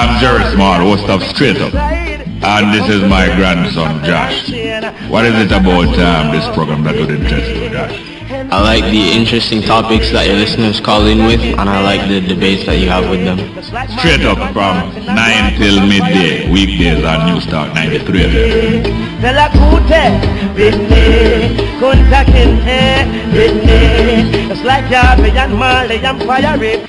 I'm Jerry Small, host of Straight Up, and this is my grandson Josh. What is it about this program that would interest you, Josh? I like the interesting topics that your listeners call in with, and I like the debates that you have with them. Straight Up from 9 till midday, weekdays on News Talk 93 FM.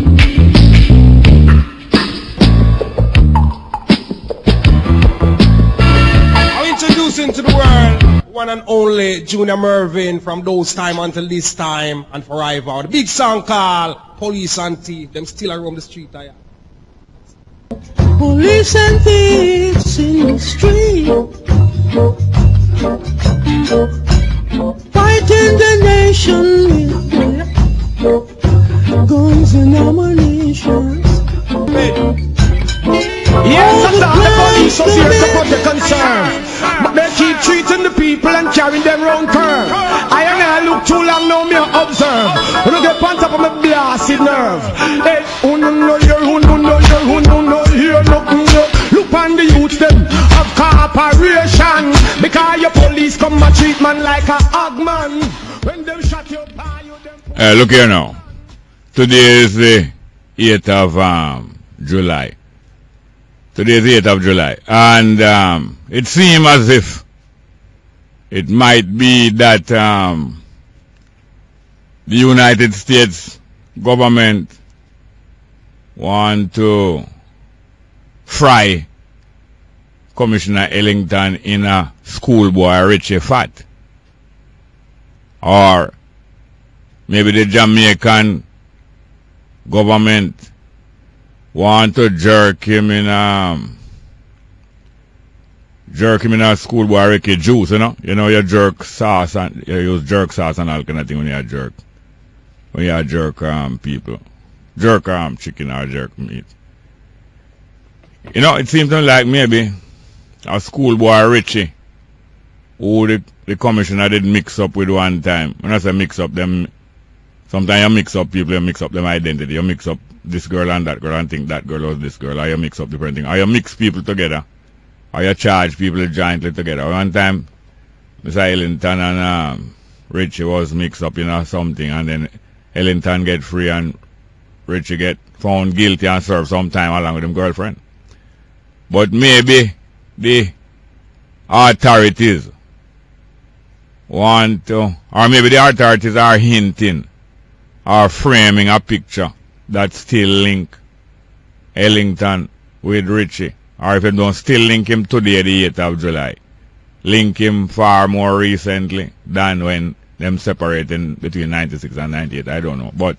Introducing to the world one and only Junior Mervin from those time until this time and forever. The big song called Police and Thief. Them still around the street. Police and thieves in the street, fighting the nation with guns and ammunition. Yes, and all the police are here to put the concern, but they keep treating the people and carrying them round curve. I ain't gonna look too long now, me observe. When I get on top of my blasted nerve. Hey, who no know here, who no know here, who no know here, nothing no. Look on the youth them of corporation, because your police come and treat man like a hog man. When them shot you, buy you them. Look here now. Today is the 8th of July. Today is the 8th of July, and it seems as if it might be that the United States government want to fry Commissioner Ellington in a schoolboy Richie fat, or maybe the Jamaican government want to jerk him in a schoolboy Ricky juice, you know? You know, you jerk sauce and you use jerk sauce and all kind of thing when you jerk. When you jerk people. Jerk chicken or jerk meat. You know, it seems to me like maybe a schoolboy Richie who the commissioner did mix up with one time. When I say mix up them, sometimes you mix up people, you mix up them identity, you mix up this girl and that girl and think that girl was this girl, or you mix up different things, or you mix people together, or you charge people jointly together. One time, Mr. Ellington and Richie was mixed up in something, and then Ellington get free and Richie get found guilty and serve some time along with his girlfriend. But maybe the authorities want to, or maybe the authorities are hinting or framing a picture that still link Ellington with Richie, or if they don't still link him today, the 8th of July, link him far more recently than when them separating between 96 and 98, I don't know. But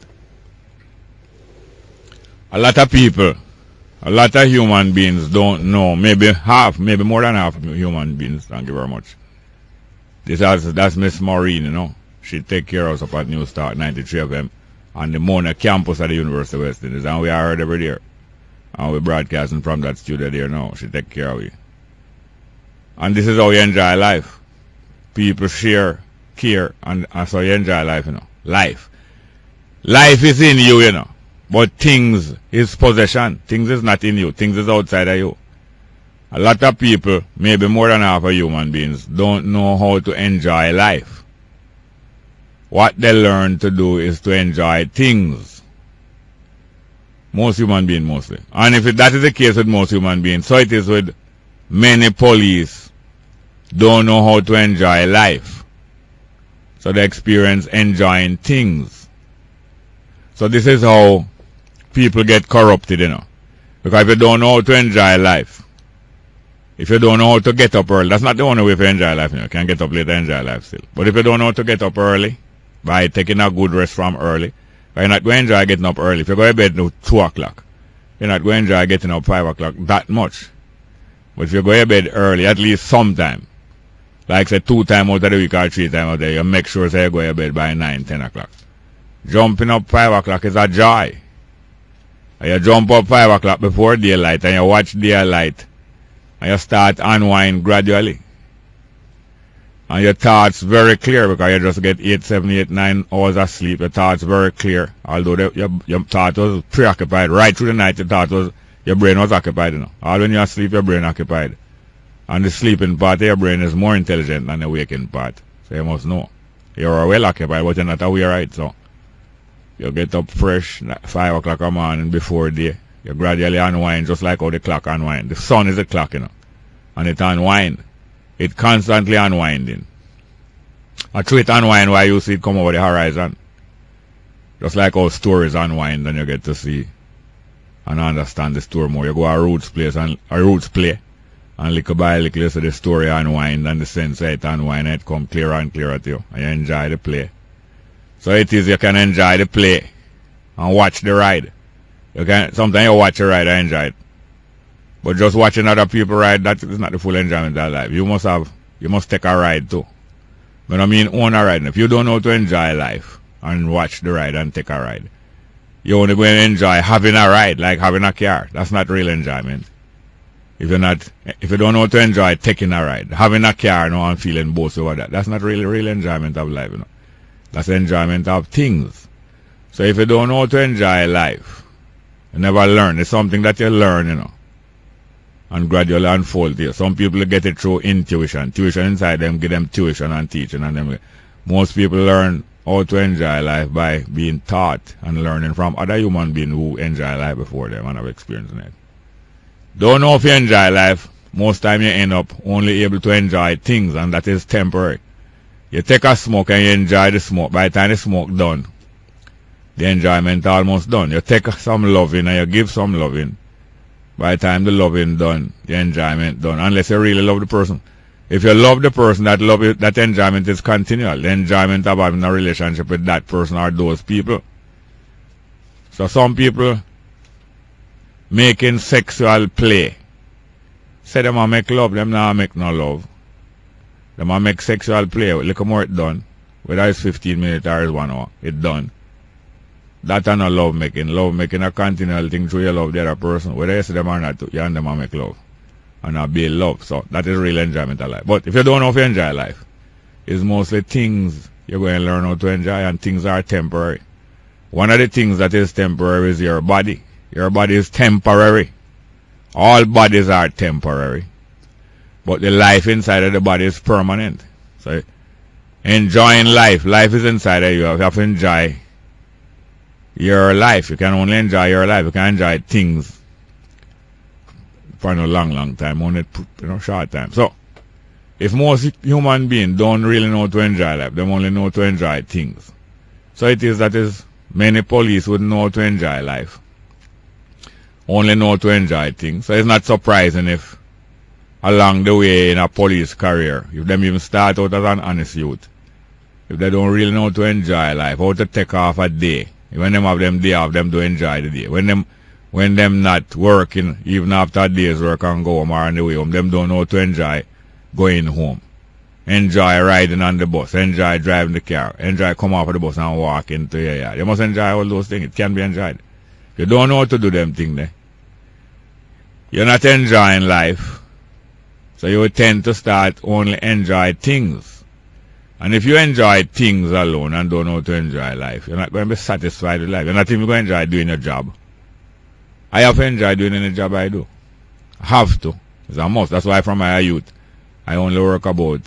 a lot of people, a lot of human beings don't know, maybe more than half of human beings, thank you very much. That's Miss Maureen, you know. She take care of us up at News Talk 93 FM. On the Mona campus at the University of West Indies, and we are heard every day. And we're broadcasting from that studio there now. She take care of you. And this is how you enjoy life. People share, care, and so you enjoy life, you know. Life. Life is in you, you know. But things is possession. Things is not in you. Things is outside of you. A lot of people, maybe more than half of human beings, don't know how to enjoy life. What they learn to do is to enjoy things. Most human beings, mostly. And if that is the case with most human beings, so it is with many police. Don't know how to enjoy life. So they experience enjoying things. So this is how people get corrupted, you know. Because if you don't know how to enjoy life, if you don't know how to get up early, that's not the only way to enjoy life, you know. You can get up late and enjoy life still. But if you don't know how to get up early, by taking a good rest from early, you're not going to enjoy getting up early. If you go to bed at 2 o'clock, you're not going to enjoy getting up 5 o'clock that much. But if you go to bed early, at least sometime, like say 2 times out of the week or 3 times out of the day, you make sure say you go to bed by 9, 10 o'clock. Jumping up 5 o'clock is a joy. And you jump up 5 o'clock before daylight and you watch daylight and you start unwind gradually. And your thoughts very clear because you just get 8, 7, 8, 9 hours of sleep. Your thoughts very clear. Although your thought was preoccupied right through the night, your your brain was occupied, you know. All when you are asleep, your brain occupied. And the sleeping part of your brain is more intelligent than the waking part. So you must know. You're well occupied, but you're not aware, right? So you get up fresh, 5 o'clock in the morning before day. You gradually unwind, just like how the clock unwind. The sun is the clock, you know. And it unwind. It constantly unwinding. I through it unwind while you see it come over the horizon. Just like how stories unwind and you get to see and understand the story more. You go a roots place and a roots play. And little by little you see the story unwind and the sense of it unwind and it come clearer and clearer to you. And you enjoy the play. So it is you can enjoy the play and watch the ride. You can sometimes you watch a ride and enjoy it. But just watching other people ride, that is not the full enjoyment of life. You must take a ride too. But I mean own a ride. If you don't know how to enjoy life and watch the ride and take a ride, you're only going to enjoy having a ride, like having a car. That's not real enjoyment. If you don't know how to enjoy taking a ride, having a car, no, and feeling both over that, that's not really real enjoyment of life, you know. That's enjoyment of things. So if you don't know how to enjoy life, you never learn. It's something that you learn, you know, and gradually unfold to you. Some people get it through intuition. Tuition inside them give them tuition and teaching, and them. Most people learn how to enjoy life by being taught and learning from other human beings who enjoy life before them and have experience in it. Don't know if you enjoy life, most time you end up only able to enjoy things, and that is temporary. You take a smoke and you enjoy the smoke. By the time the smoke done, the enjoyment almost done. You take some loving and you give some loving. By the time the loving done, the enjoyment done. Unless you really love the person. If you love the person, that enjoyment is continual. The enjoyment of having a relationship with that person or those people. So some people making sexual play. Say them a make love, them not make no love. Them a make sexual play. Look how more it done. Whether it's 15 minutes or it's 1 hour, it done. That are not love making. Love making a continual thing through you love the other person. Whether you see them or not, you and them a make love. And not build love. So that is real enjoyment of life. But if you don't know how to enjoy life, it's mostly things you're going to learn how to enjoy, and things are temporary. One of the things that is temporary is your body. Your body is temporary. All bodies are temporary. But the life inside of the body is permanent. So enjoying life. Life is inside of you. You have to enjoy your life. You can only enjoy your life. You can enjoy things for a long time, only short time. So if most human beings don't really know to enjoy life, they only know to enjoy things. So it is that is many police wouldn't know to enjoy life. Only know to enjoy things. So it's not surprising if along the way in a police career, if them even start out as an honest youth, if they don't really know to enjoy life, how to take off a day. When them have them day off, them do enjoy the day. When them not working, even after a day's work and go home or on the way home, them don't know to enjoy going home. Enjoy riding on the bus, enjoy driving the car, enjoy come off of the bus and walk into your yard. You must enjoy all those things. It can be enjoyed. You don't know how to do them things there. You're not enjoying life. So you will tend to start only enjoy things. And if you enjoy things alone and don't know how to enjoy life, you're not going to be satisfied with life. You're not even going to enjoy doing your job. I have enjoyed doing any job I do. I have to. It's a must. That's why from my youth, I only work about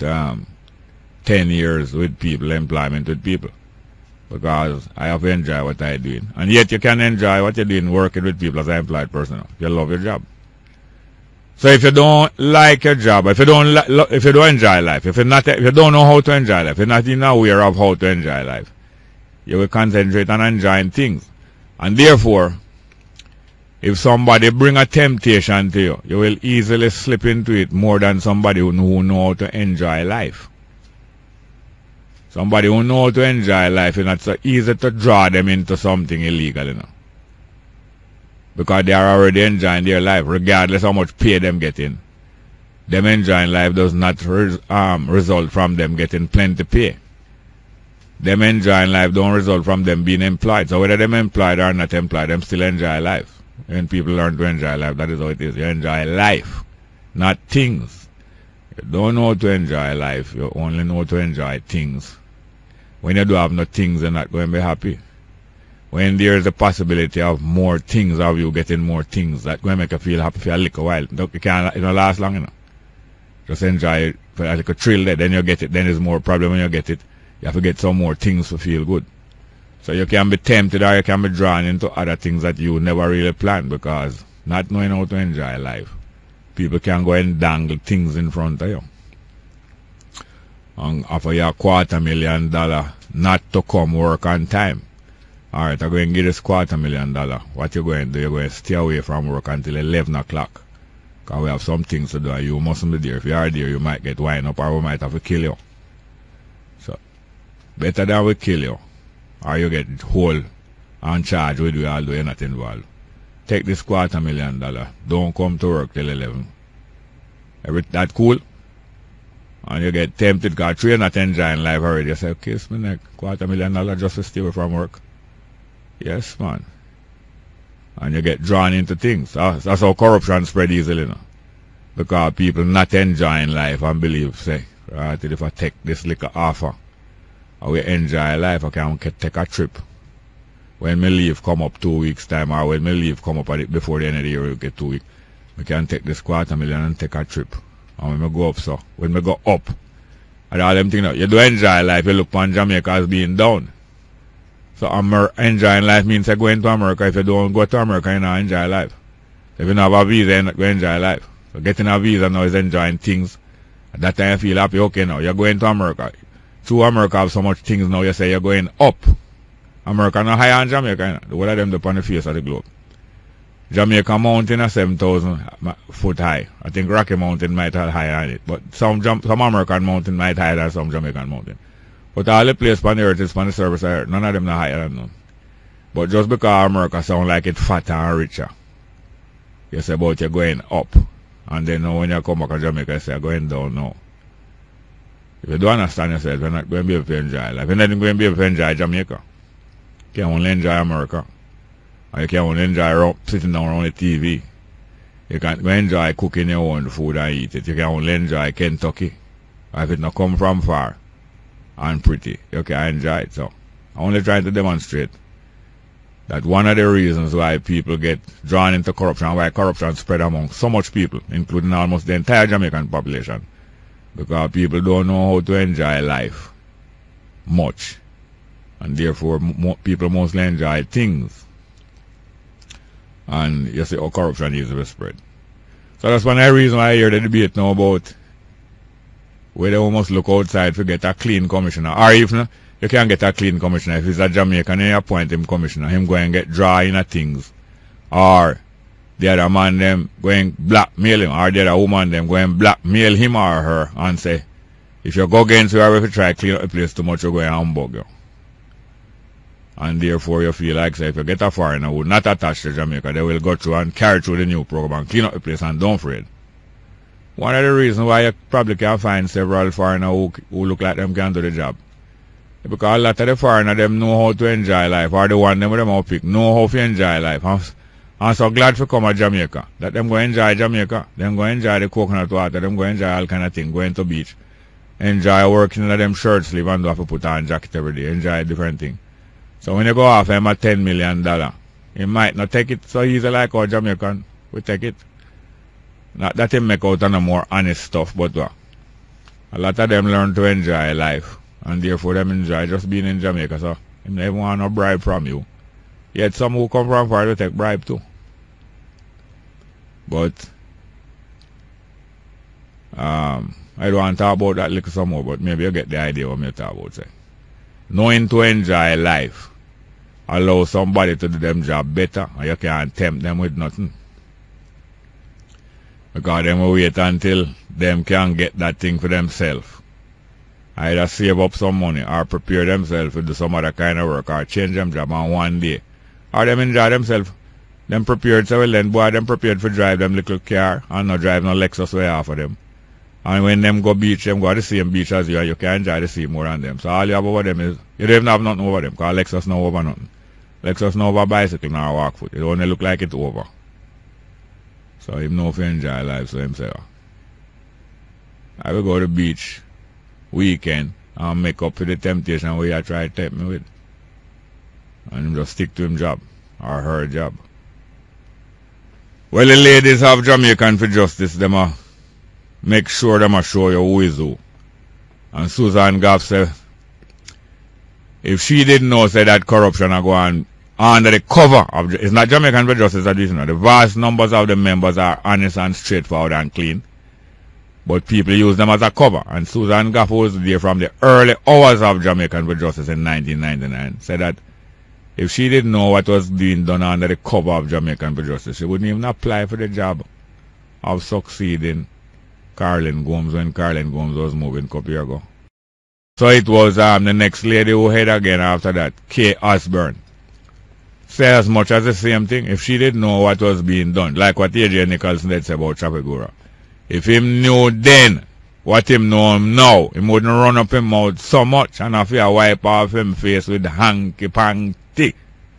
10 years with people, employment with people. Because I have enjoyed what I'm doing. And yet you can enjoy what you're doing working with people as an employed person. You love your job. So if you don't like your job, if you don't enjoy life, if you don't know how to enjoy life, if you're not even aware of how to enjoy life, you will concentrate on enjoying things. And therefore, if somebody bring a temptation to you, you will easily slip into it more than somebody who know how to enjoy life. Somebody who know how to enjoy life, it's not so easy to draw them into something illegal, you know. Because they are already enjoying their life, regardless how much pay them getting. Them enjoying life does not result from them getting plenty pay. Them enjoying life don't result from them being employed. So whether them employed or not employed, them still enjoy life. When people learn to enjoy life, that is how it is. You enjoy life, not things. You don't know how to enjoy life. You only know how to enjoy things. When you do have no things, you're not going to be happy. when there is a possibility of more things, of you getting more things, that going to make you feel happy for a little while. It don't last long, you know. Just enjoy it for a little thrill there, then you get it, then there's more problem when you get it. You have to get some more things to feel good. So you can be tempted or you can be drawn into other things that you never really planned, because not knowing how to enjoy life, people can go and dangle things in front of you and offer you $250,000 not to come work on time. Alright, I'm going to give this $250,000. What you going to do? You're going to stay away from work until 11 o'clock. Because we have some things to do and you mustn't be there. If you are there, you might get wind up or we might have to kill you. So, better than we kill you, or you get whole and charged with you, although you're not involved. Take this $250,000. Don't come to work till 11. That cool? And you get tempted because you're not enjoying life already. You say, okay, it's my neck, $250,000 just to stay away from work. Yes, man. And you get drawn into things. That's how corruption spread easily, you know. Because people not enjoying life and believe, say, right, if I take this little offer, I will enjoy life, I can take a trip. When my leave come up 2 weeks time, or when my leave come up before the end of the year, we get 2 weeks, we can take this $250,000 and take a trip. And when we go up, so when we go up, and all them things, you do enjoy life, you look upon Jamaica as being down. So enjoying life means you're going to America. If you don't go to America, you don't enjoy life. If you don't have a visa, you're not going to enjoy life. So getting a visa now is enjoying things. At that time you feel happy, okay now, you're going to America. Through America have so much things now, you say you're going up. America not higher than Jamaica, you know? The whole of them up on the face of the globe. Jamaica mountain is 7,000 foot high. I think Rocky Mountain might have higher than it. But some American mountain might higher than some Jamaican mountain. But all the place on the earth is on the surface of the earth. None of them are higher than none. But just because America sound like it fatter and richer, you say about you're going up. And then when you come back to Jamaica, you say you're going down now. If you don't understand yourself, you're not going to be able to enjoy life. You're not going to be able to enjoy Jamaica. You can only enjoy America. Or you can only enjoy sitting down around the TV. You can't enjoy cooking your own food and eat it. You can only enjoy Kentucky. Or if it not come from far and pretty, you can enjoy it. So I'm only trying to demonstrate that one of the reasons why people get drawn into corruption, why corruption spread among so much people, including almost the entire Jamaican population, because people don't know how to enjoy life much, and therefore people mostly enjoy things, and you see how corruption easily spread. So that's one of the reasons why I hear the debate now about whether we must look outside to get a clean commissioner, or if not, you can't get a clean commissioner. If he's a Jamaican, you appoint him commissioner, him go and get draw in things, or the other man them going blackmail him, or the other woman them going blackmail him or her and say, if you go against her, if you try to clean up the place too much, you're going to humbug you. And therefore you feel like, say, if you get a foreigner who not attached to Jamaica, they will go through and carry through the new program and clean up the place and don't afraid. One of the reasons why you probably can find several foreigners who look like them can do the job, because a lot of the foreigners them know how to enjoy life, or the one them with them out pick know how to enjoy life. I'm so glad to come to Jamaica, that them go enjoy Jamaica, them go enjoy the coconut water, them go enjoy all kind of things, going to beach, enjoy working in them shirt sleeve and do have to put on jacket every day, enjoy different things. So when you go off him at $10 million, he might not take it so easy like our Jamaican we take it. Not that him make out on a more honest stuff, but a lot of them learn to enjoy life, and therefore them enjoy just being in Jamaica. So him never want no bribe from you. Yet some who come from far will take bribe too. But I don't want to talk about that little some more, but maybe you get the idea what I'm talking about. Say. Knowing to enjoy life allow somebody to do them job better, and you can't tempt them with nothing. Because them will wait until them can get that thing for themselves. Either save up some money or prepare themselves to do some other kind of work or change them job on one day. Or them enjoy themselves. Them prepared, so well then, boy, them prepared for drive them little car and not drive no Lexus way off of them. And when them go beach, them go to the same beach as you, and you can enjoy the same more than them. So all you have over them is, you don't even have nothing over them, because Lexus no over nothing. Lexus no over bicycle nor walk foot. It only look like it's over. So him know if you enjoy life, so him say, I will go to the beach weekend and make up for the temptation where you try to tempt me with. And him just stick to him job, or her job. Well, the ladies of Jamaican for Justice, them make sure them show you who is who. And Susan Goff said, if she didn't know, say that corruption are going under the cover of, it's not Jamaican for Justice that is, the vast numbers of the members are honest and straightforward and clean. But people use them as a cover. And Susan Goff was there from the early hours of Jamaican for Justice in 1999. Said that if she didn't know what was being done under the cover of Jamaican for Justice, she wouldn't even apply for the job of succeeding Carolyn Gomes when Carolyn Gomes was moving a couple years ago. So it was the next lady who head again after that, Kay Osborne. Say as much as the same thing. If she didn't know what was being done, like what A.J. Nicholson did say about Trafigura. If him knew then what him know him now, he wouldn't run up him mouth so much and have to wipe off him face with hanky-panky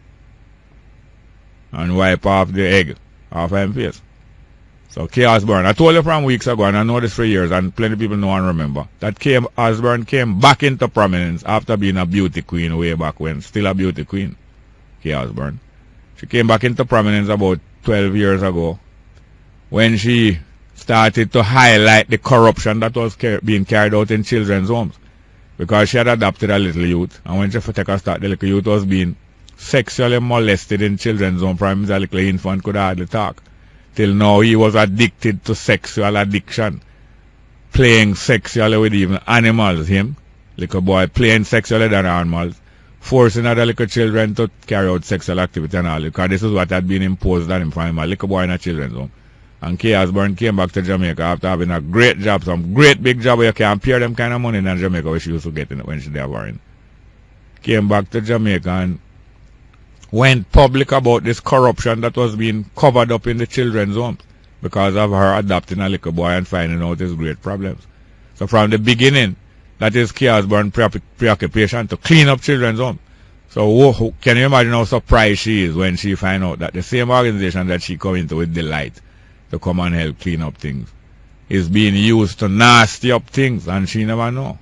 and wipe off the egg off him face. So Kay Osborne, I told you from weeks ago, and I know this for years, and plenty of people know and remember, that Kay Osborne came back into prominence after being a beauty queen way back when, still a beauty queen, Kay Osborne. She came back into prominence about 12 years ago when she started to highlight the corruption that was being carried out in children's homes. Because she had adopted a little youth, and when she took a start, the little youth was being sexually molested in children's homes from a little infant could hardly talk. Till now he was addicted to sexual addiction. Playing sexually with even animals, him. Little boy playing sexually with animals. Forcing other little children to carry out sexual activity and all. Because this is what had been imposed on him from a little boy in a children's home. And Kay Osborne came back to Jamaica after having a great job, some great big job where you can't pay them kind of money in Jamaica where she used to get in when she there foreign. Came back to Jamaica and went public about this corruption that was being covered up in the children's homes because of her adopting a little boy and finding out his great problems. So from the beginning, that is Kay Osborne's preoccupation to clean up children's homes. So can you imagine how surprised she is when she finds out that the same organization that she come into with delight to come and help clean up things is being used to nasty up things, and she never know.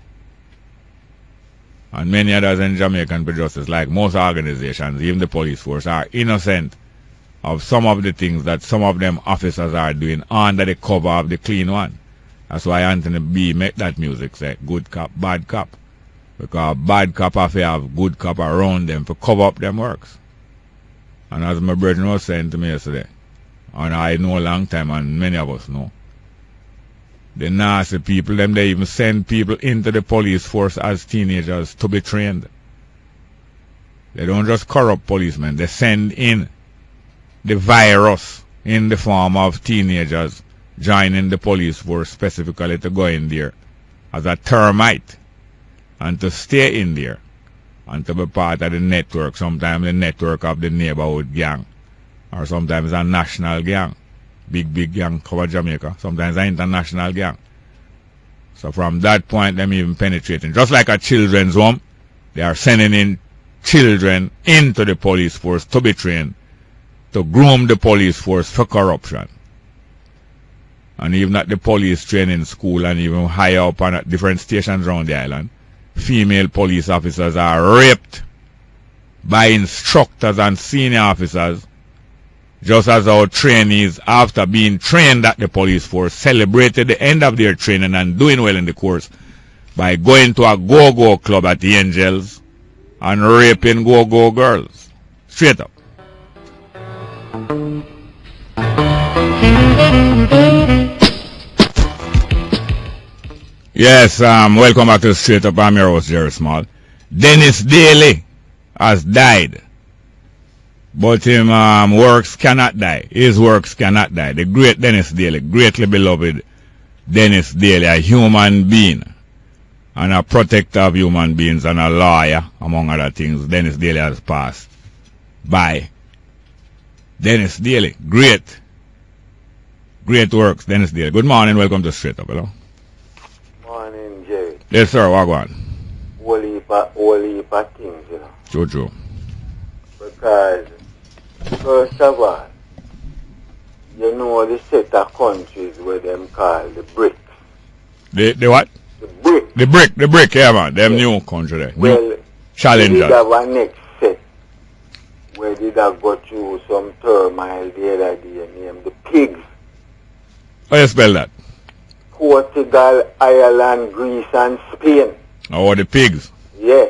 And many others in Jamaican for Justice, like most organizations, even the police force, are innocent of some of the things that some of them officers are doing under the cover of the clean one. That's why Anthony B make that music say, good cop, bad cop. Because bad cop have to have good cop around them to cover up them works. And as my brother was saying to me yesterday, and I know a long time and many of us know, the nasty people, them they even send people into the police force as teenagers to be trained. They don't just corrupt policemen, they send in the virus in the form of teenagers joining the police force specifically to go in there as a termite and to stay in there and to be part of the network, sometimes the network of the neighborhood gang, or sometimes a national gang. Big gang cover Jamaica, sometimes an international gang. So from that point, them even penetrating. Just like a children's home, they are sending in children into the police force to be trained, to groom the police force for corruption. And even at the police training school and even higher up on at different stations around the island, female police officers are raped by instructors and senior officers, just as our trainees, after being trained at the police force, celebrated the end of their training and doing well in the course by going to a go-go club at the Angels and raping go-go girls. Straight up. Yes, welcome back to Straight Up. I'm your host, Jerry Small. Dennis Daley has died. But his works cannot die. His works cannot die. The great Dennis Daley, greatly beloved Dennis Daley, a human being and a protector of human beings and a lawyer, among other things. Dennis Daley has passed by. Dennis Daley, great works, Dennis Daley. Good morning, welcome to Straight Up. Hello. Morning, Jerry. Yes, sir, Wagwan. Whole heap of things, you know. True. Because, first of all, you know the set of countries where them call the BRICS. The what? The BRICS. The brick, yeah, man. Them new country there. Well, challengers. We have a next set where did I go through some turmoil the other day named the pigs. How you spell that? Portugal, Ireland, Greece, and Spain. Oh, the pigs. Yeah.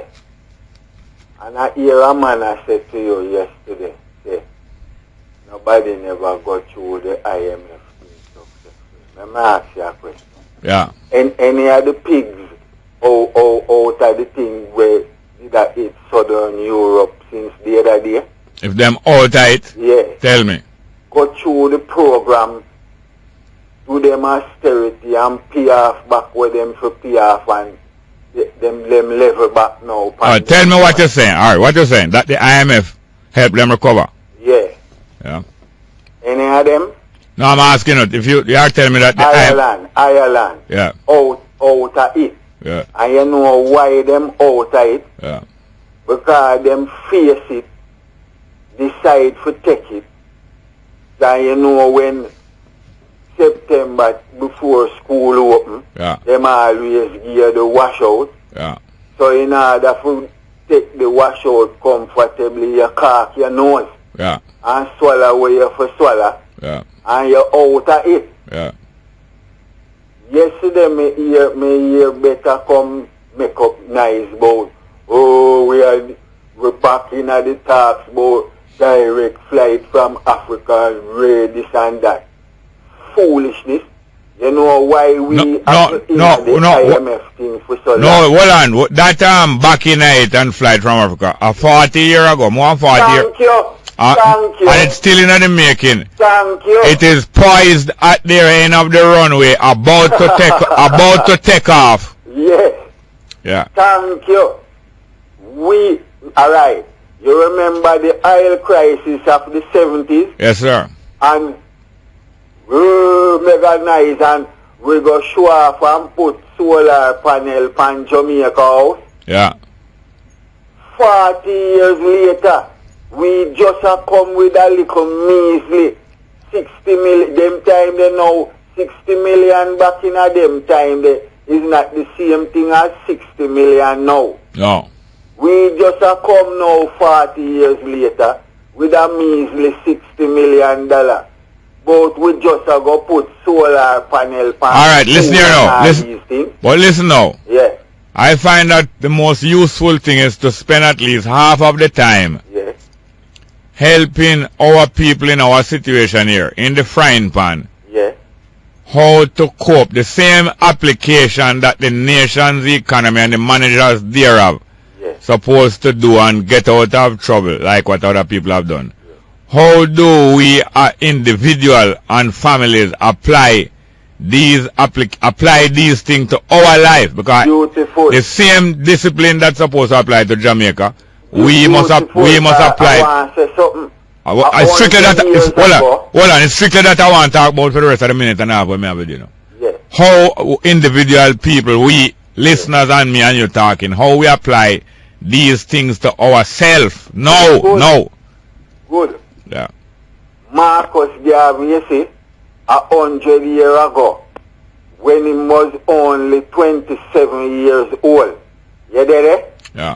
And I hear a man I said to you yesterday, say, nobody never got through the IMF being successful. Let me ask you a question. Yeah. And any of the pigs out of the thing where did I hit Southern Europe since the other day? If them all tight, Yeah. tell me. Go through the program, do them austerity and pay off back where them for pay off and them level back now. Tell me what you're saying. All right, what you're saying? That the IMF help them recover. Yeah. Yeah. Any of them? No, I'm asking you. If you are telling me that the Ireland. Yeah. Out of it. Yeah. And you know why them out of it? Yeah. Because them face it, decide to take it. Then you know when September before school open, Yeah. them always give the washout. Yeah. So in order to take the washout comfortably, you cock your nose Yeah. and swallow where you for swallow, Yeah. and you're out of it. Yeah. Yesterday me hear better come make up nice about, oh, we're back in at the talks about direct flight from Africa and raid this and that. Foolishness. You know why we the IMF thing for so long? No, hold on. That back in it and flight from Africa. 40 years ago, more than 40 years. Thank you. Thank you. And it's still in the making. Thank you. It is poised at the end of the runway, about to take off. Yes. Yeah. Thank you. Alright. You remember the oil crisis of the 70s? Yes, sir. And we mega nice and we go show off and put solar panel pan Jamaica house. Yeah. 40 years later, we just have come with a little measly 60 million. Them time they know 60 million back in a them time they is not the same thing as 60 million now. No. We just have come now 40 years later with a measly $60 million. But we just have go put solar panel pan. Alright, listen here now. Listen. But listen now. Yeah. I find that the most useful thing is to spend at least half of the time helping our people in our situation here, in the frying pan, how to cope. The same application that the nation's economy and the managers thereof supposed to do and get out of trouble, like what other people have done. How do we, individual and families, apply these things to our life? Because the same discipline that's supposed to apply to Jamaica, we must apply. It's strictly that. Hold on. It's strictly that I want to talk about for the rest of the minute and a half when we have it, you know. How individual people, we listeners and me and you talking, how we apply these things to ourselves. No. Good. Yeah. Marcus Garvey, you see, 100 years ago, when he was only 27 years old. You there? Yeah.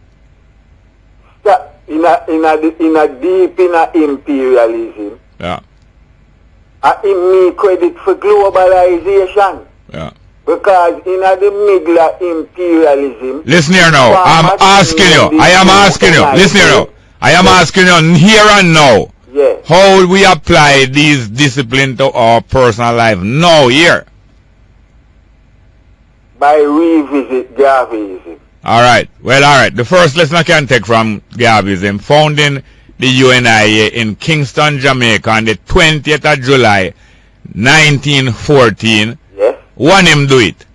In a deep imperialism. Yeah. Me credit for globalization. Yeah. Because in the middle of imperialism. Listen here now. I'm asking you. I am asking you. Listen here now. I am asking you here and now. Yeah. How will we apply these disciplines to our personal life now here? By revisit Garveyism. Alright. Well, alright. The first lesson I can take from Garveyism, founding the UNIA in Kingston, Jamaica on the 20th of July, 1914. Yes. One him do it.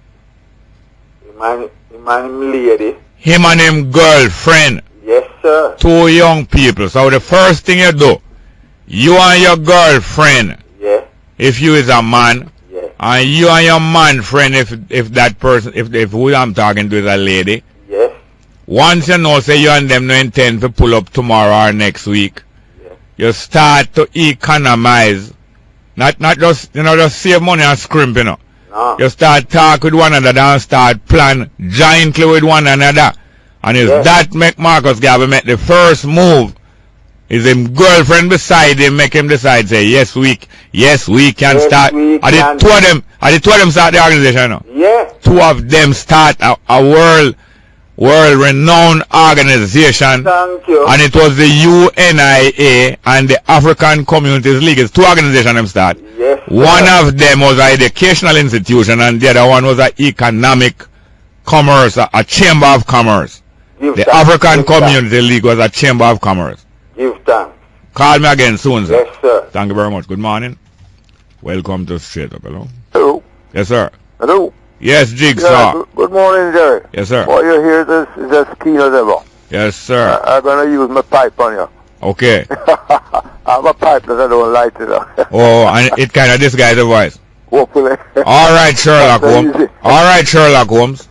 Him lady. Him and him girlfriend. Yes, sir. 2 young people. So the first thing you do, you and your girlfriend, if you is a man, and you and your man friend, if that person, if who I'm talking to is a lady, once you know, say you and them no intend to pull up tomorrow or next week, you start to economize, not just, just save money and scrimp, No. You start talk with one another and start plan jointly with one another. And if that make Marcus Garvey make the first move Is his girlfriend beside him make him decide, say, yes, we can start. Are the two of them start the organization now? Yeah. Two of them start a world-renowned organization. Thank you. And it was the UNIA and the African Communities League. It's two organizations them start. Yes. One of them was an educational institution and the other one was an economic commerce, a chamber of commerce. The African Community League was a chamber of commerce. Give thanks. Call me again soon, sir. Yes, sir. Thank you very much. Good morning. Welcome to Straight Up. Hello. Hello. Yes, sir. Hello. Yes, Jigsaw. Good morning, Jerry. Yes, sir. What you hear is as keen as ever. Yes, sir. I'm going to use my pipe on you. Okay. I have a pipe that I don't light it up. Oh, and it kind of disguises the voice. Hopefully. All right, Sherlock Holmes. All right, Sherlock Holmes.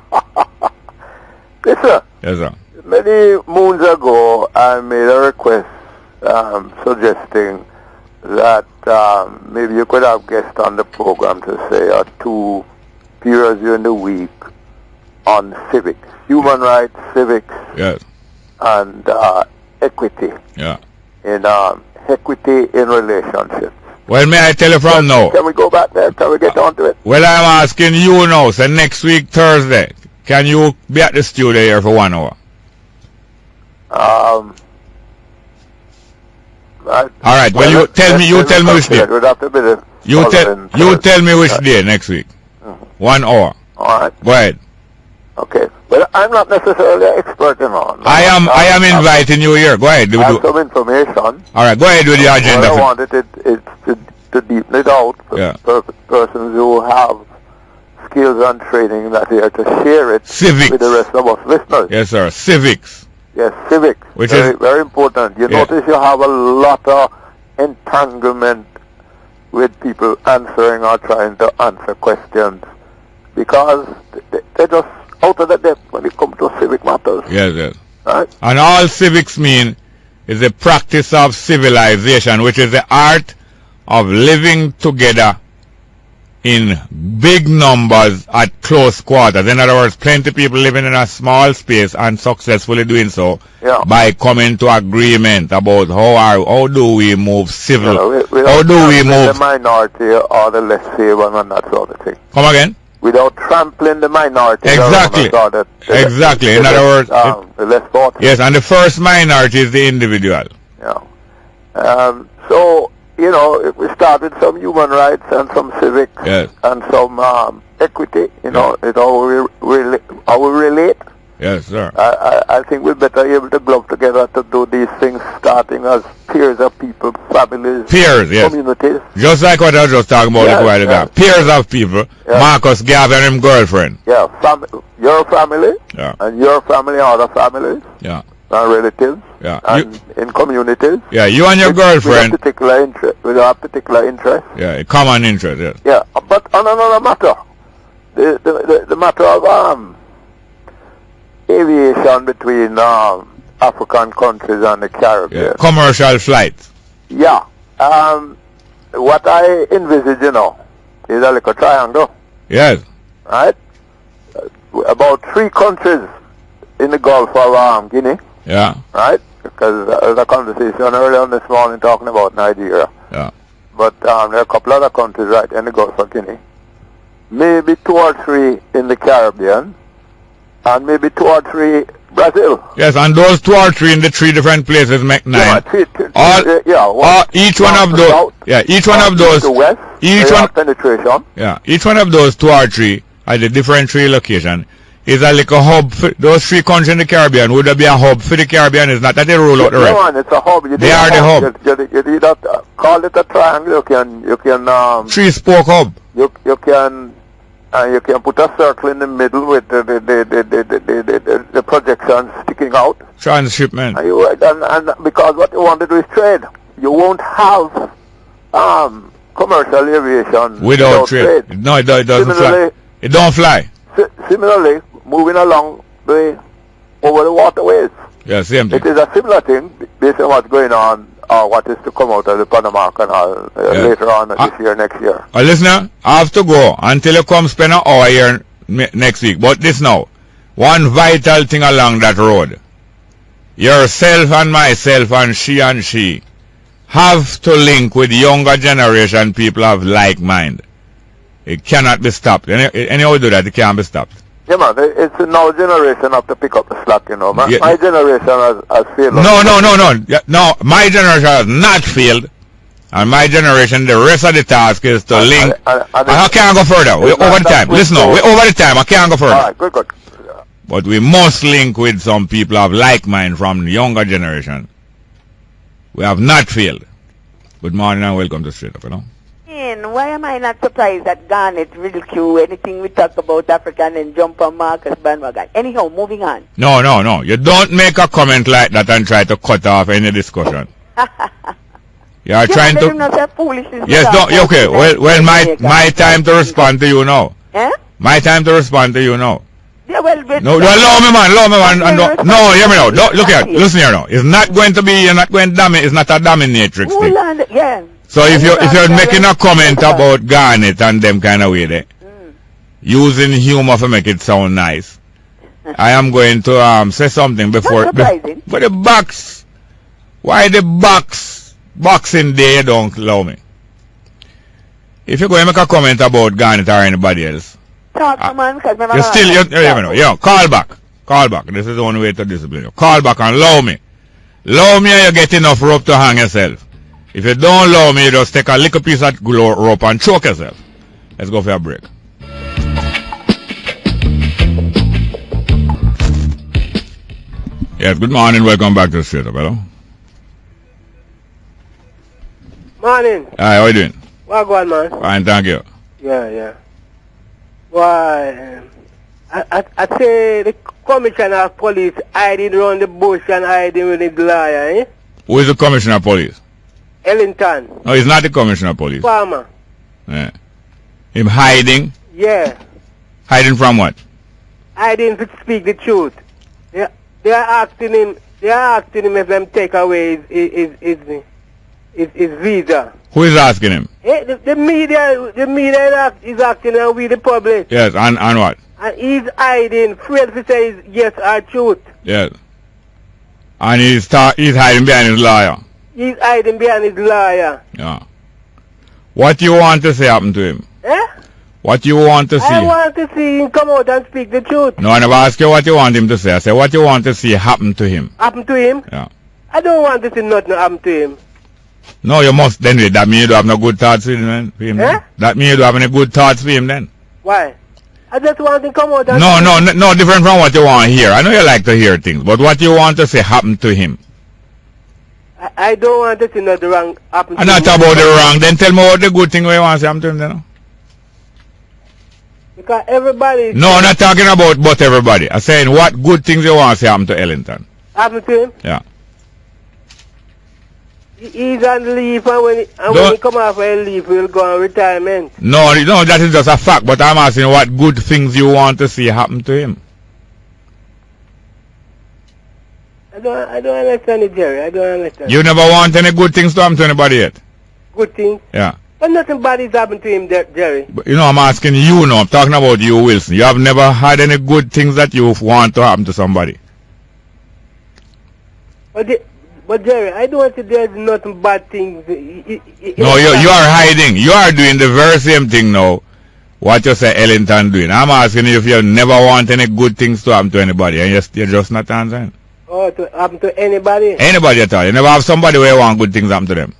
Yes, sir. Yes, sir. Many moons ago, I made a request suggesting that maybe you could have guests on the program to say 2 periods during the week on civics, human rights, civics, Yes. and equity. Yeah. In equity in relationships. Well, may I tell you from now? Can we go back there? Can we get on to it? Well, I'm asking you now. So next week, Thursday, can you be at the studio here for 1 hour? All right. Well, you tell me which day. You tell me which day next week. 1 hour. All right. Go ahead. Okay. Well, I'm not necessarily an expert in all. I am inviting you here. Go ahead. I have some information. All right. Go ahead with the agenda. What I wanted is to deepen it out for persons who have skills and training that they are to share it Civics. with the rest of us listeners. Yes, sir. Civics. Yes, civics. Which very, is very important. You notice you have a lot of entanglement with people answering or trying to answer questions because they're just out of the depth when it comes to civic matters. Yes, yes. Right? And all civics mean is the practice of civilization, which is the art of living together in big numbers at close quarters. In other words, plenty of people living in a small space and successfully doing so by coming to agreement about how do we move civil, how do we move the minority or the less favored and that sort of thing. Come again? Without trampling the minority. Exactly. Exactly. In other words, the less fortunate. Yes, and the first minority is the individual. Yeah. So, you know, if we start with some human rights and some civics and some equity, you know, it's how we relate. Yes, sir. I think we're better able to glove together to do these things, starting as peers of people, families, communities. Just like what I was just talking about a while ago. Peers of people. Marcus Gavin and his girlfriend. Yeah, your family and your family, other families. Yeah. And relatives. Yeah. And in communities. Yeah, you and your girlfriend. With a particular interest. Yeah, a common interest, yes. Yeah, but on another matter, the matter of aviation between African countries and the Caribbean. Yeah. Commercial flights. Yeah. What I envisage, you know, is a little triangle. Yes. Right? About 3 countries in the Gulf of Guinea. Yeah. Right? Because there was a conversation earlier on this morning talking about Nigeria. Yeah. But there are a couple other countries right in the Gulf of Guinea. Maybe 2 or 3 in the Caribbean. And maybe 2 or 3 Brazil. Yes, and those 2 or 3 in the 3 different places make 9. Each one of those. Yeah, each one of those. Each one penetration. Yeah, each one of those 2 or 3 at the different 3 locations is a like a hub. Those 3 countries in the Caribbean would be a hub for the Caribbean. It's not that they roll out the rest. No, it's a hub. They are the hub. You need that. Call it a triangle. You can 3-spoke hub. You can put a circle in the middle with the projection sticking out. Transshipment. And because what you want to do is trade. You won't have commercial aviation without trade. No, it doesn't fly. It don't fly. Similarly, moving along over the waterways. Yeah, same thing. It is a similar thing based on what's going on. What is to come out of the Panama Canal later on this year, next year. Listener, I have to go until you come spend an hour here next week. But this now, one vital thing along that road yourself and myself and she have to link with younger generation people of like mind. It cannot be stopped. Anyhow we do that, it can't be stopped. Yeah, man, it's now generation have to pick up the slack, you know. My generation has failed. No, my generation has not failed. And my generation, the rest of the task is to link. I can't go further. We're over the time. Listen, we're over the time. I can't go further. All right, good. But we must link with some people of like mind from the younger generation. We have not failed. Good morning and welcome to Straight Up, you know. Why am I not surprised that Garnet ridicule anything we talk about African and jump on Marcus bandwagon? Anyhow, moving on. No. You don't make a comment like that and try to cut off any discussion. You are trying to. Yes, okay. Well, my time to respond to you now. Eh? My time to respond to you now. Yeah, well, no, allow me, man. No, hear me now. Look here. Listen here now. It's not going to be. You're not going to dominate. It's not a dominatrix thing. Yeah. So if you're making a comment about Garnet and them kind of way there, using humor to make it sound nice, I am going to say something before. But the box. Why the boxing day you don't allow me? If you're going to make a comment about Garnet or anybody else, talk to man, because you still, call back. This is the only way to discipline you. Call back and allow me. Allow me and you get enough rope to hang yourself. If you don't allow me, you just take a little piece of rope and choke yourself. Let's go for a break. Yes, good morning. Welcome back to the Straight Up, hello. Morning. Hi, how are you doing? What going, man? Fine, thank you. Yeah. Why, I say the commissioner of police hiding around the bush and hiding with his liar, eh? Who is the commissioner of police? Ellington. No, he's not the commissioner of police. Farmer. Yeah. Him hiding? Yeah. Hiding from what? Hiding to speak the truth. They are asking him if them take away his visa. Who is asking him? The media is asking and we the public. Yes, and what? And he's hiding, afraid to say yes or truth. Yes. And he's hiding behind his lawyer. He's hiding behind his lawyer. Yeah. What do you want to say happen to him? Eh? What you want to see? I want to see him come out and speak the truth. No, I never ask you what you want him to say. I say what you want to see happen to him. Happen to him? Yeah. I don't want to see nothing happen to him. No, you must then. That means you don't have no good thoughts for him then? Eh? That means you don't have any good thoughts for him then? Why? I just want him to come out and No, different from what you want to hear. I know you like to hear things, but what you want to say happen to him? I don't want to see nothing wrong happen to him. Not about the wrong. Then tell me what the good thing you want to say happen to him then. Because everybody... No, I'm not talking about but everybody. I'm saying what good things you want to say happen to Ellington. Happen to him? Yeah. He's on leave, and when he come off on leave, he'll go on retirement. No, that is just a fact, but I'm asking what good things you want to see happen to him. I don't understand it, Jerry. I don't understand. You never want any good things to happen to anybody yet? Good things? Yeah. But nothing bad is happened to him, Jerry. But, I'm asking you now. I'm talking about you, Wilson. You have never had any good things that you want to happen to somebody. But Jerry, I don't see there's nothing bad things. No, you are hiding. You are doing the very same thing now. What you say Ellington doing. I'm asking you if you never want any good things to happen to anybody, and you're just not answering. Oh, to happen to anybody? Anybody at all. You never have somebody where you want good things happen to them.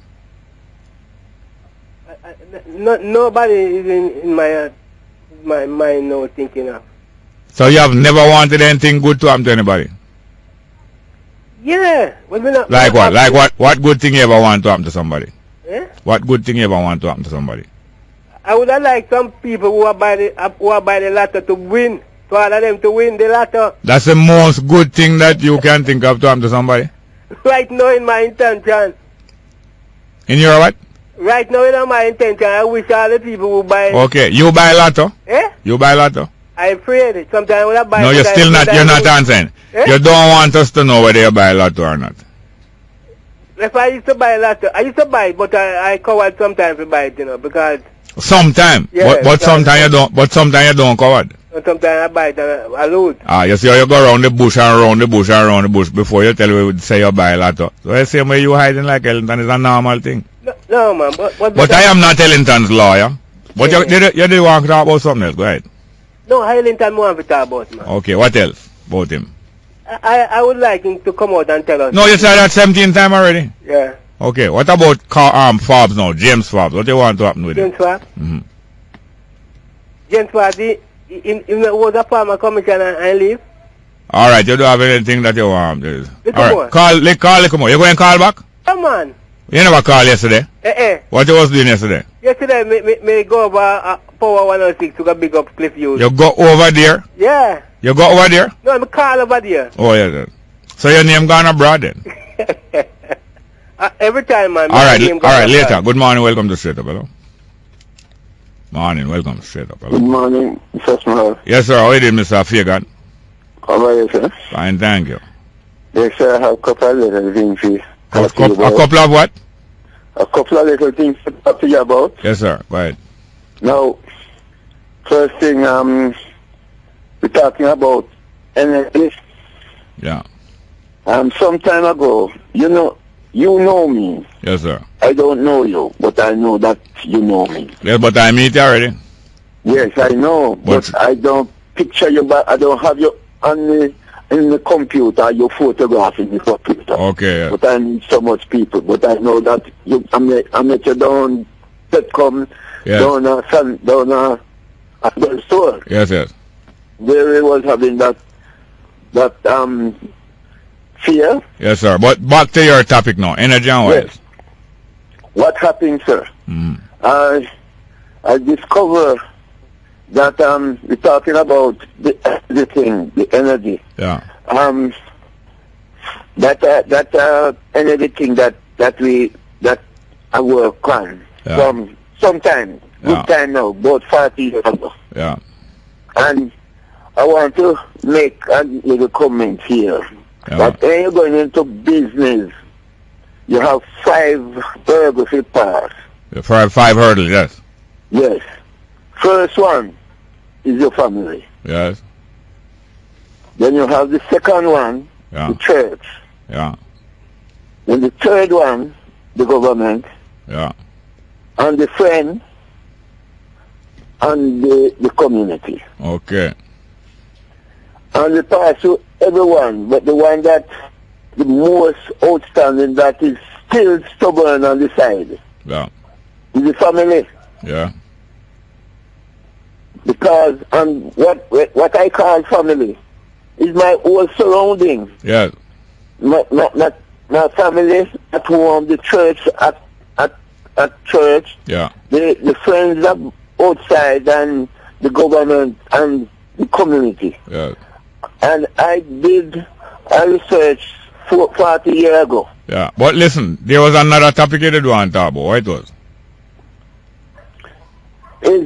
Nobody is in my mind now thinking of. So you have never wanted anything good to happen to anybody? Yeah. Like what? Like what good thing you ever want to happen to somebody? Yeah? What good thing you ever want to happen to somebody? I would have liked some people who are by the lotto to win. To all of them to win the lotto. That's the most good thing that you can think of to happen to somebody? Right now in my intention. In your what? Right now in my intention, I wish all the people who buy... Okay, you buy lotto? Eh? You buy lotto? I'm afraid. Sometimes when I buy... No, you're still not, you're not answering. Eh? You don't want us to know whether you buy lotto or not. If I used to buy lotto, I used to buy it, but I covered sometimes to buy it, because... Sometime? Yeah, but sometimes you don't, cover it. And sometimes I bite and I lose. Ah, you see how you go around the bush and around the bush and around the bush before you tell me say you buy a lot. So the same way you hiding like Ellington is a normal thing. No man, but I am not Ellington's lawyer. But you did want to talk about something else, go ahead. No, Ellington want to talk about, man. Okay, what else about him? I would like him to come out and tell us. No, you said that 17 times already? Yeah. Okay, what about Forbes now, James Forbes? What do you want to happen with him? James Forbes? James Forbes, he was a former commissioner and leave. Alright, you don't have anything that you want to do. Alright, call Lickamo. You going to call back? Come on. You never called yesterday? What you was doing yesterday? Yesterday, me go over Power 106 to go big up Cliff Hughes. You go over there? Yeah. You go over there? No, I'm call over there. Oh, yeah. So your name gone abroad then? Every time, man. Alright, later. Good morning, welcome to Straight Up, hello. Morning, welcome to Straight Up, hello. Good morning, Mr. Small. Yes, sir. How are you doing, Mr. Fagan? How are you, sir? Fine, thank you. Yes, sir, I have a couple of little things for you. A couple of what? A couple of little things to talk to you about. Yes, sir. Go ahead. Now, first thing, we're talking about energy. Yeah. Some time ago, you know me. Yes, sir. I don't know you, but I know that you know me. Yes, but I meet you already. Yes, I know, but I don't picture you, but I don't have you in the computer, your photograph in the computer. Okay. Yeah. But I meet so much people, but I know that I met you down Petcom, down at the store. Yes, yes. There he was having that fear. Yes, sir. But back to your topic now, energy and wealth. Yes. What happened, sir? I discovered that we're talking about the thing, the energy. Yeah. That energy thing that I work on from sometime, good time now, about 40 years ago. Yeah. And I want to make a little comment here. Yeah. That when you're going into business, you have 5 hurdles to pass. 5 hurdles, yes. Yes. First one is your family. Yes. Then you have the second one, the church. Yeah. Then the third one, the government. Yeah. And the friend and the community. Okay. And the pass to everyone, but the one that the most outstanding that is still stubborn on the side. Yeah. Is the family. Yeah. Because what I call family is my whole surrounding. Yes. My family at home, the church at church. Yeah. The friends outside and the government and the community. Yeah. And I did a research 40 years ago. Yeah. But listen, there was another topic you did want to talk about. What it was? Is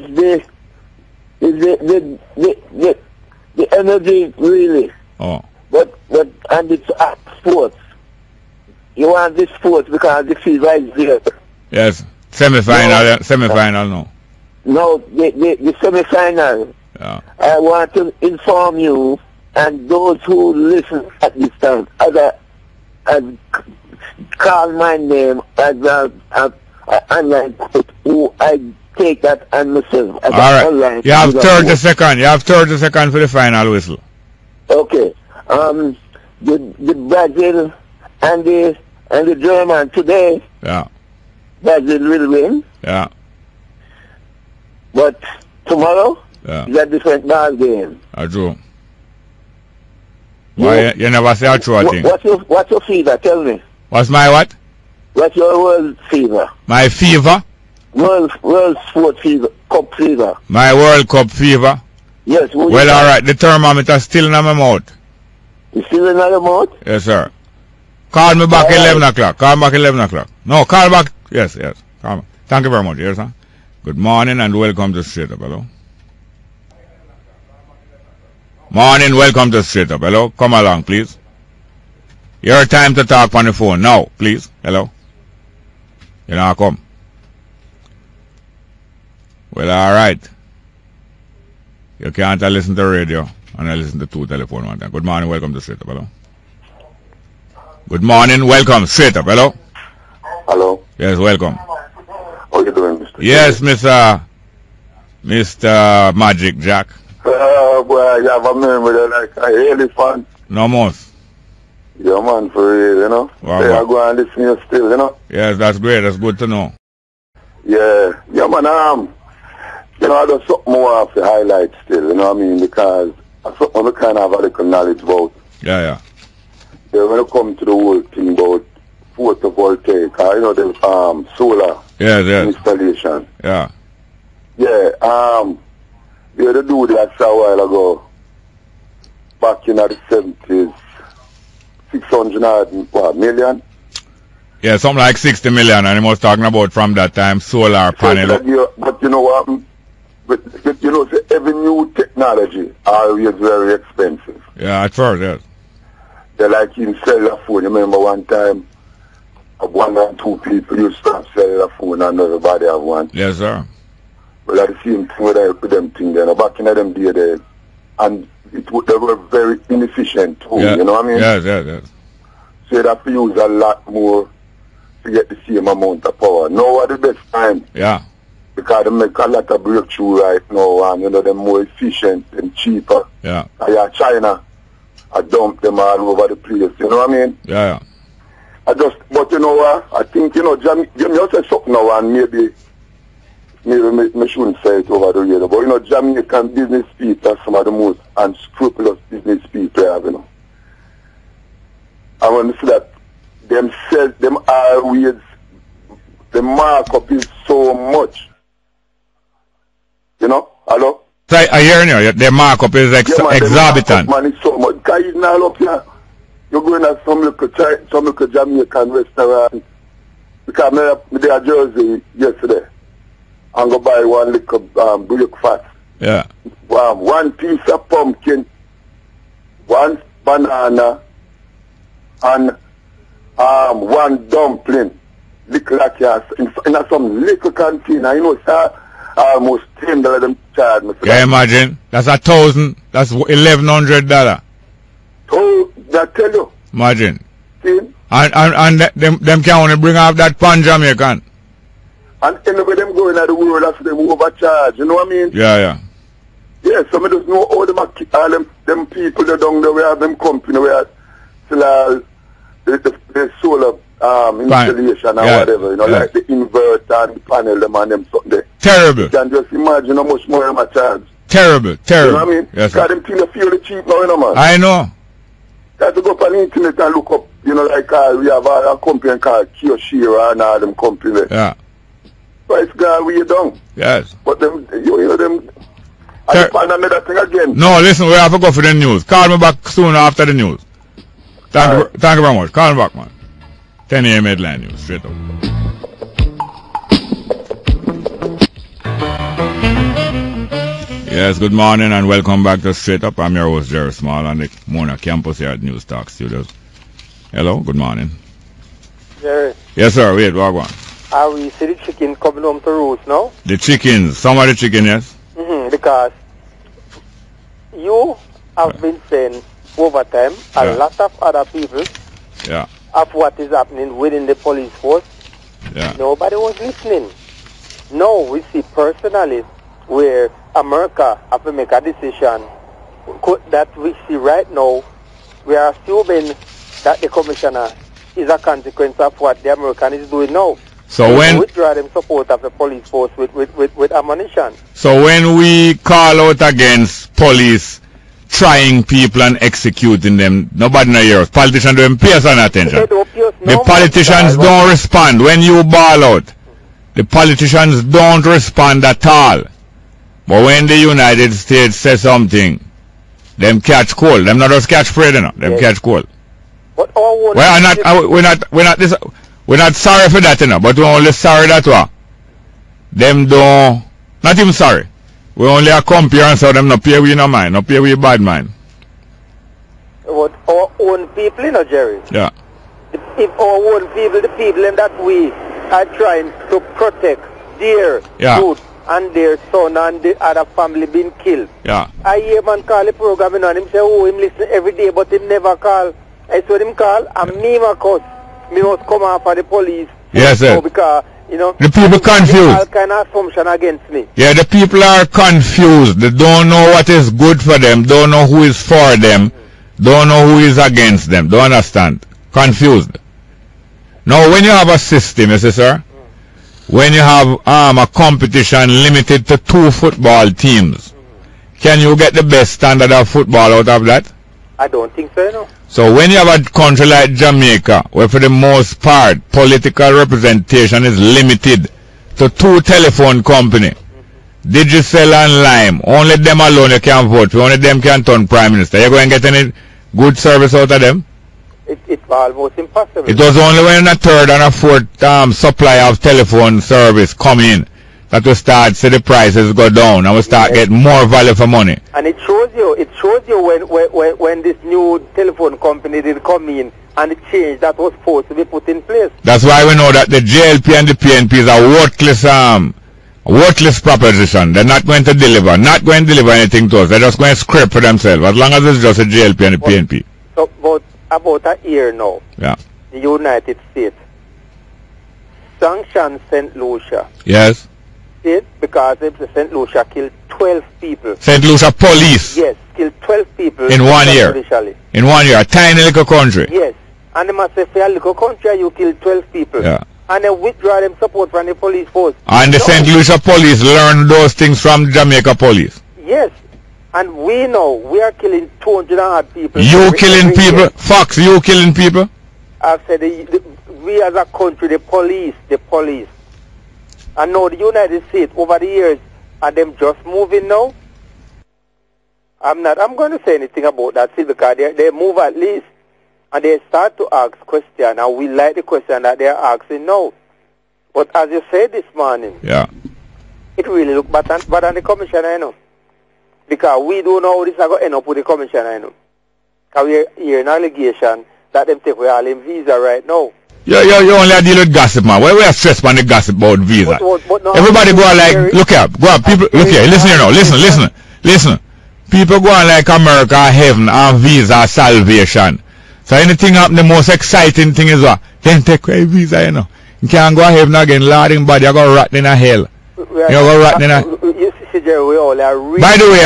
the energy really? Oh. But and it's sports. You want this sports because the fever is there. Yes. Semi-final no. No, the semi-final. Yeah. I want to inform you and those who listen at this time as call my name as a online coach who I take that and myself. All right. You have 30 seconds. You have 30 seconds for the final whistle. Okay. The Brazil and the German today. Yeah. Brazil will win. Yeah. But tomorrow is a different ball game. True. Why you never say a true thing? What's your fever? Tell me. What's my what? What's your world fever? My fever? World sport fever, cup fever. My World Cup fever? Yes. Well, all right. The thermometer still in my mouth. It's still in your mouth? Yes, sir. Call me back 11 o'clock. Call back 11 o'clock. No, call back. Yes. Call back. Thank you very much. Yes, sir. Good morning and welcome to Straight Up. Hello. Morning, welcome to Straight Up. Hello. Come along, please. Your time to talk on the phone now, please. Hello. You know, come. Well, all right. You can't listen to radio and I listen to two telephone one time. Good morning, welcome to Straight Up, hello. Good morning, welcome, Straight Up, hello. Hello. Yes, welcome. How you doing, Mr. Yes, Mr. Magic Jack. Boy, you have a memory like an elephant. No more. Yeah, man, for real, you know. Wow, They are going to listen to you still, you know. Yes, that's great. That's good to know. Yeah, man, you know, I do something more of the highlights still, you know what I mean, because I something I kind of have a little knowledge about. Yeah. Yeah, when it comes to the whole thing about photovoltaic, you know, the solar installation. Yeah. Yeah, we had to do that a while ago, back in the 70s, 600 million. Yeah, something like 60 million, and he was talking about from that time solar panel. But you know what? But you know, every new technology always very expensive. Yeah, at first, yes. They're like in cellular phone. You remember one time, one or two people used to have cellular phone and everybody have one. Yes, sir. Well, that's the same thing with them thing there. Back in them day there, and they were very inefficient too. Yeah. You know what I mean? Yes. So you'd have to use a lot more to get the same amount of power. Now at the best time. Yeah. Because they make a lot of breakthrough right now, and you know they're more efficient and cheaper. Yeah. China, I dump them all over the place. You know what I mean? Yeah. But you know what? I think, you know, Jamie said something now, and maybe I shouldn't say it over the radio, but you know, Jamaican business people are some of the most unscrupulous business people I have, you know. I want to see that them always, the markup is so much. You know? Hello? So I hear you. The markup is exorbitant. Man, it's so much. Because it's not up here. You're going to some little Jamaican restaurant. Because I did a Jersey yesterday. I'm going to buy one little breakfast. Yeah. One piece of pumpkin, one banana, and one dumpling. Little like in some little canteen. You know, sir, almost $10 them charge me. Can you imagine? That's $1,000. That's $1,100. Oh, I tell you. Imagine. See? And them can only bring out that pan Jamaican. And anyway, them going at the world after them overcharge. You know what I mean? Yeah. Yeah, some of us know all them people that down there, we have them company where still the solar installation and whatever, you know, like the inverter and the panel, them and them something there. Terrible. You can just imagine how much more them charge. Terrible. You know what I mean? Yes, because them things feel cheap now, you know, man. I know. You have to go up on the internet and look up, you know, like we have a company called Kioshira and all them companies. Yeah. Price guy, we down. Yes. But them, you know, them. I find another thing again. No, listen, we have to go for the news. Call me back soon after the news. Thank you very much. Call me back, man. 10 a.m. headline news, straight up. Yes, good morning and welcome back to Straight Up. I'm your host, Hugh Small, on the Mona campus here at News Talk Studios. Hello, good morning. Jerry. Yes, sir. Wait, what on? Are we see the chicken coming home to roost now? The chickens. Some of the chicken, yes? Because you have been saying over time, a lot of other people of what is happening within the police force. Nobody was listening. Now we see personally where America have to make a decision that we see right now. We are assuming that the commissioner is a consequence of what the American is doing now. So when withdraw them support of the police force with ammunition. So when we call out against police trying people and executing them, nobody in hears. Politicians don't pay us any attention. The politicians don't respond when you ball out. The politicians don't respond at all. But when the United States says something, them catch cold. Them not just catch afraid, you know. Them catch cold. But we're not sorry for that, you know, but we're only sorry that them don't, not even sorry. We only a compare and so them not pay we no mind, not pay we bad mind. What our own people, you know, Jerry? Yeah. If our own people, the people that we are trying to protect, dear, youth, and their son and the other family been killed. Yeah. I hear man call the program and him say, oh, him listen every day, but him never call. I saw him call, and me must come after the police. Yes, sir. Because, you know, the people confused. All kind of assumption against me. Yeah, the people are confused. They don't know what is good for them, don't know who is for them, don't know who is against them. Don't understand. Confused. Now, when you have a system, you see, sir, when you have a competition limited to 2 football teams, can you get the best standard of football out of that? I don't think so, no. So when you have a country like Jamaica, where for the most part political representation is limited to 2 telephone companies, Digicel and Lime, only them alone you can vote for, only them can turn prime minister. You going to get any good service out of them? It's almost impossible. It was only when a third and a fourth supply of telephone service come in that we start see the prices go down and we start get more value for money. And it shows you when this new telephone company did come in and the change that was supposed to be put in place. That's why we know that the JLP and the PNP is a worthless proposition. They're not going to deliver, anything to us. They're just going to scrape for themselves, as long as it's just a JLP and the PNP. So, about a year now, yeah, the United States sanctioned St. Lucia. Yes. Because St. Lucia killed 12 people. St. Lucia police? Yes, killed 12 people. In 1 year? In 1 year, a tiny little country? Yes. And they must say, for a little country, you killed 12 people. Yeah. And they withdraw them support from the police force. And the St. Lucia police learned those things from Jamaica police? Yes. And we know we are killing 200 odd people. You killing people? Fox, you killing people? I've said we as a country, the police. And now the United States over the years, are them just moving now? I'm going to say anything about that, see, because they move at least and they start to ask questions, and we like the question that they're asking now. But as you said this morning, yeah, it really looks bad on the commissioner, I know. Because we don't know how this is going to end up with the commissioner, I know. Because we're hearing allegation that them take away all in visa right now. You only deal with gossip, man. Why we are stressed on the gossip about visa? But no, everybody go on like, look here, people, look here, listen here now, listen. People go on like America, heaven, and visa, salvation. So anything happen, the most exciting thing is what? Then take away visa, you know. You can't go to heaven again, Lord in body, you go rot in a hell. You go rot in a... By the way,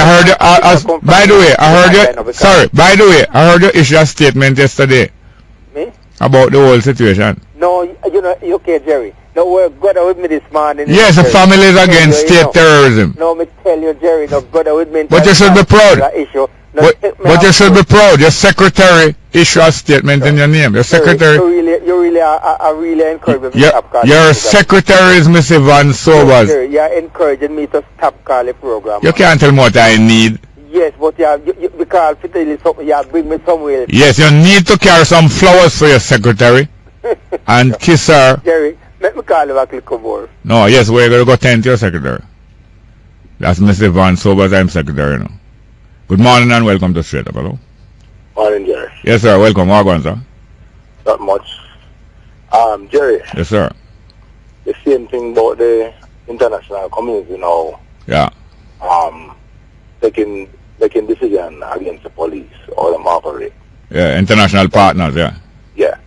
I heard you issue a statement yesterday. Me? About the whole situation. No, you know, okay, Jerry. No, we're good with me this morning. Yes, the family is against state terrorism. No, me tell you, Jerry, no, good with me. But you should be proud. But you should be proud. Your secretary issue a statement in your name. Your secretary. You really are really encouraging me to stop calling. Your secretary is Mr. Van Sobers. You're encouraging me to stop calling the program. You can't tell me what I need. Yes, but because if you tell something, you bring me somewhere. Yes, you need to carry some flowers for your secretary and kiss her. Jerry, let me call you back a little more. No, yes, we're going to go tend to your secretary. That's Mr. Van Sobers, I'm secretary now. Good morning and welcome to Straight Up, hello. Morning, Jerry. Yes, sir, welcome. What going, sir? Not much. Jerry. Yes, sir. The same thing about the international community now. Yeah. Taking decision against the police or the operate. Yeah, international partners, yeah. Yeah.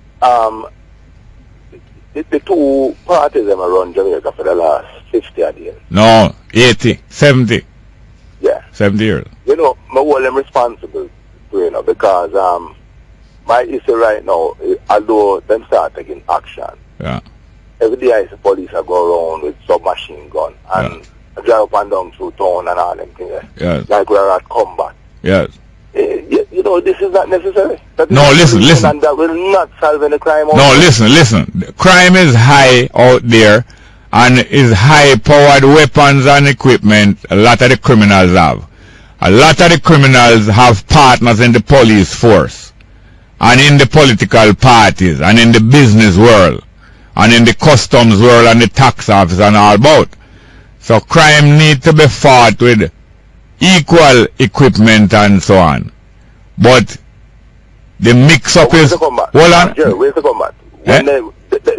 The two parties have run Jamaica for the last 50 years. No, 80, 70. Yeah. 70 years. You know, I hold them responsible, you know, because my issue right now, although them start taking action, yeah, every day I see police are go around with submachine gun and drive up and down through town and all them things. Yes. Like we're at combat. Yes. You know, this is not necessary. No, listen. And that will not solve any crime. No, listen. Crime is high out there and is high-powered weapons and equipment a lot of the criminals have. A lot of the criminals have partners in the police force and in the political parties and in the business world and in the customs world and the tax office and all about. So crime needs to be fought with equal equipment and so on. But the mix-up is... Hold on. Jerry, where's the combat?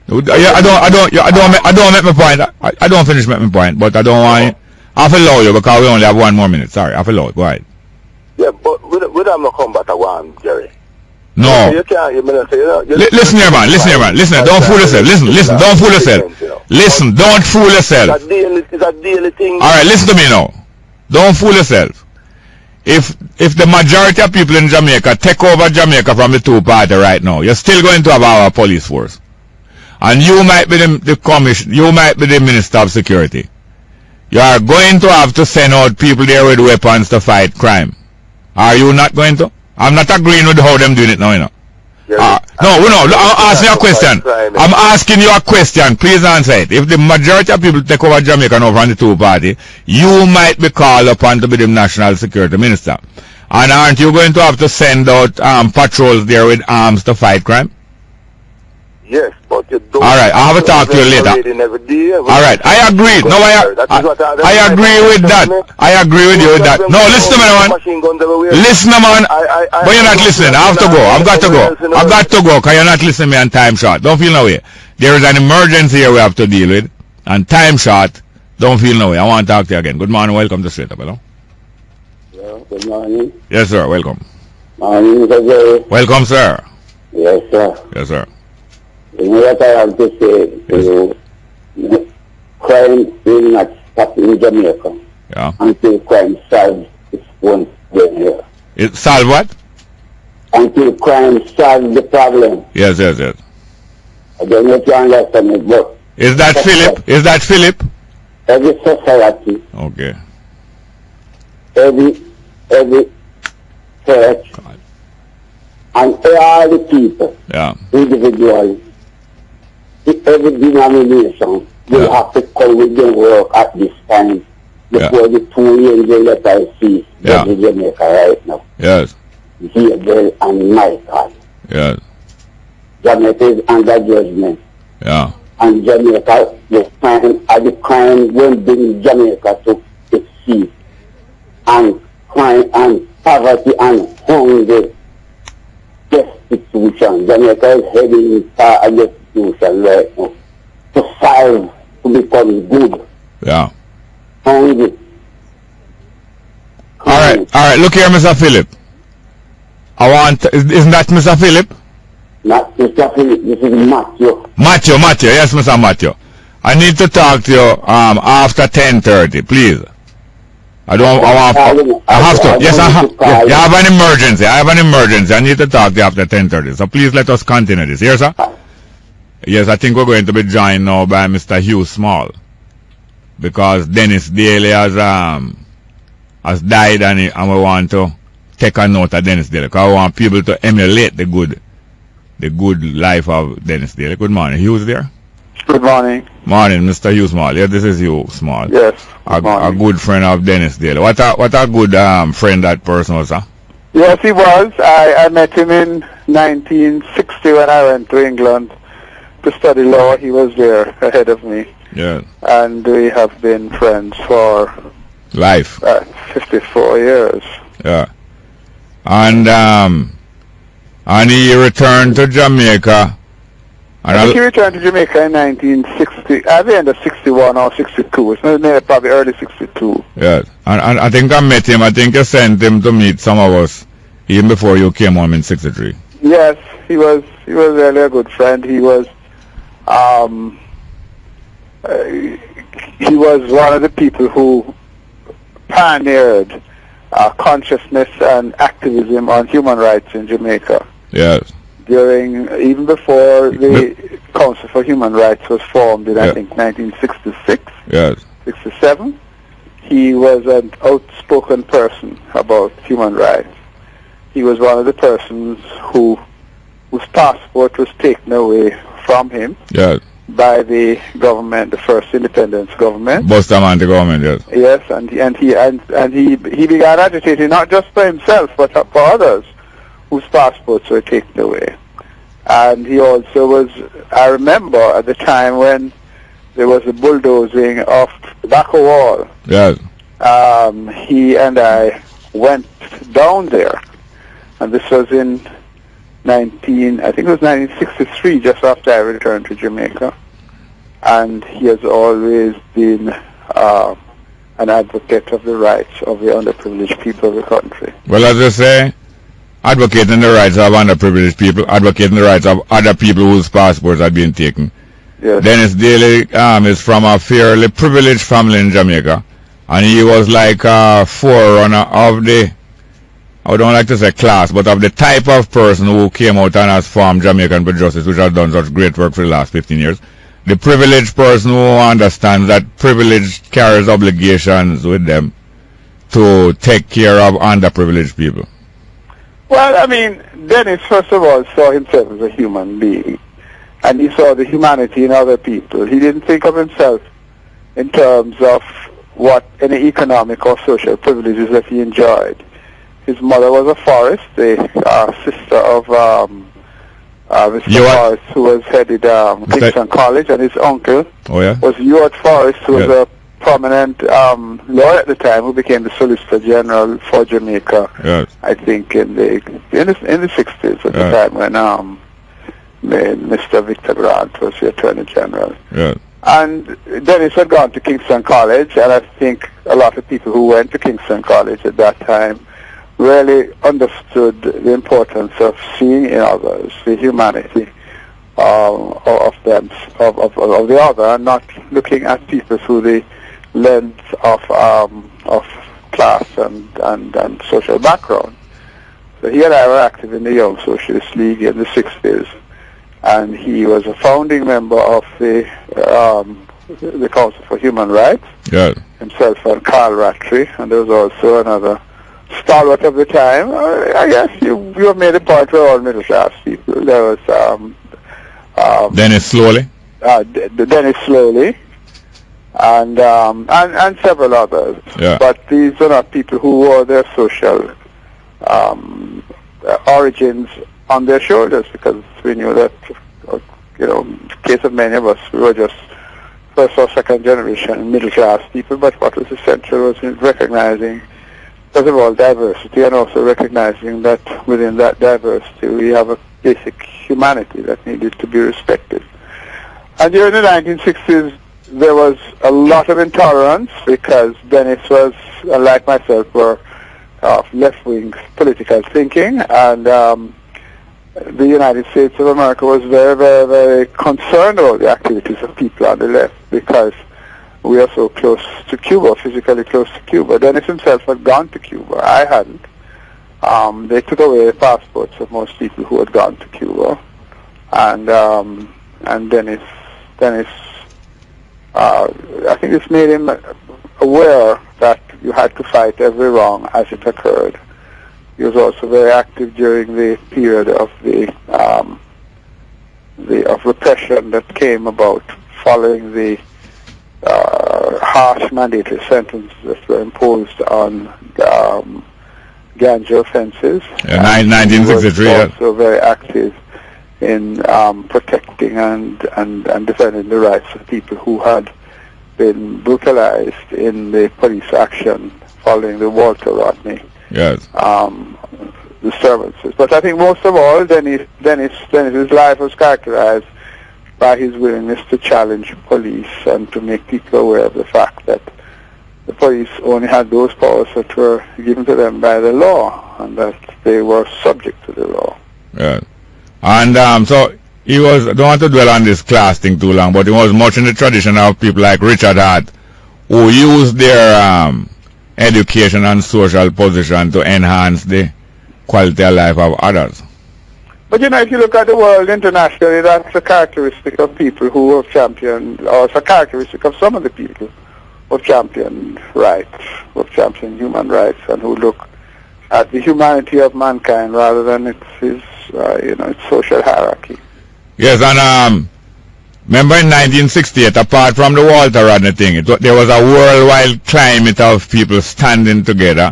I don't make my point. I don't finish making my point, but I don't want. I feel low you because we only have 1 more minute. Sorry, I feel low. Go ahead. Yeah, but we don't come back to one, Jerry. No. You can't. Listen here, man. Listen. Don't fool yourself. Listen. Don't fool yourself. Listen. Don't fool yourself. It's a daily thing. All right, listen to me now. Don't fool yourself. If the majority of people in Jamaica take over Jamaica from the two parties right now, you're still going to have our police force, and you might be the commission. You might be the Minister of Security. You are going to have to send out people there with weapons to fight crime. Are you not going to? I'm not agreeing with how them doing it now, you know. No, I'm asking you a question. I'm asking you a question. Please answer it. If the majority of people take over Jamaica now from the two parties, you might be called upon to be the National Security Minister. And aren't you going to have to send out patrols there with arms to fight crime? Yes, but you don't. All right, I'll have a talk to you later. All right, I agree. No, I agree with that. I agree with you with that. No, listen to me, man. Listen, man. But you're not listening. I have to go. I've got to go because you're not listening to me on time short. Don't feel no way. There is an emergency here we have to deal with. And time short, don't feel no way. I want to talk to you again. Good morning. Welcome to Straight Up. Hello? Yeah, good morning. Yes, sir. Welcome. Morning, sir. Welcome, sir. Yes, sir. Yes, sir. You know what I have to say to you? Crime will not stop in Jamaica until crime solves its own here. It solve what? Until crime solves the problem. Yes. I don't know if you understand it, but is that Philip? Is that Philip? Every society. Okay. Every church and all the people. Yeah. Individually. Every denomination will have to come with their work at this time before the 2 angels that I see in Jamaica right now. Yes. Gabriel and Michael. Yes. Jamaica is under judgment. Yeah. And Jamaica, the crime will bring Jamaica to its feet. And crime and poverty and hunger, destitution. Jamaica is heading for a destitution right now. To solve, to become good. Yeah. Hungry. All right. Look here, Mr. Philip. Isn't that Mr. Philip? Not Mr. Philip. This is Matthew. Matthew. Yes, Mr. Matthew. I need to talk to you after 10:30, please. I have to. Yes, I have. You have an emergency. I have an emergency. I need to talk to you after 10:30. So please let us continue this. Yes, sir? Yes, I think we're going to be joined now by Mr. Hugh Small. Because Dennis Daley has died and we want to take a note of Dennis Daley. Because we want people to emulate the good life of Dennis Daley. Good morning. Hugh's there? Good morning. Morning, Mr. Hugh Small. Yeah, this is Hugh Small. Yes. A good friend of Dennis Daley. What a good friend that person was, sir? Yes, he was. I met him in 1960 when I went to England to study law. He was there ahead of me. Yeah. And we have been friends for life. 54 years. Yeah. And he returned to Jamaica. I think he returned to Jamaica in 1960, at the end of 61 or 62. It's probably early 62. Yes. And I think I met him. I think I sent him to meet some of us even before you came home in 63. Yes, he was really a good friend. He was one of the people who pioneered consciousness and activism on human rights in Jamaica. Yes. Even before the Council for Human Rights was formed in, I think, 1966, 67, he was an outspoken person about human rights. He was one of the persons whose passport was taken away from him by the government, the first independence government. Bustamante government, yes. Yes, and he began agitating not just for himself but for others whose passports were taken away. And he also was, I remember at the time when there was a bulldozing of the tobacco wall. Yes. He and I went down there, and this was in I think it was 1963, just after I returned to Jamaica. And he has always been an advocate of the rights of the underprivileged people of the country. Well, as I say, advocating the rights of underprivileged people, advocating the rights of other people whose passports have been taken. Yes. Dennis Daley is from a fairly privileged family in Jamaica, and he was like a forerunner of the, I don't like to say class, but of the type of person who came out and has formed Jamaican for Justice, which has done such great work for the last 15 years. The privileged person who understands that privilege carries obligations with them to take care of underprivileged people. Well, I mean, Dennis, first of all, saw himself as a human being, and he saw the humanity in other people. He didn't think of himself in terms of what any economic or social privileges that he enjoyed. His mother was a Forrest, the sister of Mr. Forrest, who was headed Kingston College, and his uncle was Youth Forrest, who was a prominent lawyer at the time, who became the Solicitor General for Jamaica. I think in the 60s, at the time when Mr. Victor Grant was the Attorney General. And Dennis had gone to Kingston College, and I think a lot of people who went to Kingston College at that time really understood the importance of seeing in others the humanity of them, of the other, and not looking at people through the lens of class and social background. So he and I were active in the Young Socialist League in the 60s, and he was a founding member of the Council for Human Rights, himself and Carl Rattray, and there was also another stalwart of the time. I guess you have made a point for all middle class people. There was Dennis Slowly. Dennis Slowly, and several others. But these are not people who wore their social origins on their shoulders, because we knew that, in the case of many of us, we were just first or second generation middle class people. But what was essential was recognizing, first of all, diversity, and also recognizing that within that diversity we have a basic humanity that needed to be respected. And during the 1960s there was a lot of intolerance, because Dennis was, like myself, were of left-wing political thinking, and the United States of America was very, very, very concerned about the activities of people on the left, because we are so close to Cuba, physically close to Cuba. Dennis himself had gone to Cuba. I hadn't. They took away the passports of most people who had gone to Cuba, and Dennis, I think this made him aware that you had to fight every wrong as it occurred. He was also very active during the period of of repression that came about following the harsh mandatory sentences that were imposed on ganja offences. 1963. He was also very active in protecting and defending the rights of people who had been brutalized in the police action following the Walter Rodney disturbances. But I think most of all, Dennis's life was characterized by his willingness to challenge police and to make people aware of the fact that the police only had those powers that were given to them by the law, and that they were subject to the law. And so he was, I don't want to dwell on this class thing too long, but he was much in the tradition of people like Richard Hart, who used their education and social position to enhance the quality of life of others. But if you look at the world internationally, that's a characteristic of people who have championed, or it's a characteristic of some of the people who have championed rights, who have championed human rights, and who look at the humanity of mankind rather than its social hierarchy. Yes, and remember in 1968, apart from the Walter Rodney thing, there was a worldwide climate of people standing together.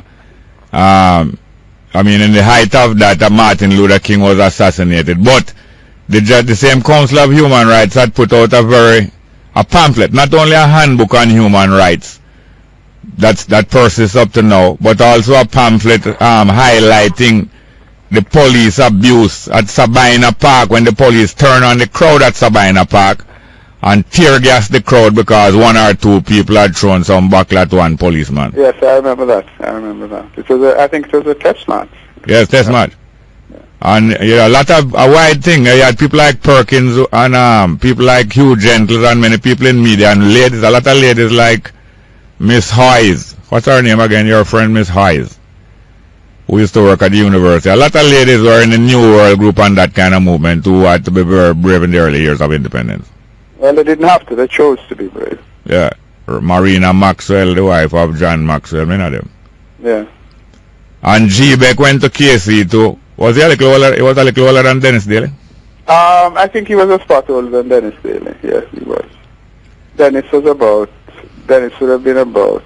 I mean, in the height of that, Martin Luther King was assassinated. But the same Council of Human Rights had put out a pamphlet, not only a handbook on human rights that persists up to now, but also a pamphlet highlighting the police abuse at Sabina Park when the police turn on the crowd at Sabina Park and tear gas the crowd because one or two people had thrown some buckler at one policeman. Yes, I remember that. It was I think it was a test match. Yes, test match. Yeah. And a lot of a wide thing. You had people like Perkins and people like Hugh Gentles and many people in media and ladies. A lot of ladies like Miss Hayes. What's her name again? Your friend Miss Hayes, who used to work at the university. A lot of ladies were in the New World group and that kind of movement who had to be very brave in the early years of independence. Well, they didn't have to. They chose to be brave. Yeah. Marina Maxwell, the wife of John Maxwell, many of them. Yeah. And G. Beck went to KC too. Was he a little older? He was a little older than Dennis Daley? I think he was a spot older than Dennis Daley. Yes, he was. Dennis would have been about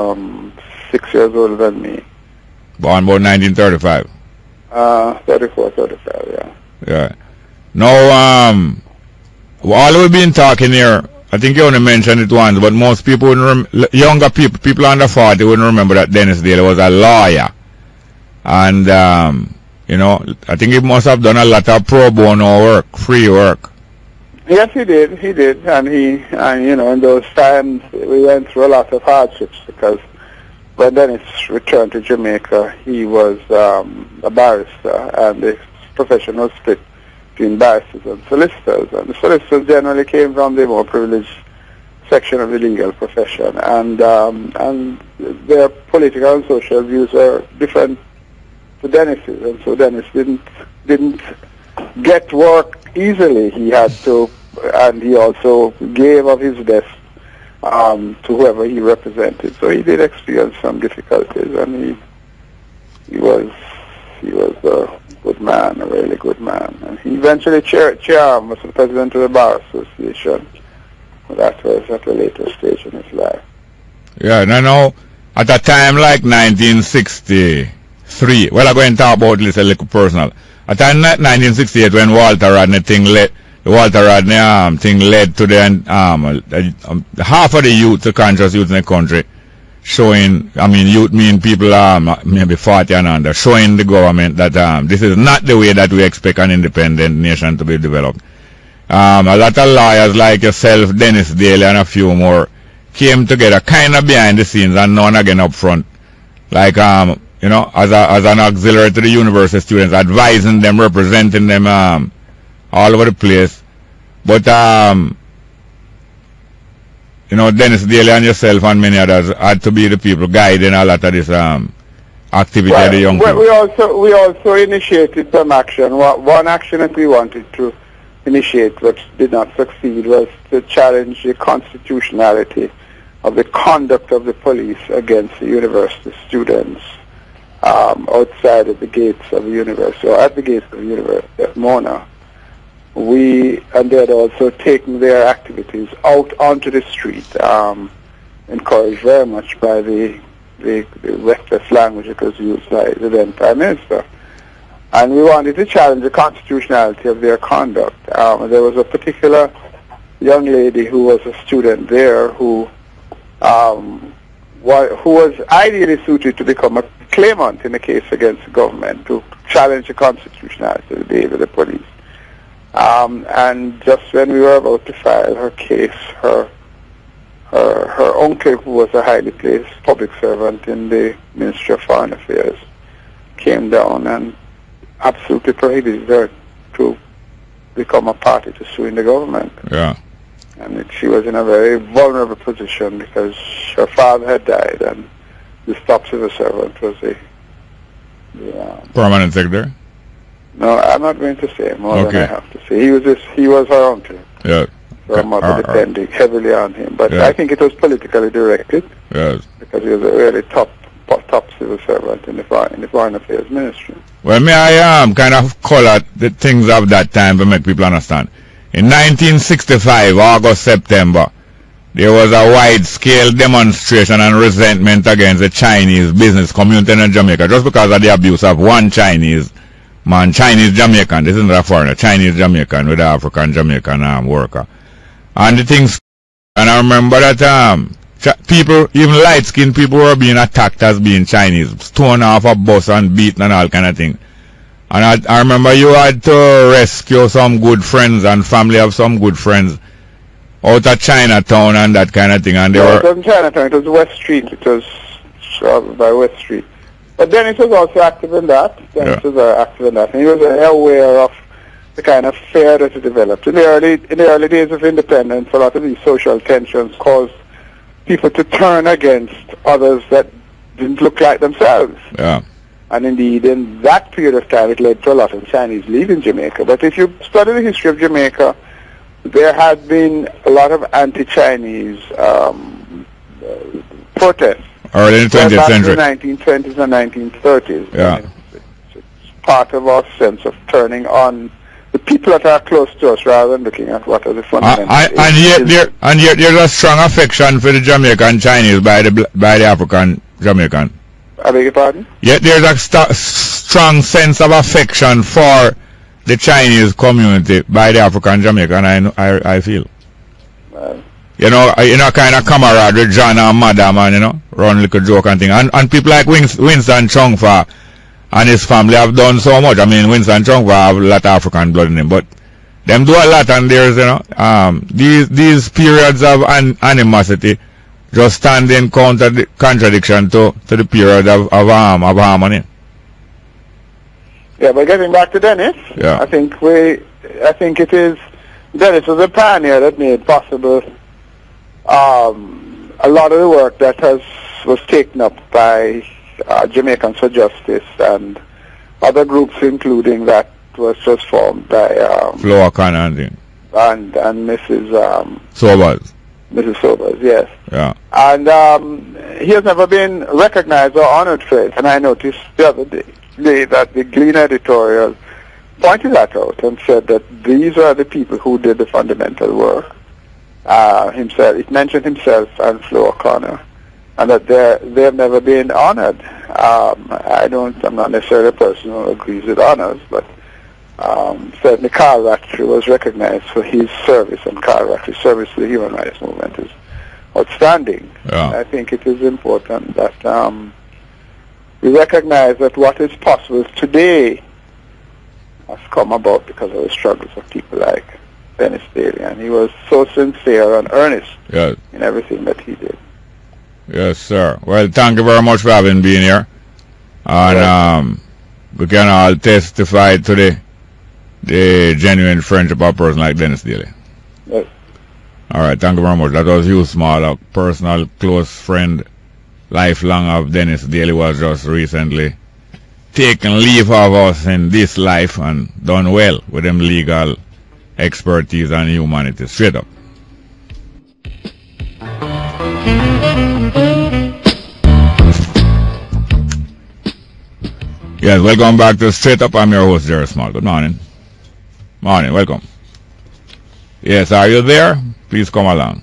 6 years older than me. Born about 1935. 34, 35, yeah. Yeah. Now, all we've been talking here, I think you only mentioned it once, but most people wouldn't younger people under 40 wouldn't remember that Dennis Daley was a lawyer. And, you know, I think he must have done a lot of pro bono work, free work. Yes, he did. And you know, in those times, we went through a lot of hardships because when Dennis returned to Jamaica, he was a barrister, and the profession was split between barristers and solicitors. And the solicitors generally came from the more privileged section of the legal profession, and their political and social views were different to Dennis's, and so Dennis didn't get work easily. He had to, and he also gave of his best to whoever he represented. So he did experience some difficulties, and he was a good man, a really good man. And he eventually was the president of the Bar Association. That was at a later stage in his life. Yeah, no, at a time like 1963, well, I'm going to talk about this a little personal. At 1968, when Walter Rodney thing led to the half of the youth, the conscious youth in the country, showing, I mean, youth mean people maybe 40 and under, showing the government that this is not the way that we expect an independent nation to be developed. A lot of lawyers like yourself, Dennis Daley, and a few more came together, kind of behind the scenes and none again up front, like you know, as an auxiliary to the university students, advising them, representing them all over the place. But you know, Dennis Daley and yourself and many others had to be the people guiding a lot of this activity of the young people. We also initiated some action. One action that we wanted to initiate, which did not succeed, was to challenge the constitutionality of the conduct of the police against the university students outside of the gates of the university, or at the gates of the university at Mona. They had also taken their activities out onto the street, encouraged very much by the reckless language that was used by the then Prime Minister. And we wanted to challenge the constitutionality of their conduct. There was a particular young lady who was a student there who was ideally suited to become a claimant in a case against the government, to challenge the constitutionality of the behavior of the police. And just when we were about to file her case, her uncle, who was a highly placed public servant in the Ministry of Foreign Affairs, came down and absolutely prohibited her to become a party to suing the government. Yeah. And she was in a very vulnerable position because her father had died, and this top civil servant was the permanent secretary? No, I'm not going to say more than I have to say. He was her uncle. Yeah. Her mother depending heavily on him. But I think it was politically directed. Yes. Because he was a really top civil servant in the Foreign Affairs Ministry. Well, may I kind of color the things of that time to make people understand. In 1965, August, September, there was a wide-scale demonstration and resentment against the Chinese business community in Jamaica just because of the abuse of one Chinese man, Chinese Jamaican. This isn't a foreigner, Chinese Jamaican with an African Jamaican worker. And the things, and I remember that people, even light-skinned people, were being attacked as being Chinese, torn off a bus and beaten and all kind of thing. And I remember you had to rescue some good friends and family of some good friends out of Chinatown and that kind of thing. And they were... It wasn't Chinatown, it was West Street. It was by West Street. But Dennis was also active in that. Dennis was active in that. And he was aware of the kind of fear that it developed. In the early days of independence, a lot of these social tensions caused people to turn against others that didn't look like themselves. Yeah. And indeed, in that period of time, it led to a lot of Chinese leaving Jamaica. But if you study the history of Jamaica, there had been a lot of anti-Chinese protests. Early in the 20th century. Back in the 1920s and 1930s. Yeah. It's part of our sense of turning on the people that are close to us rather than looking at what are the fundamental and yet there's a strong affection for the Jamaican Chinese by the African Jamaican. I beg your pardon? Yet there's a strong sense of affection for the Chinese community by the African Jamaican, I feel. You know, kind of camaraderie, John and Madam, and, run little joke and thing. And people like Winston Chungfa and his family have done so much. I mean, Winston Chungfa have a lot of African blood in him, but them do a lot, and there's, these periods of animosity just stand in contradiction to the period of harmony. Yeah, but getting back to Dennis, I think it is Dennis was a pioneer that made possible a lot of the work that was taken up by Jamaicans for Justice and other groups, including that was just formed by Flo O'Connor and Mrs. Sobers. Mrs. Sobers, yes. Yeah. And he has never been recognized or honored for it. And I noticed the other day that the Glean editorial pointed that out and said that these are the people who did the fundamental work. It mentioned himself and Flo O'Connor, and that they have never been honored. I'm not necessarily a person who agrees with honors, but certainly Carl Rattree was recognized for his service, and Carl Rattree's service to the human rights movement is outstanding. Yeah. I think it is important that we recognize that what is possible today has come about because of the struggles of people like Dennis Daley, and he was so sincere and earnest in everything that he did. Yes, sir. Well, thank you very much for having been here. And we can all testify to the genuine friendship of a person like Dennis Daley. Yes. All right, thank you very much. That was Hugh Small, a personal close friend, lifelong of Dennis Daley, was just recently taken leave of us in this life and done well with them legal expertise and humanity. Straight up. Yes, welcome back to Straight Up. I'm your host, Jerry Small. Good morning. Morning, welcome. Yes, are you there? Please come along.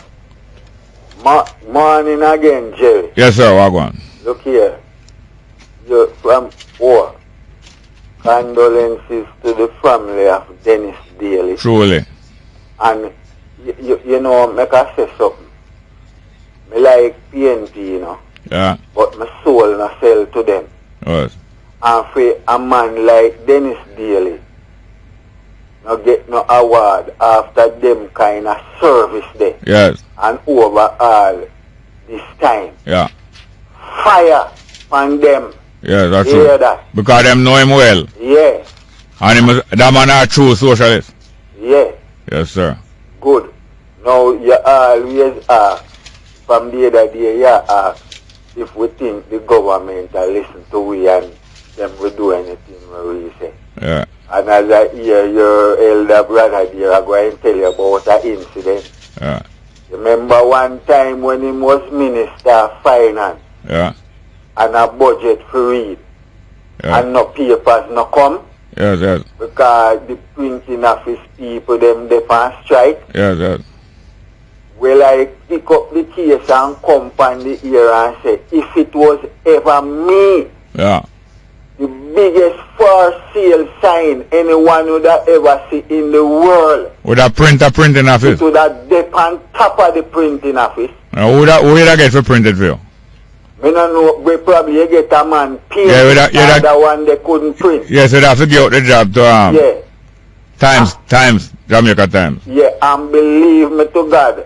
Morning again, Jerry. Yes, sir, walk on. Look here. You're from war. Condolences to the family of Dennis Daley. Truly. And, you know, make I say something. Me like PNP, you know. Yeah. But my soul not sell to them. Yes. And for a man like Dennis Daley, no get no award after them kind of service there. Yes. And overall this time. Yeah. Fire on them. Yeah, that's true. That? Because them know him well. Yeah. And that man are true socialist. Yeah. Yes, sir. Good. Now you always ask, from the other day you ask if we think the government will listen to we and them will do anything where we say. Yeah. And as I hear your elder brother there, I'm going to tell you about an incident. Yeah. Remember one time when he was Minister of Finance? Yeah. And a budget for read. Yeah. And no papers no come. Yes, yes. Because the printing office people, them on strike. Yes, yes. Well, I pick up the case and come on the ear and say, if it was ever me, yeah, the biggest for sale sign anyone would have ever see in the world. Would have printing office? It would have dip on top of the printing office. Who would I get for printed for you? Me no know, we probably get a man paid the one they couldn't print. Yes, you'd have to give out the job to Times, Jamaica Times. Yeah, and believe me to God,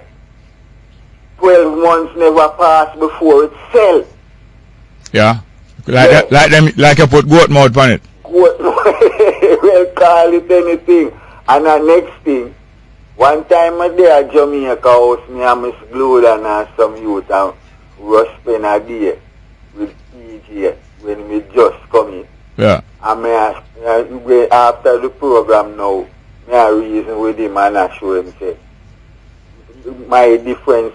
12 months never passed before it fell. Yeah. Like you put goat mouth on it. Goat mouth, we'll call it anything. And the next thing, one time I there at Jamaica house, me and Miss Gluda and some youth, and we were spend a day with PJ when we just come in. Yeah. And after the program now, I reason with him and I show him say, the difference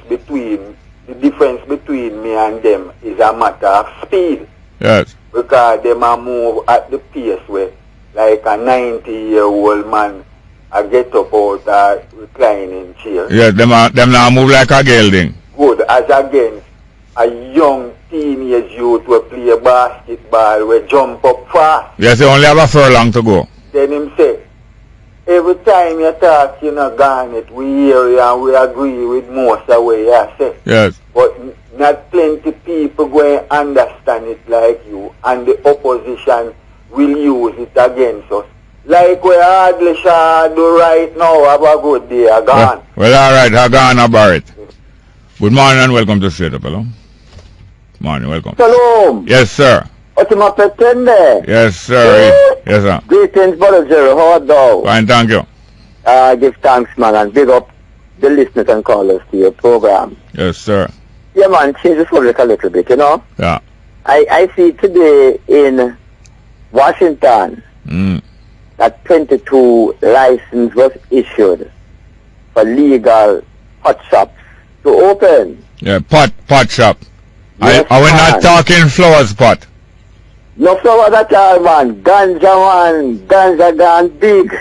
between me and them is a matter of speed. Yes. Because them a move at the pace where like a 90-year-old man I get up out a reclining chair. Yes, them now move like a gelding. Good, as against a young teenage youth will play basketball, will jump up fast. Yes, they only have a furlong to go. Then him say, every time you talk, you know, Garnet, we hear you and we agree with most of what you say. Yes. But not plenty people going to understand it like you, and the opposition will use it against us. Like we hardly shall do right now, have a good day, gone. Well, all right, I gone about it. Good morning and welcome to Straight Up, hello. Morning, welcome. Shalom. Yes, sir. What's my pretender? Yes, sir. Yes, sir. Greetings, brother Jerry. How are you? Fine, thank you. Give thanks, man, and big up the listeners and callers to your program. Yes, sir. Yeah, man, change the subject a little bit, you know? Yeah. I see today in Washington that 22 license was issued for legal pot shops to open. Yeah, pot shop. Yes, I was not talking flowers pot. No flowers at all, man. Ganja gone big.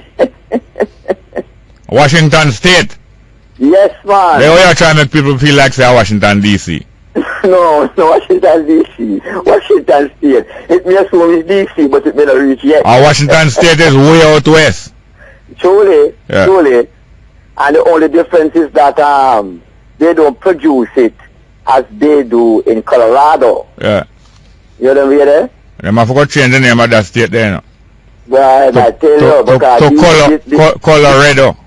Washington State. Yes, man. They always try to make people feel like say Washington D.C. No, Washington D.C. Washington State. It may assume it's D.C., but it may not reach yet. Washington State is way out west. Truly. And the only difference is that they don't produce it as they do in Colorado. Yeah. You know what I mean? They might forgot change the name of that state there, you know. Well, I tell you, because Colorado.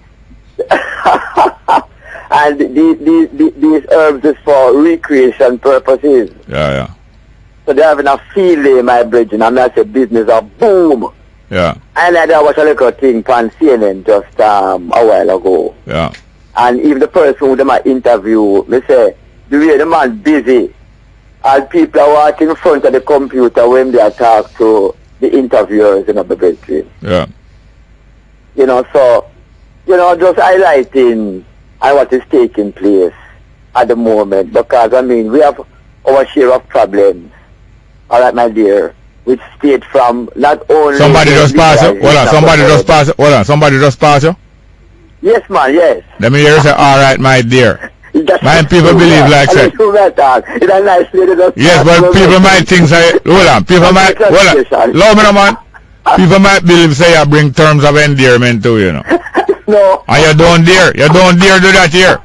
And these herbs is for recreation purposes. Yeah. So they're having a field day, my brethren, and that's a business of boom. Yeah. And I watched a little thing on CNN just a while ago. Yeah. And even the person who them interview, me say, the way the man busy, and people are walking in front of the computer when they talk to the interviewers in the brethren. Yeah. You know, so, you know, just highlighting what is taking place at the moment, because, I mean, we have our share of problems, all right, my dear, which state from not only... Somebody just pass you? Hold on, somebody just pass you? Yes, man, yes. Let me hear you say, all right, my dear. Man, people believe like that. It's a nice lady. Yes, but people might think, say, hold on, love me, no, man. People might believe, say, I bring terms of endearment to you know. No. And you don't dare do that here.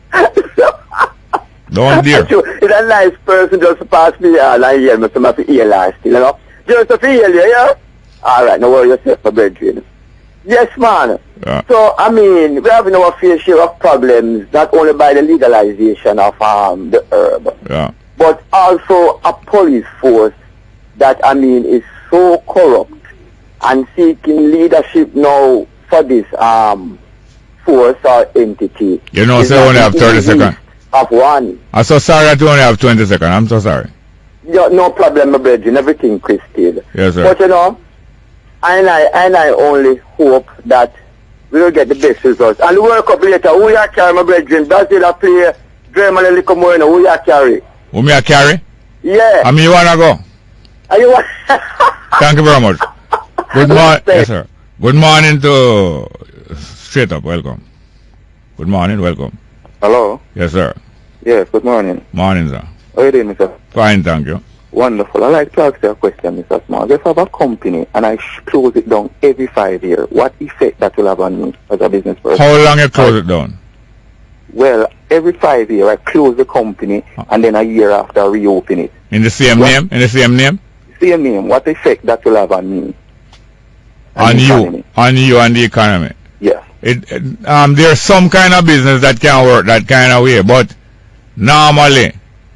Don't dare. It's a nice person just pass me and I hear me some of the ear last, you know. Just to feel you, yeah? Alright, now worry yourself for brethren. Yes, man. Yeah. So, I mean, we're having our fair share of problems, not only by the legalization of the herb, but also a police force that, I mean, is so corrupt and seeking leadership now for this force or entity. You know, so you only have 30 seconds. Of one. I'm so sorry that you only have 20 seconds. I'm so sorry. No problem, my brethren. Everything Christian. Yes, sir. But, you know, and I only hope that we will get the best results. And the World Cup later, who you carry, my brethren? Brazil a play, Germany a little more, you know, who you carry? Who me a carry? Yeah. I mean, you want to go? Are you Thank you very much. Good morning. Yes, sir. Good morning to Straight Up. Welcome. Good morning. Welcome. Hello? Yes, sir. Yes, good morning. Morning, sir. How are you doing, Mr.? Fine, thank you. Wonderful. I'd like to ask you a question, Mr. Small. If I have a company and I close it down every 5 years, what effect that will have on me as a business person? How long you close it down? Well, every 5 years I close the company and then a year after I reopen it. In the same name? In the same name? Same name. What effect that will have on me? On you and the economy. Yes. There's some kind of business that can work that kind of way, but normally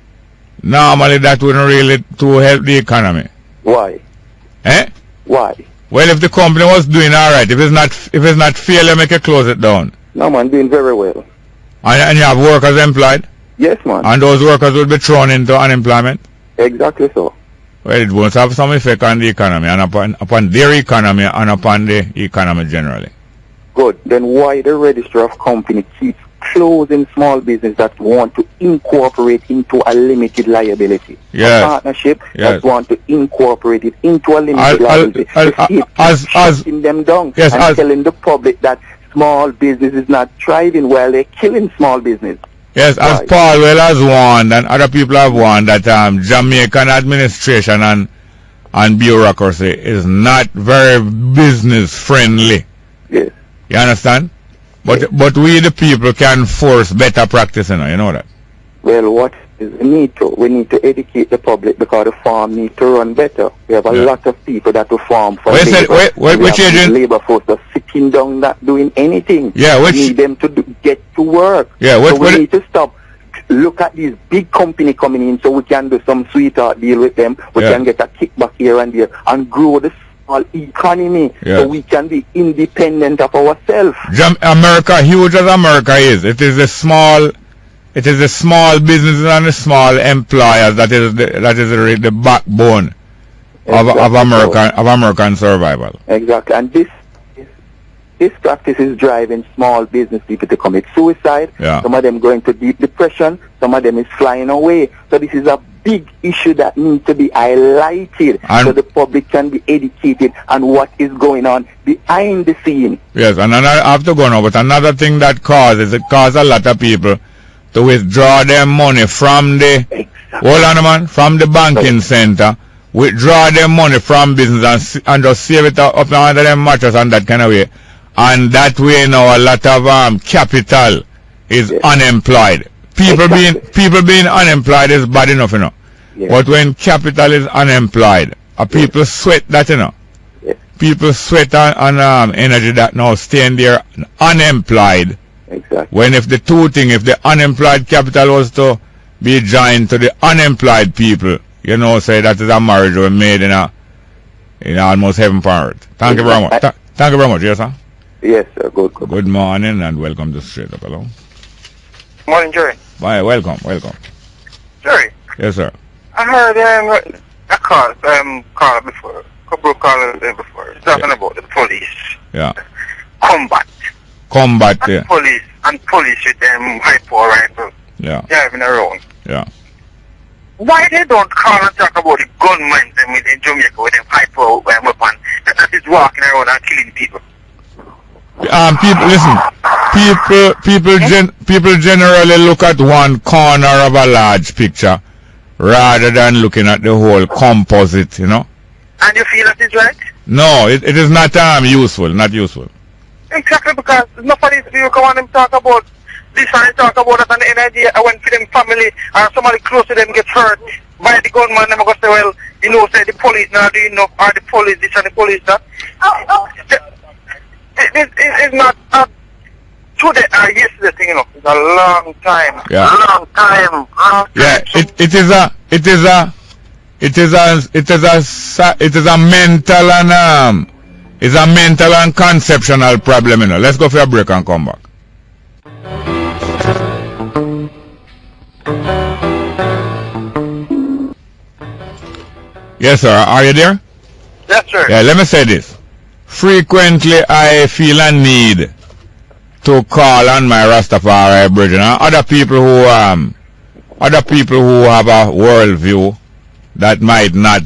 that wouldn't really to help the economy. Why? Eh? Why? Well, if the company was doing all right, if it's not fair, you make it close it down. No, man, doing very well. And you have workers employed? Yes, man. And those workers would be thrown into unemployment? Exactly so. Well, it won't have some effect on the economy and upon their economy and upon the economy generally. Good. Then why the registrar of company keeps closing small business that want to incorporate into a limited liability? Yes. A partnership yes. that want to incorporate it into a limited liability. Shutting them down and telling the public that small business is not thriving while they're killing small business. Yes, as Paul well has warned and other people have warned that Jamaican administration and bureaucracy is not very business friendly. Yes. You understand? But we the people can force better practice, you know that. Well, what is we need to educate the public because the farm needs to run better. We have a lot of people that will farm for which agent? Labor force are sitting down not doing anything. Yeah, we need them to get to work. Yeah, so we need to stop. Look at these big company coming in so we can do some sweetheart deal with them. We can get a kickback here and there and grow the small economy so we can be independent of ourselves. America, huge as America is, it is the small businesses and the small employers that is the backbone of American survival. Exactly, and this practice is driving small business people to commit suicide. Yeah. Some of them going to deep depression. Some of them is flying away. So this is a big issue that needs to be highlighted so the public can be educated on what is going on behind the scene. Yes, and I have to go now, but another thing that causes a lot of people to withdraw their money from the from the banking center, withdraw their money from business and just save it up under their mattress and that kind of way. And that way now a lot of capital is unemployed. People being unemployed is bad enough, you know. But when capital is unemployed, people sweat that, you know. People sweat on energy that now staying there unemployed. Exactly. When if the unemployed capital was to be joined to the unemployed people, you know, say that is a marriage we made in almost heaven for earth. Thank you very much. Thank you very much, yes sir? Yes sir, good. Good morning and welcome to Straight Up. Hello. Morning, Jerry. Bye, welcome. Jerry. Yes sir. I heard a caller before, a couple of callers before, talking about the police. Yeah. Combat, yeah. Police with them hyper rifles. Yeah. Driving around. Yeah. Why they don't call and talk about the gunmen in Jamaica with them hyper weapon that is walking around and killing people? People generally look at one corner of a large picture rather than looking at the whole composite, you know. And you feel that is right? No, it is not not useful. Exactly, because enough of these people come on and talk about this and talk about that, and the energy when for them family or somebody close to them gets hurt by the gunman, them go say, well, you know, say the police not doing enough, or the police this and the police that. It's not today or yesterday thing, you know. It's a long time. Yeah. Long time. Yeah, it is a mental and it's a mental and conceptual problem, you know. Let's go for a break and come back. Yes, sir. Are you there? Yes, sir. Yeah, let me say this. Frequently, I feel a need to call on my Rastafari brethren and other people who have a worldview that might not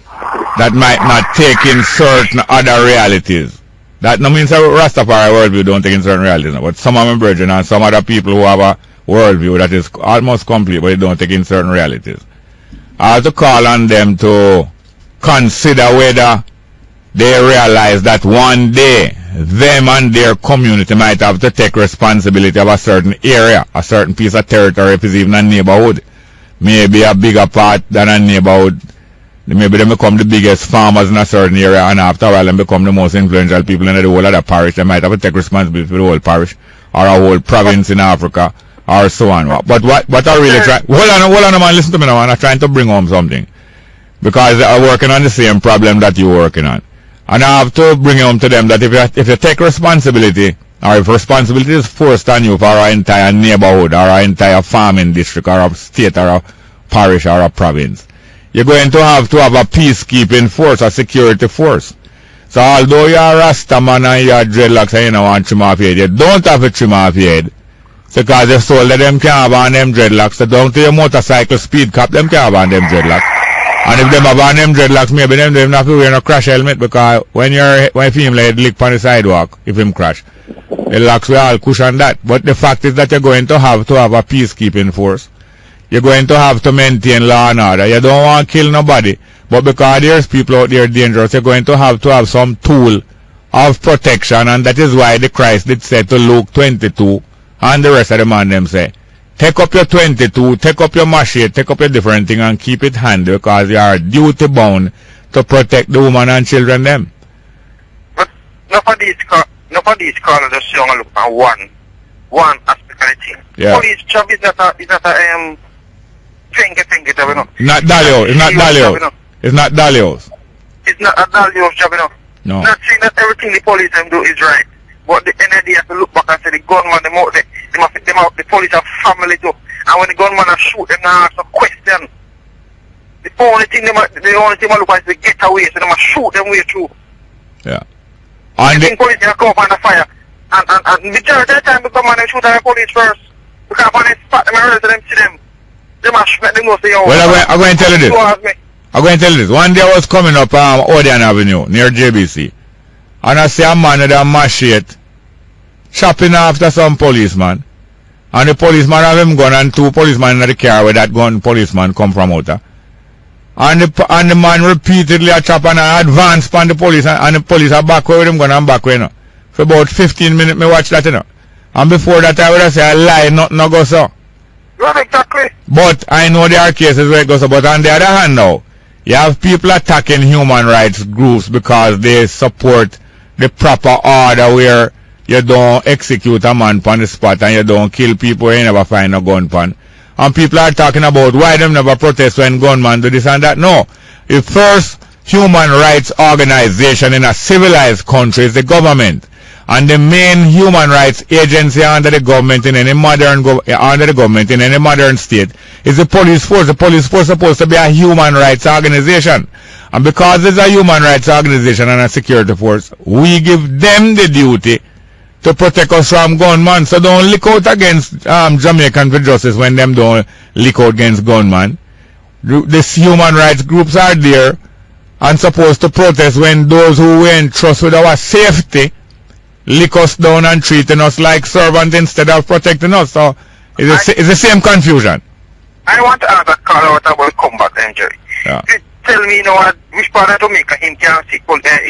take in certain other realities. That no means a Rastafari worldview don't take in certain realities, but some of my brethren and some other people who have a worldview that is almost complete, but they don't take in certain realities. I have to call on them to consider whether they realize that one day them and their community might have to take responsibility of a certain area, a certain piece of territory, if it's even a neighborhood. Maybe a bigger part than a neighborhood. Maybe they become the biggest farmers in a certain area, and after a while they become the most influential people in the whole of the parish. They might have to take responsibility for the whole parish or a whole province in Africa or so on. But what I really try... Hold on, man, listen to me now, man. I'm trying to bring home something. Because I'm working on the same problem that you're working on. And I have to bring home to them that if you take responsibility, or if responsibility is forced on you for our entire neighborhood, or our entire farming district, or a state, or a parish, or a province, you're going to have a peacekeeping force, a security force. So although you're a Rasta man and you're dreadlocks and you don't want to trim off your head, you don't have to trim off your head. Because the soul that them can't have on them dreadlocks, so down to your motorcycle speed cap, them can't have on them dreadlocks. And if them have on them dreadlocks, maybe them don't have to wear no crash helmet, because when female head lick on the sidewalk, if him crash, the locks will all cushion that. But the fact is that you're going to have a peacekeeping force. You're going to have to maintain law and order. You don't want to kill nobody, but because there's people out there dangerous, you're going to have some tool of protection, and that is why the Christ did say to Luke 22, and the rest of the man them say, take up your 22, take up your machete, take up your different thing and keep it handy, because you are duty bound to protect the woman and children them. But enough of these callers just young look at one aspect of the thing. Yeah. Police job is not a finger job, you know. Not Dalio, it's not Dalio. It's not Dalio's. It's not a Dalio's job, you know. No. Not saying that everything the police them do is right. But the NID have to look back and say the gunman, the police have family too. And when the gunman have shoot them, now ask a question. The only thing they look at is the getaway, so they must shoot them way through. Yeah. And the police can come up on the fire. And the majority of the time the gunman they shoot at the police first. Because when they spot them and realize them see them, they must let them go say, oh. Well, I'm going to tell you this. I'm going to tell you this. One day I was coming up Odeon Avenue near JBC. And I see a man with a machete chopping after some policeman. And the policeman have him gun and two policemen in the car where that gun policeman come from out. And the man repeatedly a chop and advance upon the police, and the police are back with him gun and back with him. For about 15 minutes me watch that, you know. And before that I would have said a lie, nothing no go so. Right, exactly. But I know there are cases where it goes so. But on the other hand now, you have people attacking human rights groups because they support the proper order where you don't execute a man on the spot and you don't kill people where you never find a gun pan. And people are talking about why them never protest when gunmen do this and that. No. The first human rights organization in a civilized country is the government. And the main human rights agency under the government in any modern state is the police force. The police force is supposed to be a human rights organization. And because it's a human rights organization and a security force, we give them the duty to protect us from gunmen. So don't lick out against Jamaican for justice when them don't lick out against gunmen. These human rights groups are there and supposed to protest when those who we entrust with our safety lick us down and treating us like servants instead of protecting us. So it's the same confusion. I want to ask a caller about combat injury. Yeah. Tell me, you know what, which part of Jamaica him can see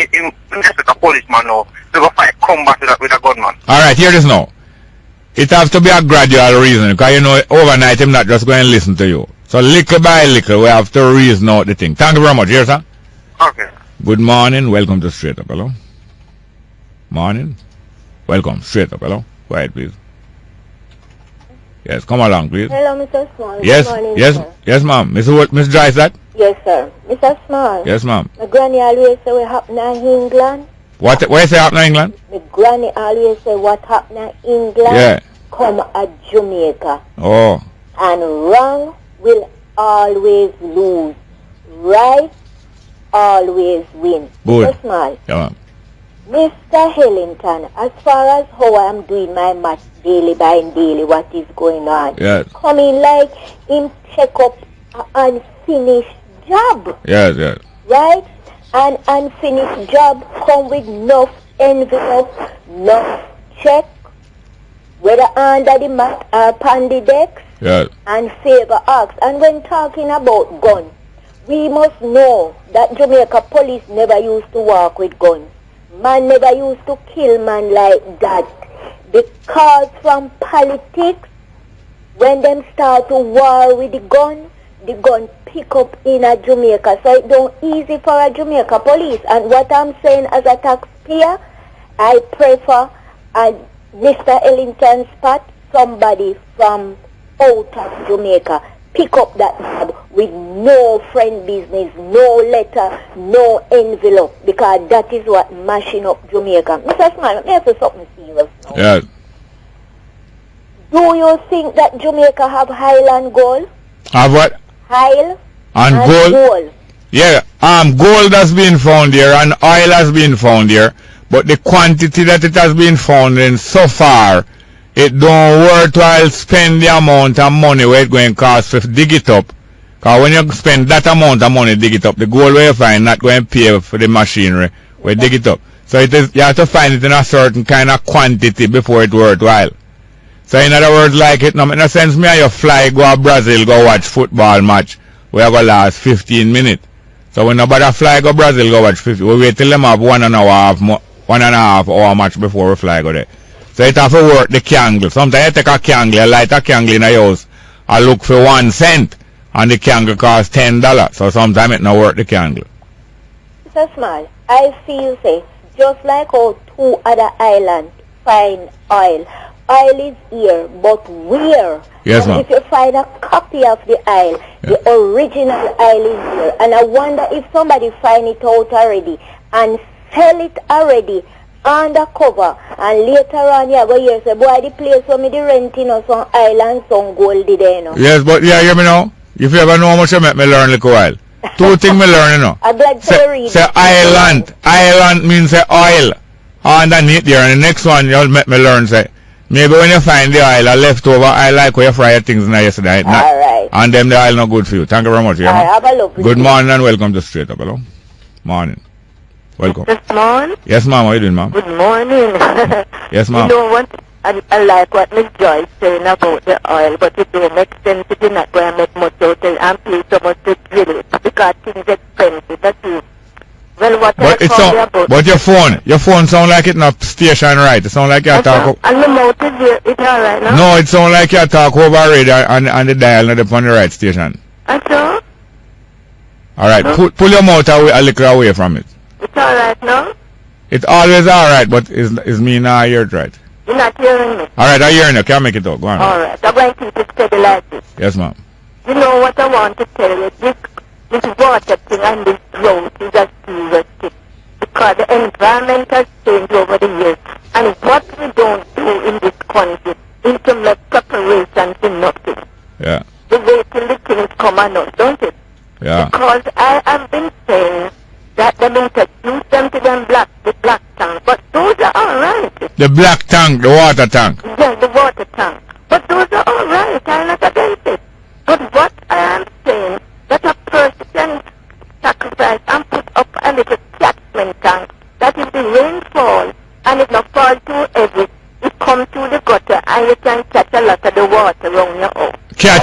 a policeman now to go fight combat with a gunman. Alright, hear this now. It has to be a gradual reason, because you know overnight him not just going to listen to you. So little by little we have to reason out the thing. Thank you very much. Here, sir. Okay. Good morning. Welcome to Straight Up. Hello. Morning. Welcome. Straight Up. Hello. Quiet, please. Yes, come along, please. Hello, Mr. Small. Yes, good morning, yes, sir. yes, ma'am. Miss Dry, is that? Yes, sir. Mr. Small. Yes, ma'am. My granny always say what happened in England. What you say happened in England? My granny always say what happened in England. Yeah. Come at Jamaica. Oh. And wrong will always lose. Right always win. Good. Mr. Small. Yeah, ma'am. Mr. Hillington, as far as how I am doing my match daily by daily, what is going on? Yes. Coming like him check up an unfinished job. Yes, yes. Right? An unfinished job come with enough envelope, enough check, whether under the mat or upon the decks, yes. and favor acts. And when talking about gun, We must know that Jamaica police never used to walk with guns. Man never used to kill man like that. Because from politics, when them start to war with the gun pick up in a Jamaica. So it don't easy for a Jamaica police. And what I'm saying as a taxpayer, I prefer a Mr. Ellington spot, somebody from out of Jamaica. Pick up that job with no friend business, no letter, no envelope, because that is what mashing up Jamaica. Mr. Small, let me ask you something serious now. Yeah. Do you think that Jamaica have Highland gold? Have what? Highland and gold? Yeah, gold has been found here and oil has been found here, but the quantity that it has been found in so far, it don't worthwhile spend the amount of money where it's going to cost to dig it up. Because when you spend that amount of money to dig it up, the gold where you find not going to pay for the machinery where dig it up. So it is, you have to find it in a certain kind of quantity before it's worthwhile. So in other words, like it no make sense me and you fly go to Brazil, go watch football match where go last 15 minutes. So when nobody fly go Brazil, go watch 50, we wait till them have 1.5 hour match before we fly go there. So it have to work the candle. Sometimes you take a candle, you light a candle in a house, I look for 1 cent, and the candle costs $10. So sometimes it not work the candle. Mr. Small, I feel say, just like how 2 other islands find oil. Oil is here, but where? Yes, ma'am. If you find a copy of the oil, the original oil is here. And I wonder if somebody find it out already and sell it already undercover, and later on you go here say, boy, the place where me the renting or some island, some gold there, you know. Yes, but yeah, hear me now. If you ever know how much you make me learn like a while. 2 things me learn, you know. I'd like to read. Say island. Island means say oil. Underneath there, and the next one you'll make me learn say, maybe when you find the oil or leftover, I like where you fry your things in yesterday. All right. And them the oil not good for you. Thank you very much. Yeah, have a lovely good morning and welcome to Straight Up. Hello. Morning. Welcome. This morning? Yes, ma'am. How are you doing, ma'am? Good morning. Yes, ma'am. You know what? I like what Miss Joyce saying about the oil, but it don't make sense. It is not going to make much out of it and pay so much to drill it because things expensive. That's it. Well, what but I call about but your phone sound like it not station right. It sound like you talk. And the mouth is here. It's all right now? No, it sound like you talk over radio and the dial not on the right station. And so? All right. No? Pull your mouth a little away from it. It's all right now? It's always all right, but is me not hear it right? You're not hearing me? All right, I'm hearing you. Can't make it up. Go on. All right. I'm going to keep it steady like this. Yes, ma'am. You know what I want to tell you? This water thing and this drought is a serious thing. Because the environment has changed over the years. And what we don't do in this country is to make preparations in nothing. Yeah. We wait till the things come on us, don't it? Yeah. Because I have been saying that they introduce them to them the black tank. But those are all right. The black tank, the water tank. Yeah, the water tank. But those are all right. I'm not against it. But what I am saying, that a person can sacrifice and put up a little catchment tank, that if the rain falls and it not fall too heavy, it comes to the gutter and you can catch a lot of the water around your house.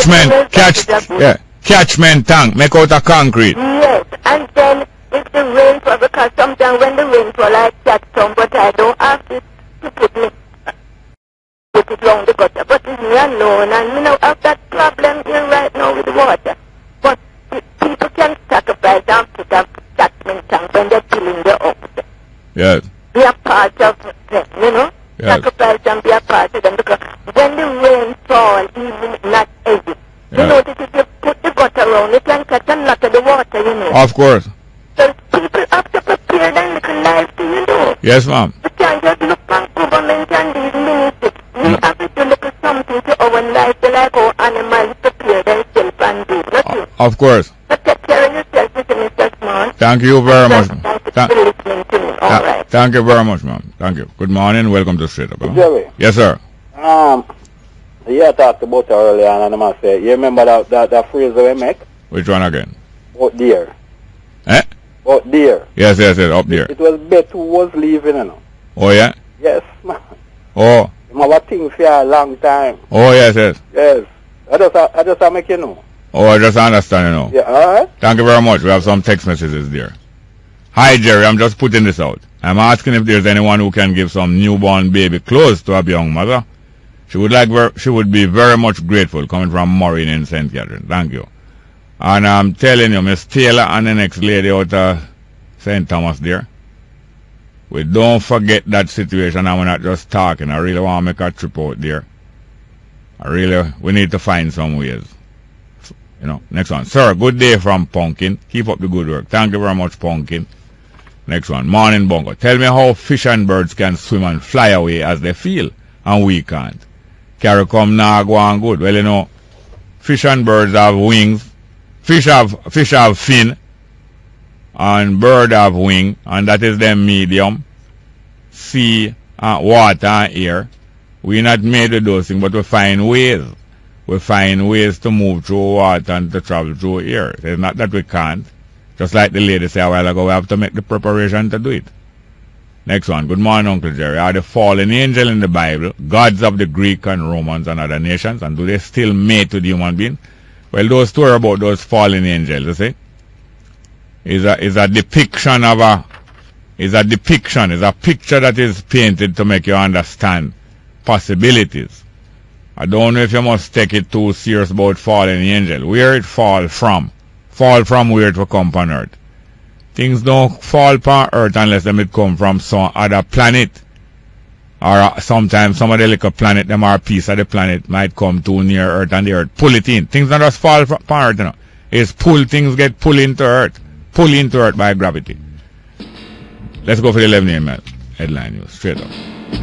Catchment tank, make out of concrete. Yes, and then if the rain fall, because sometimes when the rain fall I catch some, but I don't have to put it around the gutter. But it's me alone, and you know, I have that problem here right now with the water. But people can sacrifice and put a catchment tank when they're filling the house. Yes. Be a part of them, you know? Yes. Sacrifice and be a part of them, because when the rain falls, even not heavy, you notice if you put the gutter around, you can catch a lot of the water, you know? Of course. So people have to prepare their little life, you know? Yes, ma'am. We can't just look on government and these ministers. We have to look at something to our life, like how animals prepare themselves and do. Nothing. Of course. But take care of yourself, Mr. Small. Thank you very much. Thank you for listening to me. All right. Thank you very much, ma'am. Thank you. Good morning. Welcome to Straight Up. Jerry. Yes, sir. You talked about it earlier, and I must say, you remember that phrase that we make? Which one again? Out there. Eh? Out there. Yes, up there. It was Bet who was leaving, you know. Oh, yeah? Yes, man. Oh. You have a thing for a long time. Oh, yes. Yes. I just make you know. Oh, I just understand, you know. Yeah, all right. Thank you very much. We have some text messages there. Hi, Jerry. I'm just putting this out. I'm asking if there's anyone who can give some newborn baby clothes to a young mother. She would be very much grateful, coming from Maureen in St. Catherine. Thank you. And I'm telling you, Miss Taylor and the next lady out of St. Thomas there, we don't forget that situation. I'm not just talking. I really want to make a trip out there. We need to find some ways. You know, next one. Sir, good day from Pumpkin. Keep up the good work. Thank you very much, Pumpkin. Next one. Morning, Bongo. Tell me how fish and birds can swim and fly away as they feel, and we can't. Carry come now, go on good. Well, you know, fish and birds have wings. Fish have fin, and bird have wing, and that is their medium. Sea, water, and air. We're not made with those things, but we find ways. We find ways to move through water and to travel through air. It's not that we can't. Just like the lady said a while ago, we have to make the preparation to do it. Next one. Good morning, Uncle Jerry. Are the fallen angel in the Bible gods of the Greek and Romans and other nations? And do they still mate with human beings? Well, those stories about those fallen angels, you see, is a depiction of is a picture that is painted to make you understand possibilities. I don't know if you must take it too serious about fallen angel. Where it fall from where it will come upon earth. Things don't fall upon earth unless them it come from some other planet. Or sometimes some of the little planet, them are a piece of the planet, might come too near earth and the earth pull it in. Things don't just fall from earth, you know. It's things get pulled into earth. Pulled into earth by gravity. Let's go for the 11 a.m. headline news. Straight up.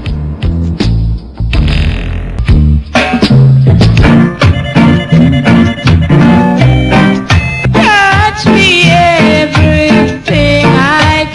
Me everything I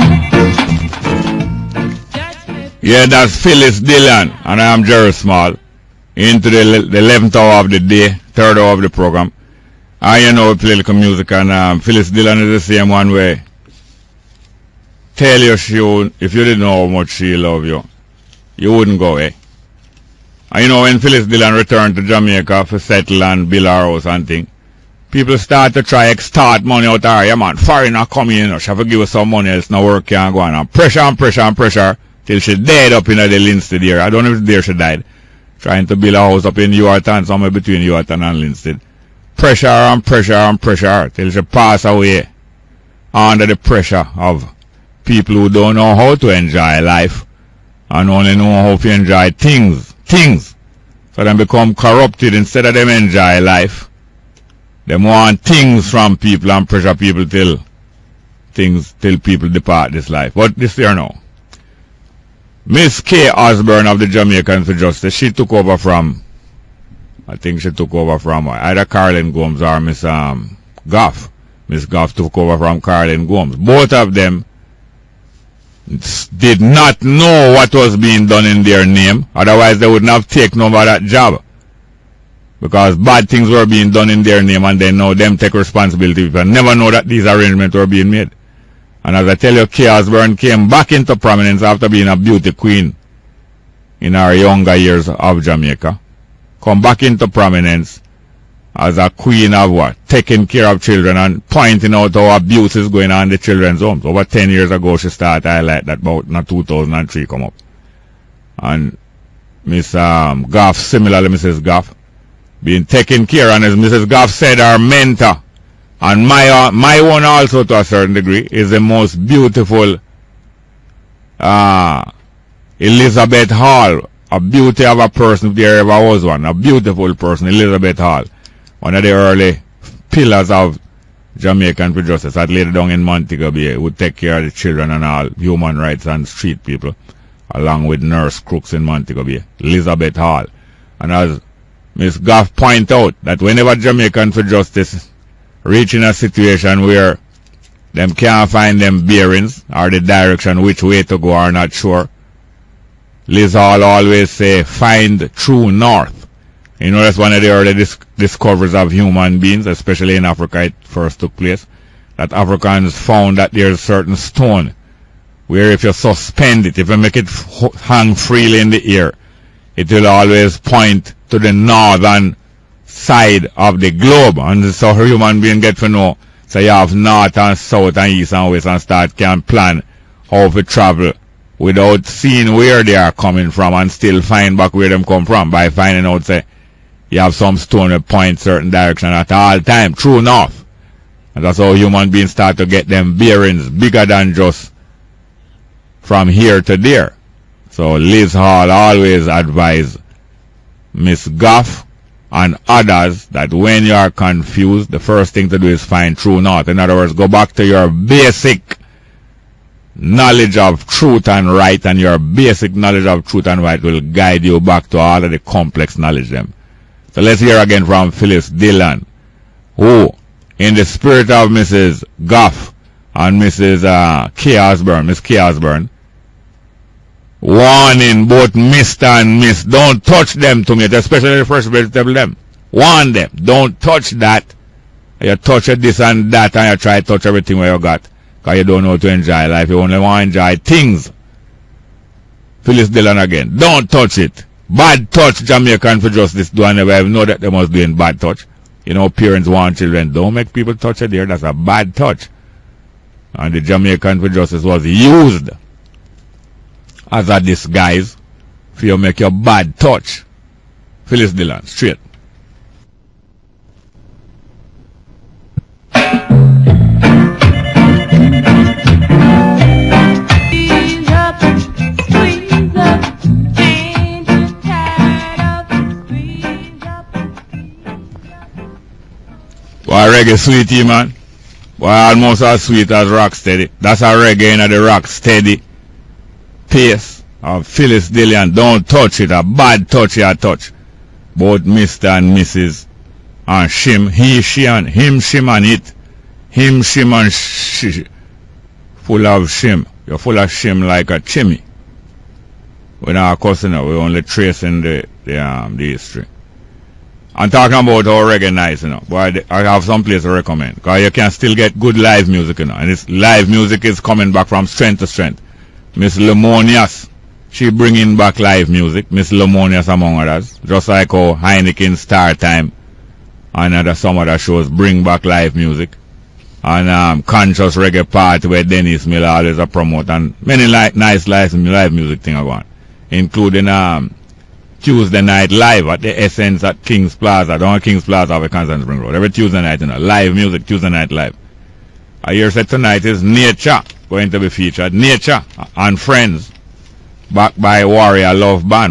got. Yeah, that's Phyllis Dillon, and I am Jerry Small. Into the 11th hour of the day, 3rd hour of the program. You know, we play little music, and Phyllis Dillon is the same one way. Tell you if you didn't know how much she love you, you wouldn't go, eh? And you know, when Phyllis Dillon returned to Jamaica for settle and build her house and thing, people start to try extort money out of her. Yeah, man, foreigner come in, you know, she have to give us some money, else no work can go on. And pressure, till she died up in the Linstead there. I don't know if it's there she died. Trying to build a house up in Yorktown, somewhere between Yorktown and Linstead. Pressure, till she pass away under the pressure of people who don't know how to enjoy life and only know how to enjoy things. So they become corrupted instead of them enjoy life. They want things from people and pressure people till people depart this life. But this year now, Miss Kay Osborne of the Jamaicans for Justice, she took over from, I think she took over from either Carolyn Gomes or Miss Goff. Miss Goff took over from Carolyn Gomes. Both of them did not know what was being done in their name. Otherwise, they wouldn't have taken over that job. Because bad things were being done in their name, and they know them take responsibility. People never know that these arrangements were being made. And as I tell you, Kay Osborne came back into prominence after being a beauty queen in her younger years of Jamaica. Come back into prominence as a queen of what? Taking care of children and pointing out how abuse is going on in the children's homes. Over 10 years ago, she started highlight that about 2003 come up. And Miss Goff, similarly Mrs. Goff, being taken care, and as Mrs. Goff said, our mentor, and my one also to a certain degree, is the most beautiful Elizabeth Hall, a beauty of a person if there ever was one, a beautiful person, Elizabeth Hall, one of the early pillars of Jamaican for Justice, that lady down in Montego Bay, would take care of the children and all human rights and street people, along with Nurse Crooks in Montego Bay, Elizabeth Hall. And as Miss Goff point out, that whenever Jamaican for Justice reach in a situation where them can't find them bearings or the direction which way to go or not sure, Liz Hall always say, find true north. You know, that's one of the early discoveries of human beings, especially in Africa it first took place, that Africans found that there's a certain stone where if you suspend it, if you make it hang freely in the air, it will always point to the northern side of the globe. And so human being get to know. So you have north and south and east and west and can plan how to travel without seeing where they are coming from and still find back where them come from by finding out, say, you have some stone that point certain direction at all time, true north. And that's how human beings start to get them bearings bigger than just from here to there. So Liz Hall always advise Miss Goff and others that when you are confused, the first thing to do is find true north. In other words, go back to your basic knowledge of truth and right, and your basic knowledge of truth and right will guide you back to all of the complex knowledge them. So let's hear again from Phyllis Dillon, who, in the spirit of Mrs. Goff and Mrs. K. Osborne, Miss K. Osborne, warning both Mr. and Miss, don't touch them to me, especially the first vegetable them. Warn them, don't touch that. You touch this and that, and you try to touch everything where you got. Because you don't know how to enjoy life. You only want to enjoy things. Phyllis Dillon again. Don't touch it. Bad touch, Jamaican for justice do, and never know that they must do in bad touch. You know, parents want children. Don't make people touch it there. That's a bad touch. And the Jamaican for justice was used as a disguise for you make your bad touch. Phyllis Dillon, straight. Boy, reggae sweetie, man. Boy, almost as sweet as Rocksteady. That's a reggae in the Rocksteady pace of Phyllis Dillon. Don't touch it. A bad touch you touch. Both Mr. and Mrs. and Shim. He, she, and him, shim, and it. Him, shim, and she. Full of shim. You're full of shim like a chimney. We're not cussing, we're only tracing the history. I'm talking about how reggae nice, you know. But I have some place to recommend. Because you can still get good live music, you know. And this live music is coming back from strength to strength. Miss Lemonias, she bringing back live music. Miss Lemonias among others. Just like how Heineken Star Time and some other shows bring back live music. And Conscious Reggae Party where Dennis Miller always a promote. And many nice live music thing are going. Including Tuesday night live at the Essence at King's Plaza. Don't King's Plaza have a Constant Spring Road. Every Tuesday night, you know, live music, Tuesday night live. I hear said tonight is Nature going to be featured. Nature and Friends, backed by Warrior Love Band.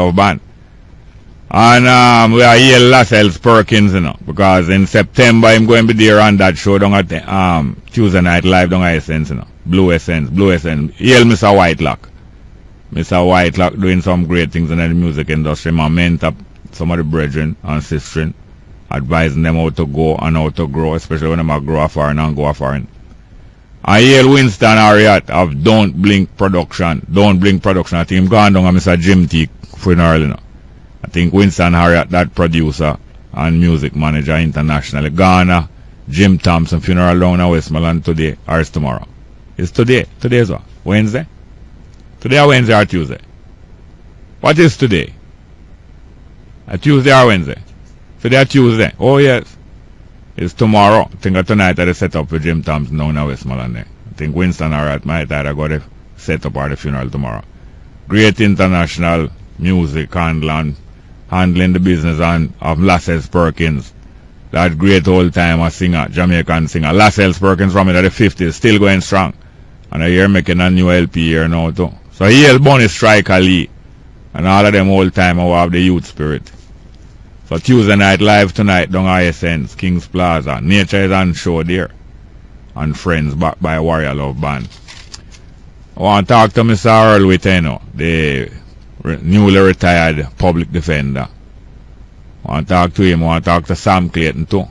And we are here Lascelles Perkins, you know, because in September I'm going to be there on that show down at the, Tuesday night live down at Essence, you know. Blue Essence. Here Mr. Whitelock. Mr. Whitelock doing some great things in the music industry. I mentor some of the brethren and sisters, advising them how to go and how to grow, especially when they grow foreign and go foreign. I hear Winston Harriet of Don't Blink Production. I think I'm going down to Mr. Jim T. funeral, you know. I think Winston Harriet, that producer and music manager internationally. Ghana, Jim Thompson funeral down in Westmoreland today or it's tomorrow. It's today. Today is what? Wednesday? Today or Wednesday or Tuesday? What is today? A Tuesday or Wednesday? Today or Tuesday? Oh yes. It's tomorrow. I think tonight I set up for Jim Thompson down in Westmoreland. I think Winston Harriet might either go to set up or the funeral tomorrow. Great international music handling the business of Lascelles Perkins. That great old timer singer, Jamaican singer. Lascelles Perkins from the 50s, still going strong. And I hear making a new LP here now too. So he helped Bonnie Striker Lee and all of them old timers who have the youth spirit. So Tuesday night live tonight down ISN's King's Plaza. Nature is on show there. And Friends backed by Warrior Love Band. I want to talk to Mr. Earl Witter, the newly retired public defender. I want to talk to him. I want to talk to Sam Cleighton too.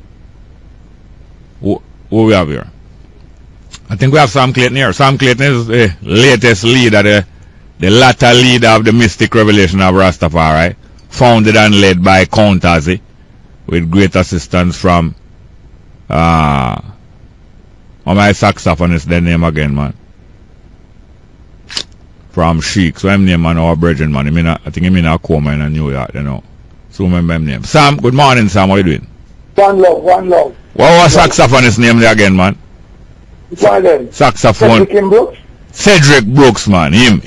Who we have here? I think we have Sam Cleighton here. Sam Cleighton is the latest leader, the latter leader of the Mystic Revelation of Rastafari, founded and led by Count Azzy, with great assistance from my saxophonist, their name again, man. From Sheik. So I'm name man our brethren, man. I think he mean a coma in New York, you know. So remember him name. Sam, good morning, Sam. How you doing? One love, one love. What was saxophonist name there again, man? Which one then? Saxophone. Cedric Brooks? Cedric Brooks, man. Him.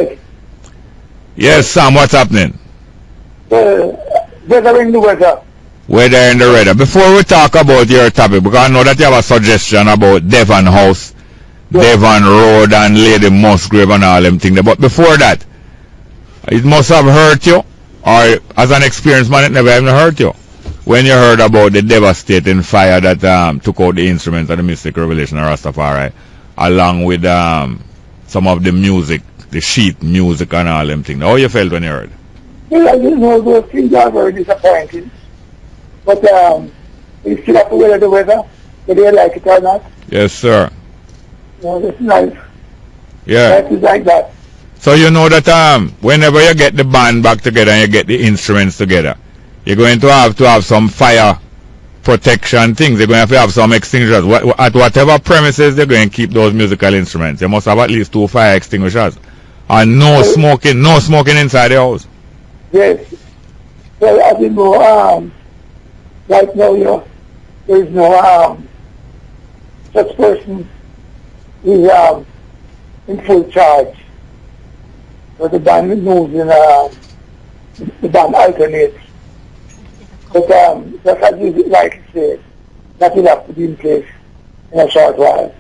Yes, Sam, what's happening? Weather in the weather. Weather in the weather. Before we talk about your topic, because I know that you have a suggestion about Devon House, Devon Road, and Lady Musgrave and all them things. But before that, it must have hurt you, or as an experienced man, it never even hurt you, when you heard about the devastating fire that took out the instruments of the Mystic Revelation of Rastafari, along with some of the music, the sheet music and all them things. How you felt when you heard? Well, I didn't know those things are very disappointing. But we still have to weather the weather, whether you like it or not. Yes, sir. It's nice. Yeah. Life is like that. So you know that whenever you get the band back together and you get the instruments together, you're going to have some fire protection things. You're going to have some extinguishers. At whatever premises they're going to keep those musical instruments, you must have at least 2 fire extinguishers. And no smoking inside the house. Yes. Well, as you know, right now, there is no such person who is in full charge. So the band moves in, the band alternates. But just as you like to say, that will have to be in place in a short while.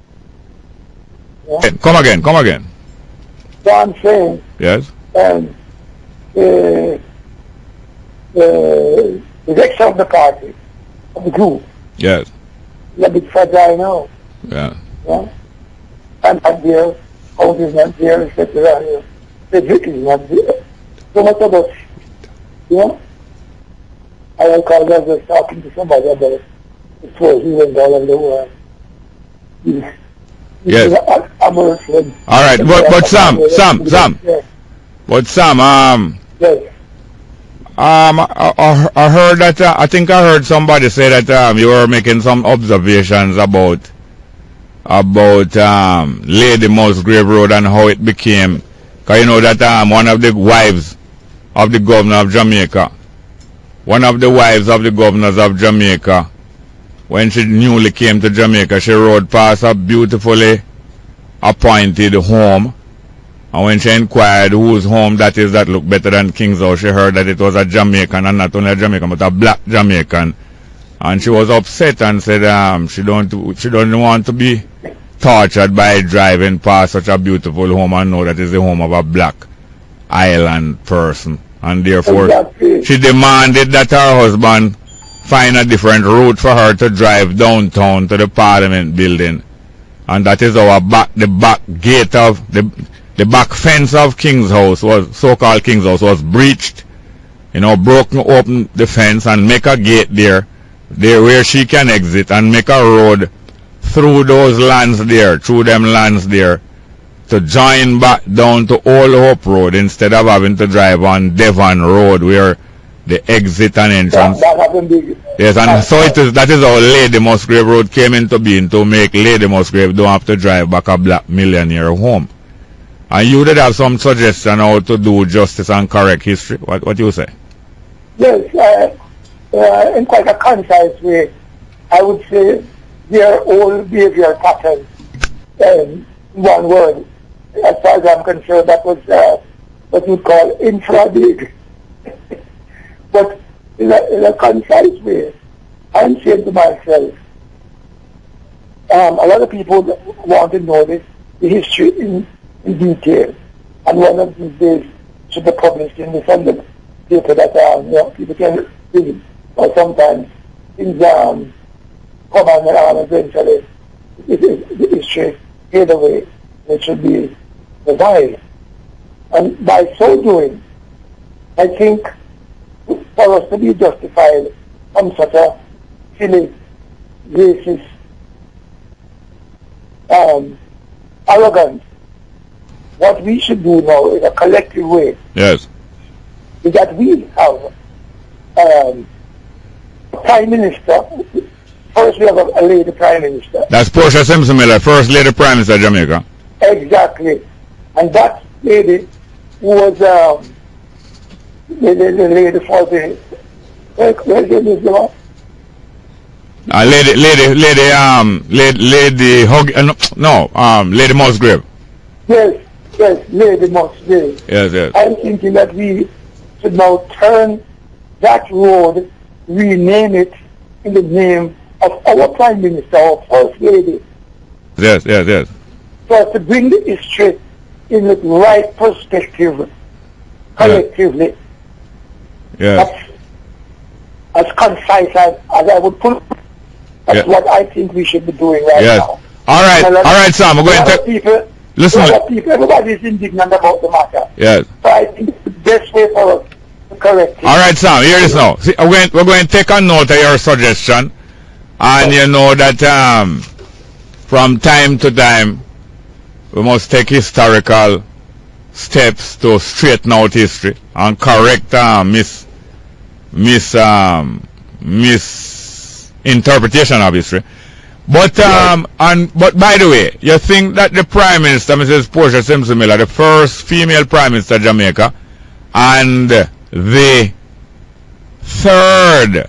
Yeah? Come again. So I'm saying, yes. The direction of the party, of the group, yes, is a bit fragile now. Yeah. I'm not there, House is not there, etc. Cedric is not there. So much about, I recall I was talking to somebody about the $4 million the world. Yes. All right, but Sam. Yes. But Sam, yes. I heard that I think I heard somebody say that you were making some observations about Lady Musgrave Road and how it became. Because you know that one of the wives of the governor of Jamaica, one of the wives of the governors of Jamaica, when she newly came to Jamaica, she rode past a beautifully appointed home. And when she inquired whose home that is that looked better than King's House, she heard that it was a Jamaican, and not only a Jamaican, but a black Jamaican. And she was upset and said she don't want to be tortured by driving past such a beautiful home and know that it's the home of a black island person. And therefore, she demanded that her husband find a different route for her to drive downtown to the Parliament building. And that is how the back gate of the back fence of King's House, so-called King's House, was breached. Broken open the fence and make a gate there where she can exit and make a road through those lands there, to join back down to Old Hope Road instead of having to drive on Devon Road where the exit and entrance. Yes, and so that is how Lady Musgrave Road came into being, to make Lady Musgrave don't have to drive back a black millionaire home. And you did have some suggestion how to do justice and correct history. What do you say? Yes, in quite a concise way, I would say their old behavior pattern, one word. As far as I'm concerned, that was what we call infra-big. But in a concise way, I'm saying to myself, a lot of people want to know the history in detail, and one of these days should be published in the Sunday paper that people can read. Or sometimes things come on eventually the history either way it should be revised. And by so doing, I think for us to be justified from such a silly, racist, arrogance, what we should do now in a collective way, yes, is that we have Prime Minister. First we have a lady Prime Minister. That's Portia Simpson Miller, First Lady Prime Minister of Jamaica. Exactly. And that lady who was the lady for the where's the name now? Lady Musgrave. Yes, Lady Musgrave. Yes. I'm thinking that we should now turn that road, rename it in the name of our Prime Minister, our First Lady. Yes. So to bring the history in the right perspective, collectively. Yes. As concise as I would put it. That's what I think we should be doing right now. All right, Sam. We're going to people. Listen. Everybody is indignant about the matter. Yes. So I think it's the best way for us to correct it. All right, Sam. Hear this now. See, we're going to take a note of your suggestion, and you know that from time to time we must take historical steps to straighten out history and correct misinterpretation of history. But but by the way, you think that the Prime Minister, Mrs. Portia Simpson Miller, the first female Prime Minister of Jamaica, and the third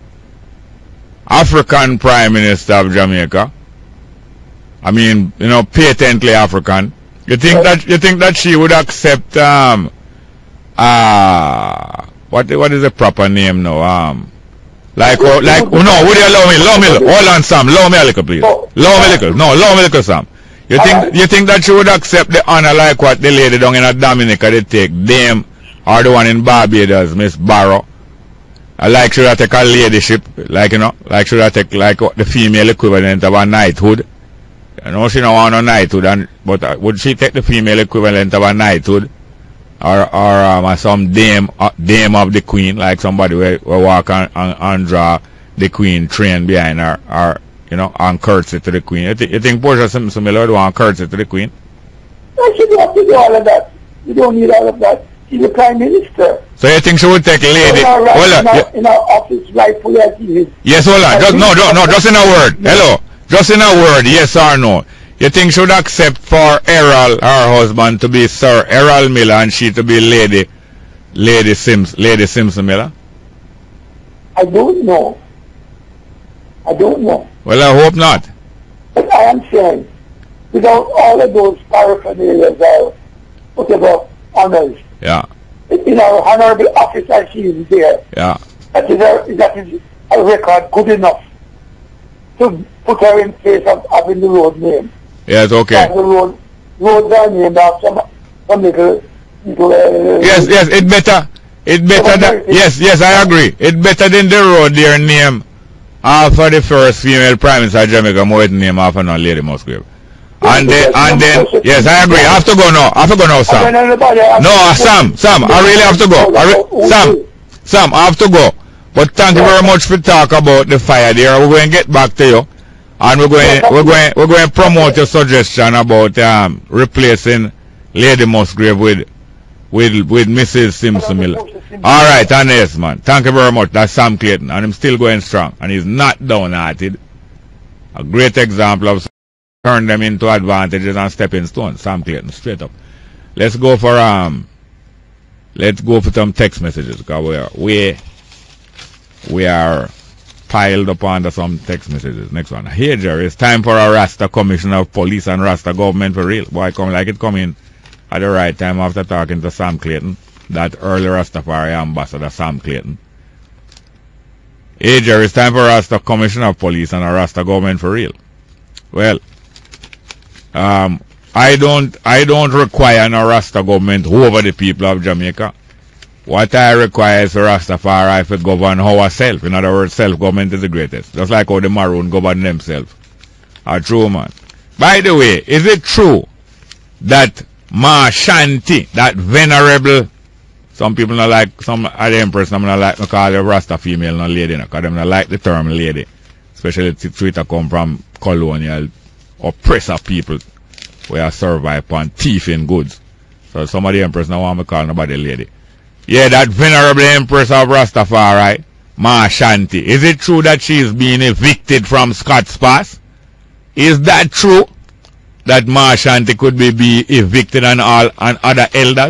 African Prime Minister of Jamaica, I mean, you know, patently African, you think that she would accept what is the proper name now? Would you allow me? Hold on, Sam. Allow me a little, please. Allow me a little, Sam. You think that she would accept the honor like what the lady down in Dominica they take, them, or the one in Barbados, Miss Barrow? Like she would take a ladyship, like she would take like the female equivalent of a knighthood. You know, she don't want no knighthood, but would she take the female equivalent of a knighthood? Or some dame of the queen, like somebody will walk and draw the queen train behind her, or you know, and curtsy to the queen. You think Portia Simpson Miller would want to curtsy to the queen? No, she don't have to do all of that. You don't need all of that. She's the Prime Minister. So you think she would take a lady? In our office, rightfully as he is. Yes, hold on. Just in a word. Hello. Just in a word, yes or no. You think she would accept for Errol, her husband, to be Sir Errol Miller and she to be Lady Simpson Miller? I don't know. Well, I hope not. But I am saying, without all of those paraphernalia or whatever honors, in our honorable office as she is there, that is a record good enough to put her in place of having the road name. Yes, okay. The roads are named after some little yes, it better that, yes, I agree. It better than the road their name after the first female Prime Minister of Jamaica, more than name after no Lady Musgrave. And then, yes, I agree. I have to go now, Sam. No, Sam, I really have to go. Sam, I have to go. But thank you very much for talk about the fire there. We're going to get back to you. And we're going to promote your suggestion about replacing Lady Musgrave with Mrs. Simpson Miller. Alright, and yes, man. Thank you very much. That's Sam Cleighton. And I'm still going strong. And he's not downhearted. A great example of turn them into advantages and stepping stones. Sam Cleighton, straight up. Let's go for some text messages, because we are piled up under some text messages. Next one. Hey Jerry, it's time for a Rasta Commissioner of Police and Rasta Government for real. Boy, come like it coming at the right time after talking to Sam Cleighton, that early Rastafari ambassador Sam Cleighton. Hey Jerry, it's time for a Rasta Commissioner of Police and a Rasta Government for real. Well, I don't require no Rasta government over the people of Jamaica. What I require is for Rastafari to govern ourselves. In other words, self-government is the greatest. Just like how the Maroon govern themselves. A true man. By the way, is it true that Ma Shanti, that venerable, some people don't like, some of the empress, some don't like to call the Rasta female no lady, because they don't like the term lady. Especially if Twitter come from colonial oppressor people where survive upon thieving goods. So some of the empress don't want to call nobody lady. Yeah, that venerable empress of Rastafari, Ma Shanti. Is it true that she is being evicted from Scots Pass? Is that true? That Ma Shanti could be evicted and other elders?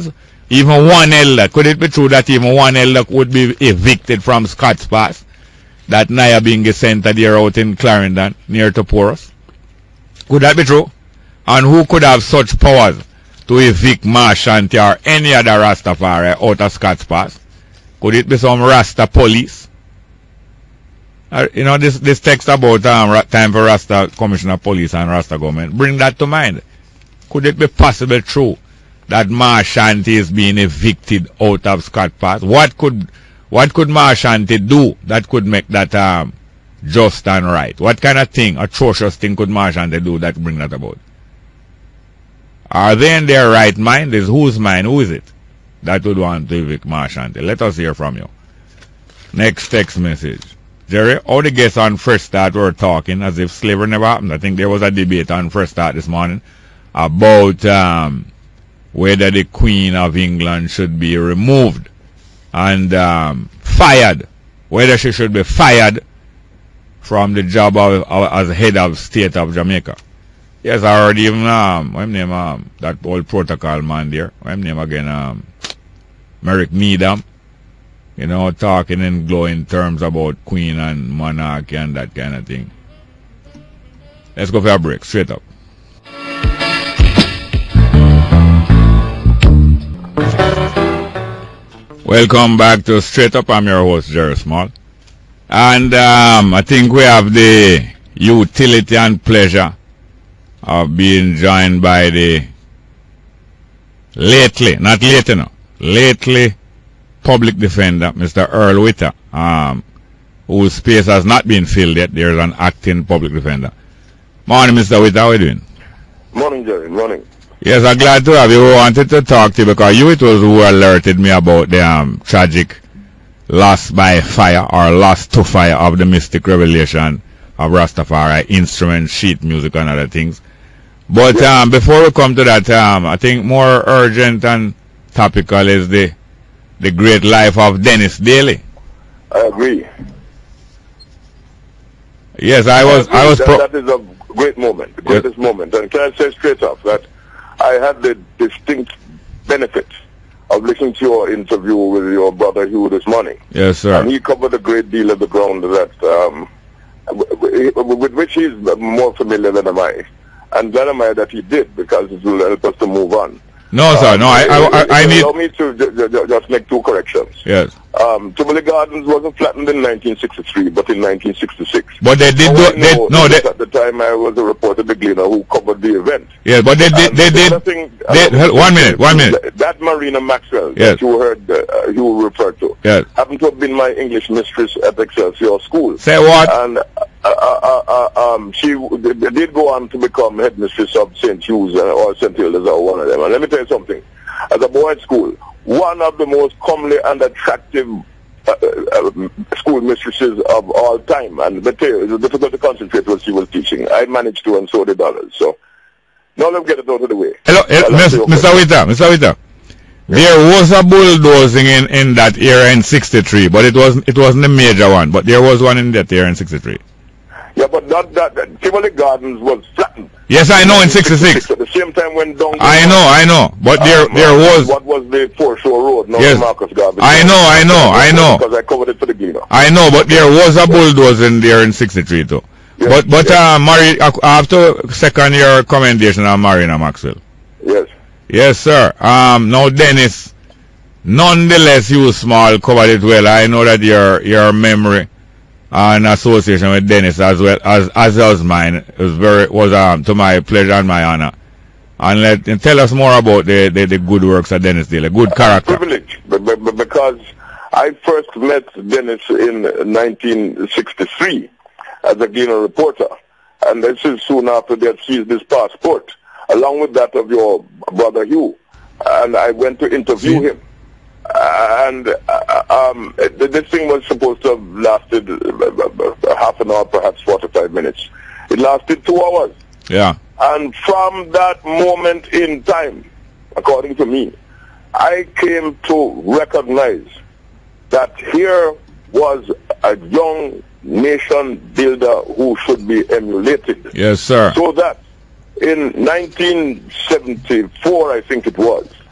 Even one elder. Could it be true that even one elder would be evicted from Scott's Pass? That Naya being sent there out in Clarendon, near to Porus? Could that be true? And who could have such powers to evict Marshanti or any other Rastafari out of Scott's Pass? Could it be some Rasta police? You know, this text about time for Rasta Commissioner Police and Rasta government. Bring that to mind. Could it be possible true that Marshanti is being evicted out of Scott's Pass? What could Marshanti do that could make that just and right? What kind of thing, atrocious thing could Marshanti do that bring that about? Are they in their right mind? Is whose mind? Who is it that would want to evict Marshanti? Let us hear from you. Next text message. Jerry, all the guests on Fresh Start were talking as if slavery never happened. I think there was a debate on Fresh Start this morning about whether the Queen of England should be removed and fired, whether she should be fired from the job as head of state of Jamaica. Yes, I heard even that old protocol man there. What's name again? Merrick Needham. You know, talking in glowing terms about Queen and monarchy and that kind of thing. Let's go for a break. Straight up. Welcome back to Straight Up. I'm your host, Jerry Small. And I think we have the utility and pleasure of being joined by the lately public defender, Mr. Earl Witter, whose space has not been filled yet. There's an acting public defender. Morning, Mr. Witter. How are you doing? Morning, Jerry. Morning. Yes, I'm glad to have you. We wanted to talk to you because it was who alerted me about the tragic loss by fire or loss to fire of the mystic revelation of Rastafari, instruments, sheet music, and other things. But before we come to that, I think more urgent and topical is the great life of Dennis Daley. I agree. Yes, I was. That is a great moment, the greatest moment. And can I say straight off that I had the distinct benefit of listening to your interview with your brother Hugh this morning. Yes, sir. And he covered a great deal of the ground that with which he's more familiar than am I. And glad am I that he did, because it will help us to move on. No, sir. No, I need. Allow me to just make two corrections. Yes. Tivoli Gardens wasn't flattened in 1963, but in 1966. But they did at the time I was a reporter, the Gleaner, who covered the event. Yes, but they did. 1 minute. That Marina Maxwell yes. that you heard you referred to happened to have been my English mistress at Excelsior School. Say what? And she did go on to become headmistress of St. Hugh's or St. Hilda's or one of them. And let me tell you something. As a boy at school, one of the most comely and attractive school mistresses of all time. And but it was difficult to concentrate when she was teaching. I managed to, and so did others. So now let's get it out of the way. Hello, Mr. Witter. There was a bulldozing in that era in '63, but it wasn't the major one. But there was one in that era in '63. Yeah, but not that. Tivoli Gardens was flattened. Yes, I know, in '66. At the same time when Dongle. I know. But there was. What was the Foreshore Road? No, yes. Marcus Garvey. I know. Because I covered it for the Gleaner. I know, but there was a bulldozer in there in '63 too. Yes, but Murray, I have to second your commendation on Marina Maxwell. Yes. Yes, sir. Now Dennis, nonetheless, you Small covered it well. I know that your memory and association with Dennis as well as mine was to my pleasure and my honor. And tell us more about the good works of Dennis Daley. Good character. Privilege, because I first met Dennis in 1963 as a Gleaner reporter, and this is soon after they had seized his passport, along with that of your brother Hugh, and I went to interview him. And this thing was supposed to have lasted half an hour, perhaps 45 minutes. It lasted 2 hours. Yeah. And from that moment in time, according to me, I came to recognize that here was a young nation builder who should be emulated. Yes, sir. So that in 1974, I think it was,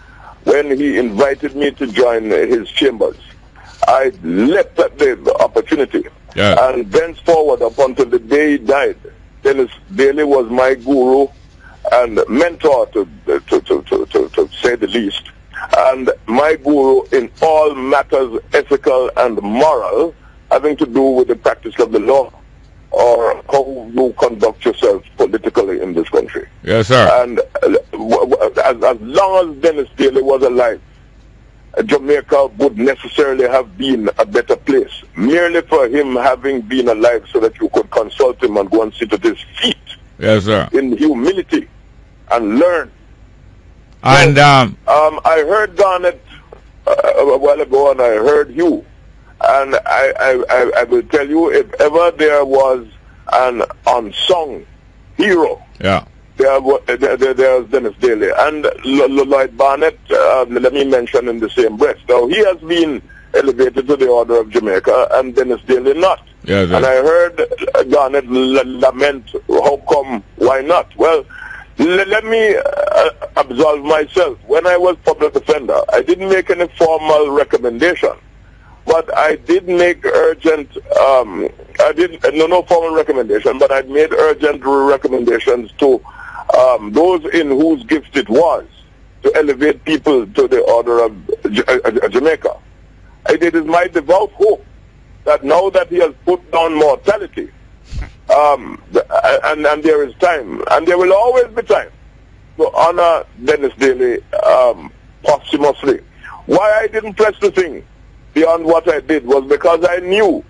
when he invited me to join his chambers. I leapt at the opportunity. Yeah. And thenceforward, up until the day he died, Dennis Daley was my guru and mentor, to say the least, and my guru in all matters ethical and moral having to do with the practice of the law or how you conduct yourself politically in this country. Yes, sir. And as long as Dennis Daley was alive, Jamaica would necessarily have been a better place, merely for him having been alive so that you could consult him and go and sit at his feet. Yes, sir. In humility and learn. And I heard Garnet a while ago, and I heard Hugh, and I will tell you, if ever there was an unsung hero, yeah, there's Dennis Daley. And Lloyd Barnett, let me mention in the same breath. Now, he has been elevated to the Order of Jamaica, and Dennis Daley not. Yes, and I heard Garnet lament, how come, why not? Well, let me absolve myself. When I was public defender, I didn't make any formal recommendation, but I did make urgent, no formal recommendation, but I made urgent recommendations to those in whose gift it was to elevate people to the Order of Jamaica. It is my devout hope that now that he has put down mortality, and there is time, and there will always be time to honor Dennis Daley posthumously. Why I didn't press the thing beyond what I did was because I knew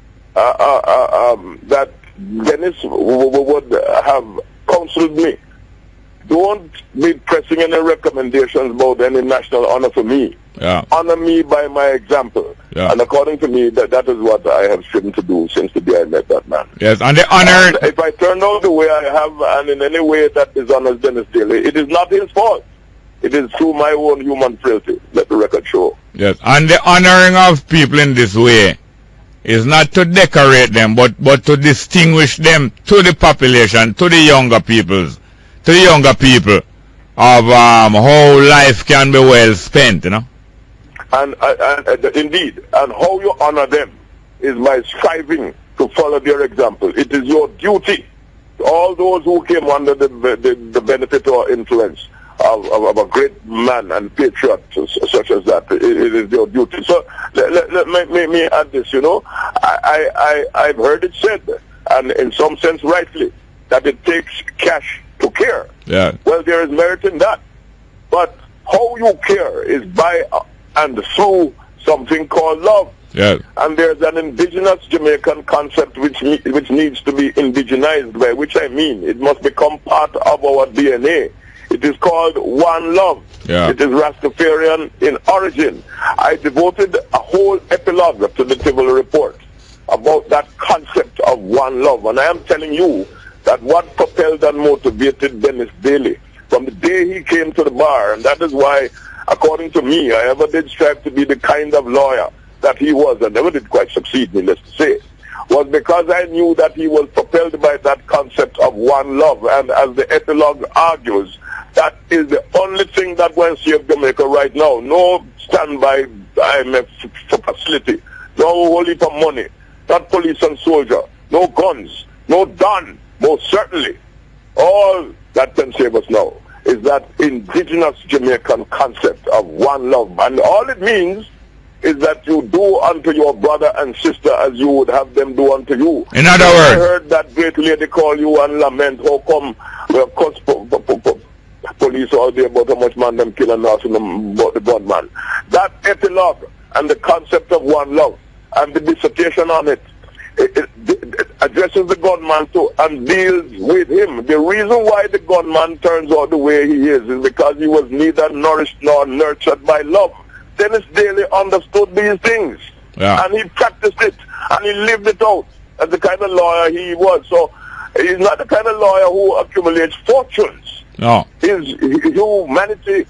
that Dennis would have counseled me. Don't be pressing any recommendations about any national honor for me. Yeah. Honor me by my example. Yeah. And according to me, that is what I have striven to do since the day I met that man. Yes, and the honor... And if I turn out the way I have, and in any way that dishonors Dennis Daley, it is not his fault. It is through my own human frailty, let the record show. Yes, and the honoring of people in this way is not to decorate them, but to distinguish them to the population, to the younger peoples, to the younger people of how life can be well spent, you know. And indeed, and how you honor them is by striving to follow their example. It is your duty to all those who came under the benefit or influence of a great man and patriot such as that. It is your duty. So let me add this, you know. I've heard it said, and in some sense rightly, that it takes cash to care. Yeah. Well, there is merit in that. But how you care is by and through something called love. Yeah. And there's an indigenous Jamaican concept which needs to be indigenized, by which I mean it must become part of our DNA. It is called one love. Yeah. It is Rastafarian in origin. I devoted a whole epilogue to the Tivoli report about that concept of one love. And I am telling you that what propelled and motivated Dennis Daley from the day he came to the bar, and that is why, according to me, I ever did strive to be the kind of lawyer that he was, and never did quite succeed, needless to say, was because I knew that he was propelled by that concept of one love. And as the epilogue argues, that is the only thing that will save Jamaica right now. No standby IMF facility, no whole heap of money, not police and soldier, no guns, no Don. Most certainly, all that can save us now is that indigenous Jamaican concept of one love. And all it means is that you do unto your brother and sister as you would have them do unto you. In other words, I heard that great lady call you and lament how come well, police all day about how much man them kill and us about the gunman. That epilogue and the concept of one love and the dissertation on it, it addresses the gunman too and deals with him. The reason why the gunman turns out the way he is because he was neither nourished nor nurtured by love. Dennis Daley understood these things, and he practiced it, and he lived it out as the kind of lawyer he was. So he's not the kind of lawyer who accumulates fortunes. No. His humanity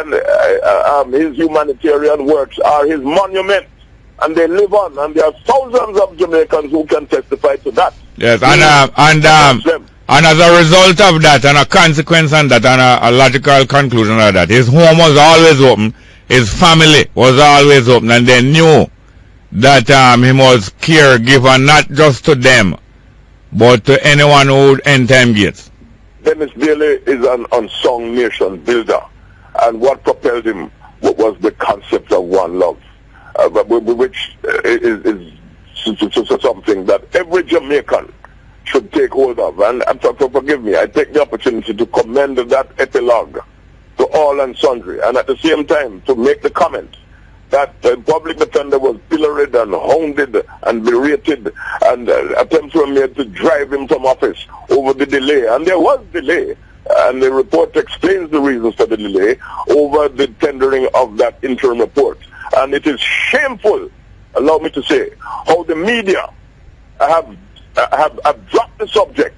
and his humanitarian works are his monument. And they live on, and there are thousands of Jamaicans who can testify to that. Yes, And as a result of that, and a consequence on that, and a logical conclusion of that, his home was always open, his family was always open, and they knew that he was caregiver not just to them, but to anyone who would enter him gates. Dennis Daley is an unsung nation builder, and what propelled him was the concept of one love, which is something that every Jamaican should take hold of. And forgive me, I take the opportunity to commend that epilogue to all and sundry, and at the same time to make the comment that the public defender was pilloried and hounded and berated, and attempts were made to drive him from office over the delay. And there was delay, and the report explains the reasons for the delay over the tendering of that interim report. And it is shameful, allow me to say, how the media have dropped the subject.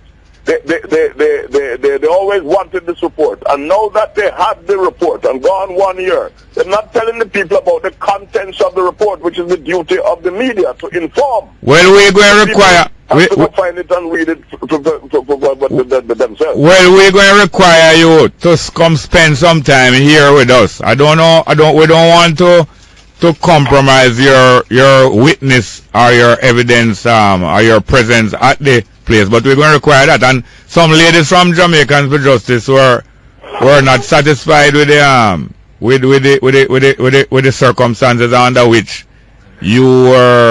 They always wanted this report, and now that they had the report and gone 1 year, they're not telling the people about the contents of the report, which is the duty of the media to inform. Well, we're going to require... We find it and read it for themselves. Well, we're going to require you to come spend some time here with us. We don't want to compromise your witness or your evidence or your presence at the place, but we're going to require that. And some ladies from Jamaicans for Justice were not satisfied with the with the circumstances under which you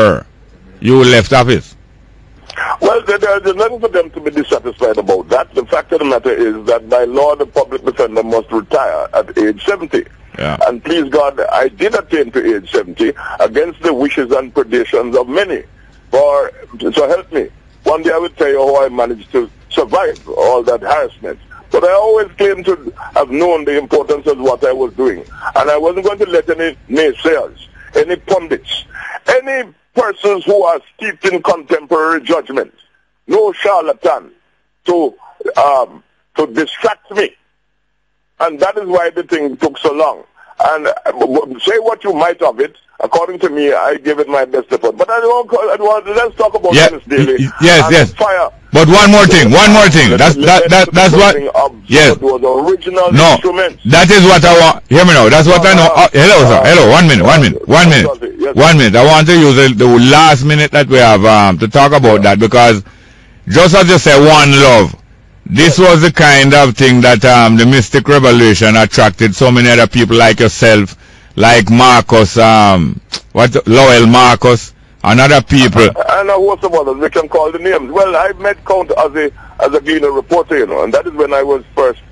left office. Well, there's nothing for them to be dissatisfied about that. The fact of the matter is that by law the public defender must retire at age 70. Yeah. And please God, I did attain to age 70 against the wishes and predations of many. So help me. One day I will tell you how I managed to survive all that harassment. But I always claimed to have known the importance of what I was doing. And I wasn't going to let any naysayers, any pundits, any persons who are steeped in contemporary judgment, no charlatan, to distract me. And that is why the thing took so long. And say what you might of it, according to me, I gave it my best effort. But let's talk about Dennis Daley. Yes. Fire. But one more thing. That's what. Yes. Original no. Instruments. That is what I want. Hear me now. That's what I know. Hello, sir. Hello. 1 minute. 1 minute. I want to use the last minute that we have to talk about that, because just as you say, one love. This was the kind of thing that the Mystic Revolution attracted so many other people like yourself, like Marcus, Lowell Marcus, and other people. And a host of others, we can call the names. Well, I met Count as a Gleaner reporter, you know, and that is when I was first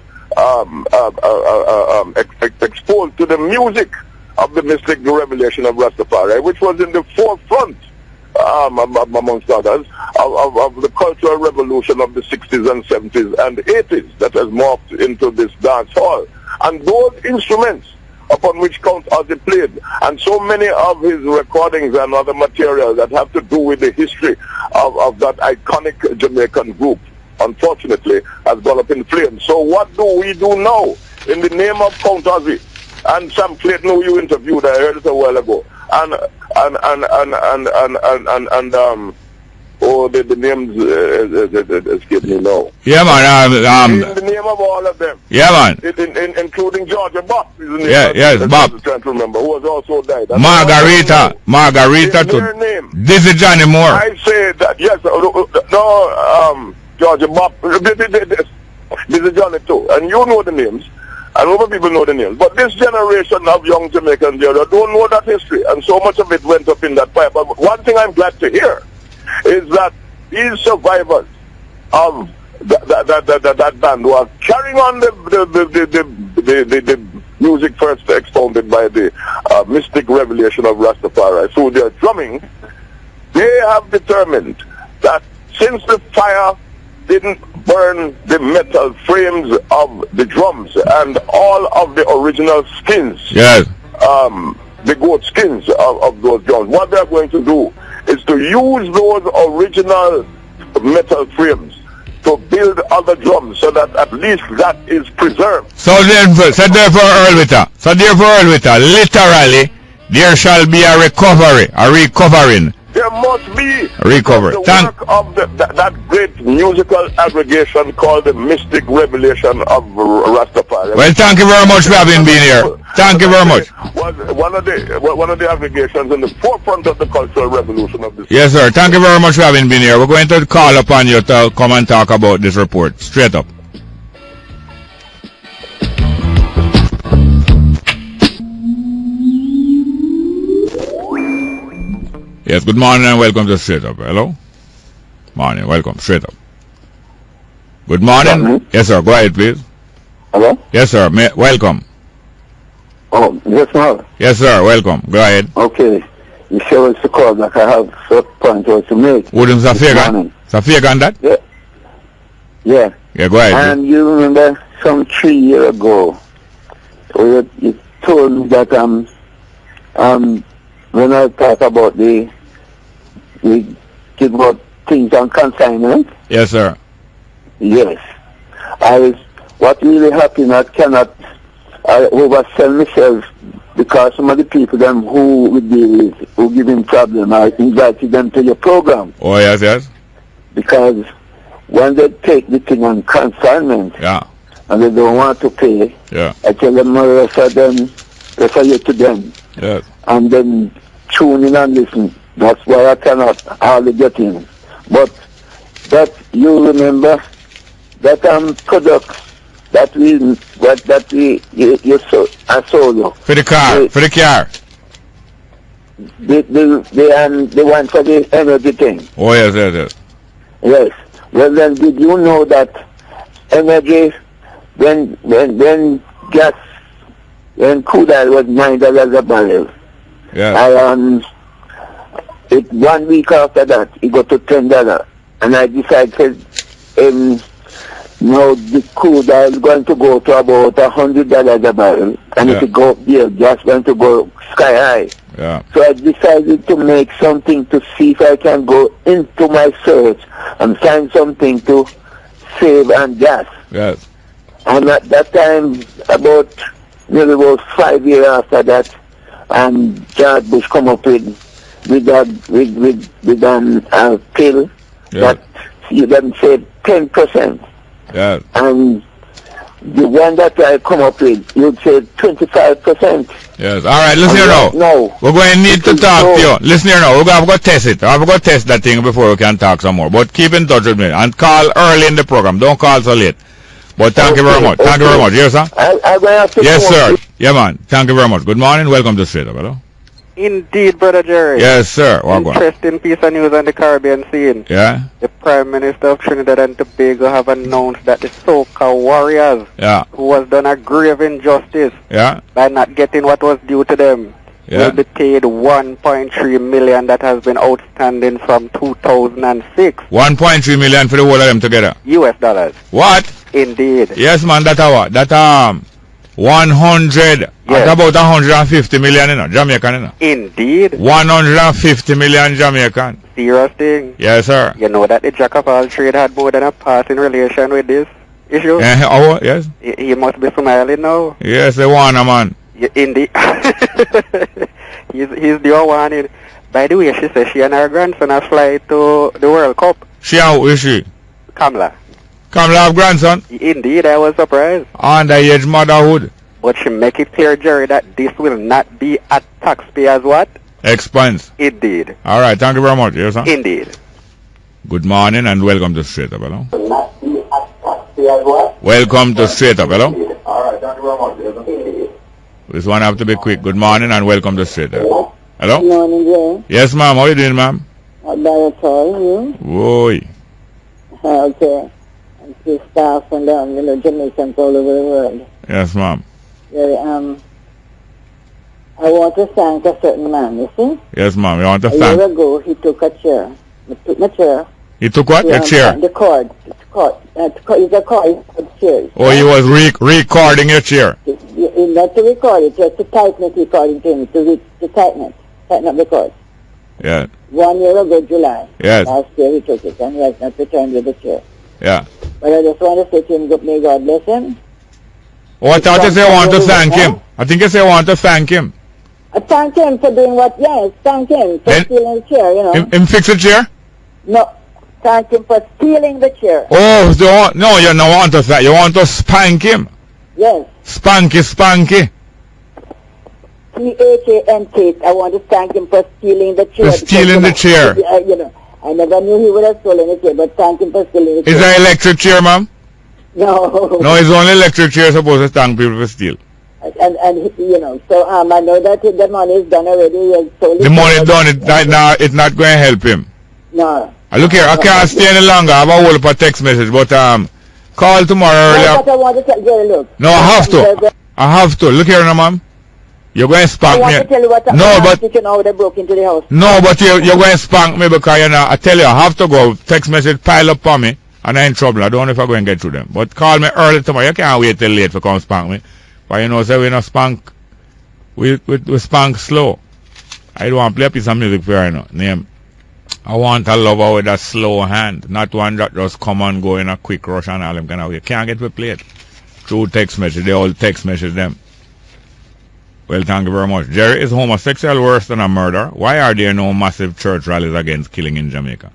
exposed to the music of the Mystic Revelation of Rastafari, which was in the forefront, amongst others, of the cultural revolution of the 60s and 70s and 80s that has morphed into this dance hall. And those instruments upon which Count Ozzy played, and so many of his recordings and other material that have to do with the history of that iconic Jamaican group, unfortunately, has gone up in flames. So what do we do now in the name of Count Ozzy? And Sam Cleighton, who you interviewed, I heard it a while ago, the names escape me now. Yeah, man. In the name of all of them. Yeah, man. Including Georgia Bob. Yes, Bob. I'm trying to remember, who has also died. Margarita to this is Johnny Moore. I say that, yes, Georgia Bob. This is Johnny too. And you know the names. And other people know the names. But this generation of young Jamaicans here don't know that history. And so much of it went up in that fire. But one thing I'm glad to hear is that these survivors of that band who are carrying on the music first expounded by the Mystic Revelation of Rastafari through their drumming, they have determined that since the fire didn't burn the metal frames of the drums and all of the original skins, the goat skins of those drums, what they're going to do is to use those original metal frames to build other drums so that at least that is preserved. So therefore, Earl Witter, literally, there shall be a recovering there must be recovery. The work of that great musical aggregation called the Mystic Revelation of Rastafari. Well, thank you very much for having been here. Thank you very much. Was one of the aggregations in the forefront of the cultural revolution of this. Yes, sir. Thank you very much for having been here. We're going to call upon you to come and talk about this report. Straight up. Yes, good morning and welcome to Straight Up. Hello? Morning, welcome. Straight Up. Good morning. Yes, sir. Go ahead, please. Hello? Yes, sir. Welcome. Oh, yes, sir. Yes, sir. Welcome. Go ahead. Okay. You sure it's the call that I have a point to make. Wouldn't Safiq on that? Yeah. Yeah. Yeah, go ahead. And you remember some 3 years ago, you told me that when I talk about we give out things on consignment. Yes, sir. Yes. What really happened, I cannot oversell myself because some of the people them who give him problem, I invited them to your program. Oh, yes, yes. Because when they take the thing on consignment, yeah, and they don't want to pay, yeah, I tell them refer you to them. Yes. And then tune in and listen. That's why I cannot hardly get in. But that you remember that products that I sold you. For the car. The one for the energy thing. Oh, yes, yes, yes. Yes. Well, then, did you know that energy, when gas, when crude oil was $9 a barrel, yeah, 1 week after that, it got to $10, and I decided, now the crude oil is going to go to about $100 a barrel, and if it go up there, gas going to go sky high. Yeah. So I decided to make something to see if I can go into my search and find something to save on gas. Yes. And at that time, nearly about 5 years after that, George Bush come up with a pill that you them say 10%. Yeah. And the one that I come up with, you'd say 25%. Yes. All right, listen here now. No. We're going to need to talk to you. Listen here now. We're going to have to test it. I'm going to test that thing before we can talk some more. But keep in touch with me and call early in the program. Don't call so late. But thank you very much. Thank you very much. Yes, sir? I'm going to have to yes, sir. Yeah, man. Thank you very much. Good morning. Welcome to Straight Up. Hello? Indeed, Brother Jerry. Yes, sir. Interesting piece of news on the Caribbean scene. Yeah? The Prime Minister of Trinidad and Tobago have announced that the soca warriors who was done a grave injustice by not getting what was due to them will be paid $1.3 million that has been outstanding from 2006. $1.3 million for the whole of them together? US dollars. What? Indeed. Yes, man. That's what? That 100. That's about 150 million, Jamaican, Indeed. 150 million Jamaican. Serious thing. Yes, sir. You know that the jack of all trade had more than a part in relation with this issue? Oh, yes. He must be smiling now. Yes, the one, man. Indeed. he's the one. By the way, she says she and her grandson are flying to the World Cup. Who is she? Kamala. Kamala have grandson? Indeed, I was surprised. Underage motherhood. But she make it clear, Jerry, that this will not be at taxpayers' what? Expense. Indeed. All right, thank you very much. Yes, sir? Indeed. Good morning and welcome to Straight Up. Hello? Welcome to Straight Up. Hello? All right, thank you very much. This one have to be quick. Good morning and welcome to Straight Up. Hello? Good morning, Jerry. Yes, ma'am. How are you doing, ma'am? Not bad at all, you? Whoa. Okay. And to staff and Jamaicans all over the world. Yes, ma'am. Jerry, I want to thank a certain man, you see? Yes, ma'am. You want to thank? A year ago, he took a chair. He took my chair. He took what? A chair? The cord. It's a cord. Chairs. Oh, he was recording your chair? Not to record it, just to tighten it, according to him, to tighten it. Tighten up the cord. Yeah. 1 year ago, July. Yes. Last year he took it, and he has not returned with the chair. Yeah. But I just want to say to him, may God bless him. Oh, I thought you say I want to thank him. I think you say I want to thank him. Thank him for doing what? Yes, thank him for stealing the chair, you know. Him fix the chair? No, thank him for stealing the chair. Oh, no, you don't want us that. You want to spank him? Yes. Spanky. T-H-A-N-K. I want to thank him for stealing the chair. For stealing the chair. You know, I never knew he would have stolen the chair, but thank him for stealing the chair. Is there an electric chair, ma'am? No. No, it's only electric chair supposed to thank people for steal. And you know, so I know that the money is done already. The money done, it's not going to help him. No. Look here, I can't stay any longer. I have a whole up a text message, but call tomorrow earlier. No, but I want to tell you, look. No, I have to. Look here now, ma'am. You're going to spank me. I want to tell you what no, but you know, they broke into the house. No, but you're going to spank me because, you know, I tell you, I have to go. Text message pile up on me, and I'm in trouble. I don't know if I'm going to get through them. But call me early tomorrow. You can't wait till late to come spank me. But, you know, say we not spank. We spank slow. I don't want to play a piece of music for you, know. Name. I want a lover with a slow hand, not one that just come and go in a quick rush and all them kind of way. You can't get to play it through text message. They all text message them. Well, thank you very much. Jerry, is homosexual worse than a murder? Why are there no massive church rallies against killing in Jamaica?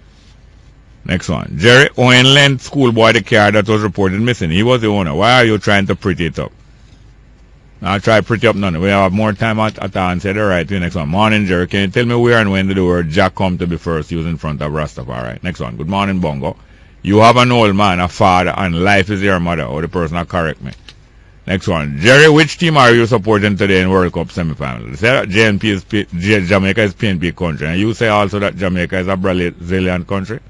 Next one. Jerry, Owen lent schoolboy the car that was reported missing. He was the owner. Why are you trying to pretty it up? I'll try pretty up none. We have more time at and say the right thing. Next one. Morning, Jerry. Can you tell me where and when did the word Jack come to be first used in front of Rastafari? Next one. Good morning, Bongo. You have an old man, a father, and life is your mother. Or the person that correct me. Next one. Jerry, which team are you supporting today in World Cup semifinal? They say that Jamaica is PNP country. And you say also that Jamaica is a Brazilian country?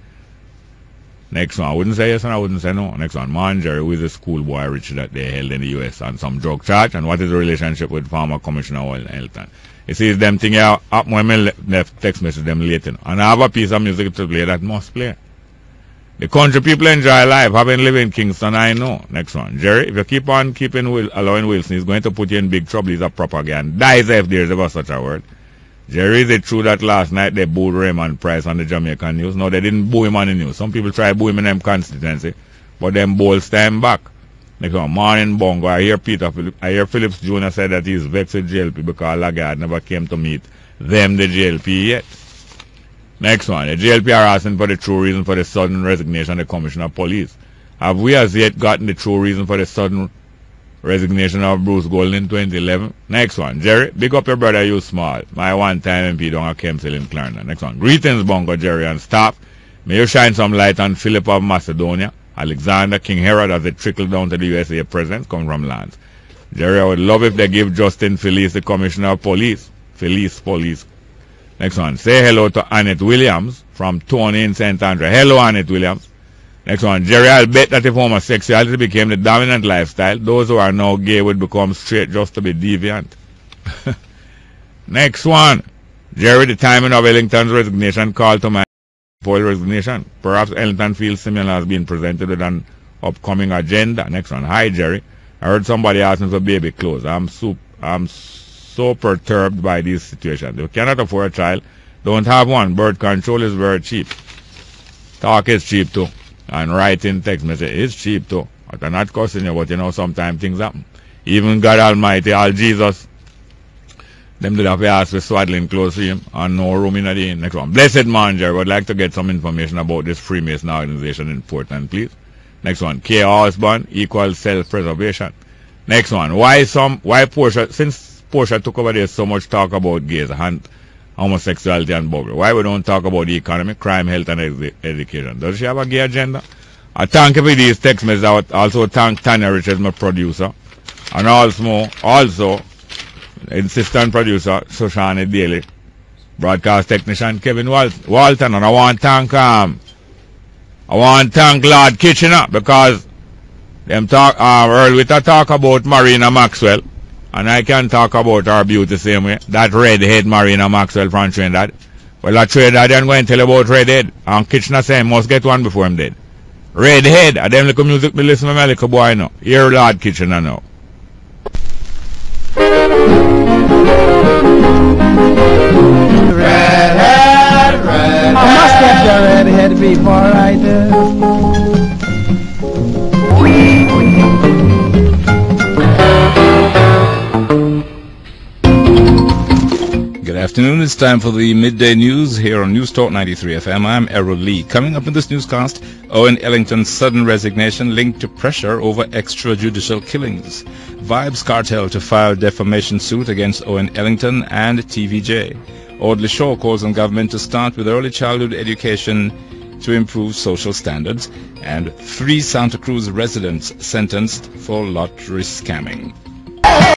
Next one. I wouldn't say yes and I wouldn't say no. Next one. Man, Jerry, who is a schoolboy rich that they held in the U.S. on some drug charge? And what is the relationship with former Commissioner Elton? You see, them thing here, up when I left text message them later. And I have a piece of music to play that must play. The country people enjoy life. Having lived in Kingston, I know. Next one. Jerry, if you keep on allowing Wilson, he's going to put you in big trouble. He's a propaganda. Dies if there's ever such a word. Jerry, is it true that last night they booed Raymond Price on the Jamaican news? No, they didn't boo him on the news. Some people try to boo him in them constituency, but them bolster him back. Next one, morning Bongo. I hear Phillips Jr. said that he's vexed with JLP because Lagarde never came to meet them, the JLP, yet. Next one, the JLP are asking for the true reason for the sudden resignation of the Commissioner of Police. Have we as yet gotten the true reason for the sudden resignation of Bruce Golden in 2011? Next one. Jerry, big up your brother Hugh Small, my one-time MP down at Kempshill in Clarendon. Next one. Greetings, Bongo, Jerry, and staff. May you shine some light on Philip of Macedonia, Alexander, King Herod as they trickle down to the USA presidents come from lands. Jerry, I would love if they give Justin Felice the Commissioner of Police. Felice Police. Next one. Say hello to Annette Williams from Tony in St. Andrew. Hello, Annette Williams. Next one. Jerry, I'll bet that if homosexuality became the dominant lifestyle, those who are now gay would become straight just to be deviant. Next one. Jerry, the timing of Ellington's resignation called to my for resignation. Perhaps Ellington feels similar as being presented with an upcoming agenda. Next one. Hi, Jerry. I heard somebody asking for baby clothes. I'm so perturbed by this situation. If you cannot afford a child, don't have one. Birth control is very cheap. Talk is cheap too. And writing text message is cheap too. I'm not cussing you, but you know sometimes things happen. Even God Almighty, all Jesus, them did have to ask for swaddling clothes for him and no room in the inn. Next one. Blessed man, Jerry, would like to get some information about this Freemason organization in Portland, please. Next one. Chaos bond equals self-preservation. Next one. Why Portia, since Portia took over there so much talk about gays and homosexuality and bubble, why we don't talk about the economy, crime, health and education? Does she have a gay agenda? I thank you for these text messages. I would also thank Tanya Richards, my producer, and also assistant producer Shoshana Daly, broadcast technician Kevin Walton, and I want to thank Lord Kitchener because them Earl Witter talk about Marina Maxwell, and I can talk about her beauty same way. That redhead Marina Maxwell from Trinidad. Well, that Trinidad I'm going to tell you about redhead, and Kitchener say must get one before him dead. Redhead, and them little music me listen to my little boy now. Hear Lord Kitchener now. Redhead, redhead. I must get the redhead before I do. afternoon. It's time for the midday news here on News Talk 93 FM. I'm Errol Lee. Coming up in this newscast, Owen Ellington's sudden resignation linked to pressure over extrajudicial killings. Vibes Cartel to file defamation suit against Owen Ellington and TVJ. Audley Shaw calls on government to start with early childhood education to improve social standards. And 3 Santa Cruz residents sentenced for lottery scamming.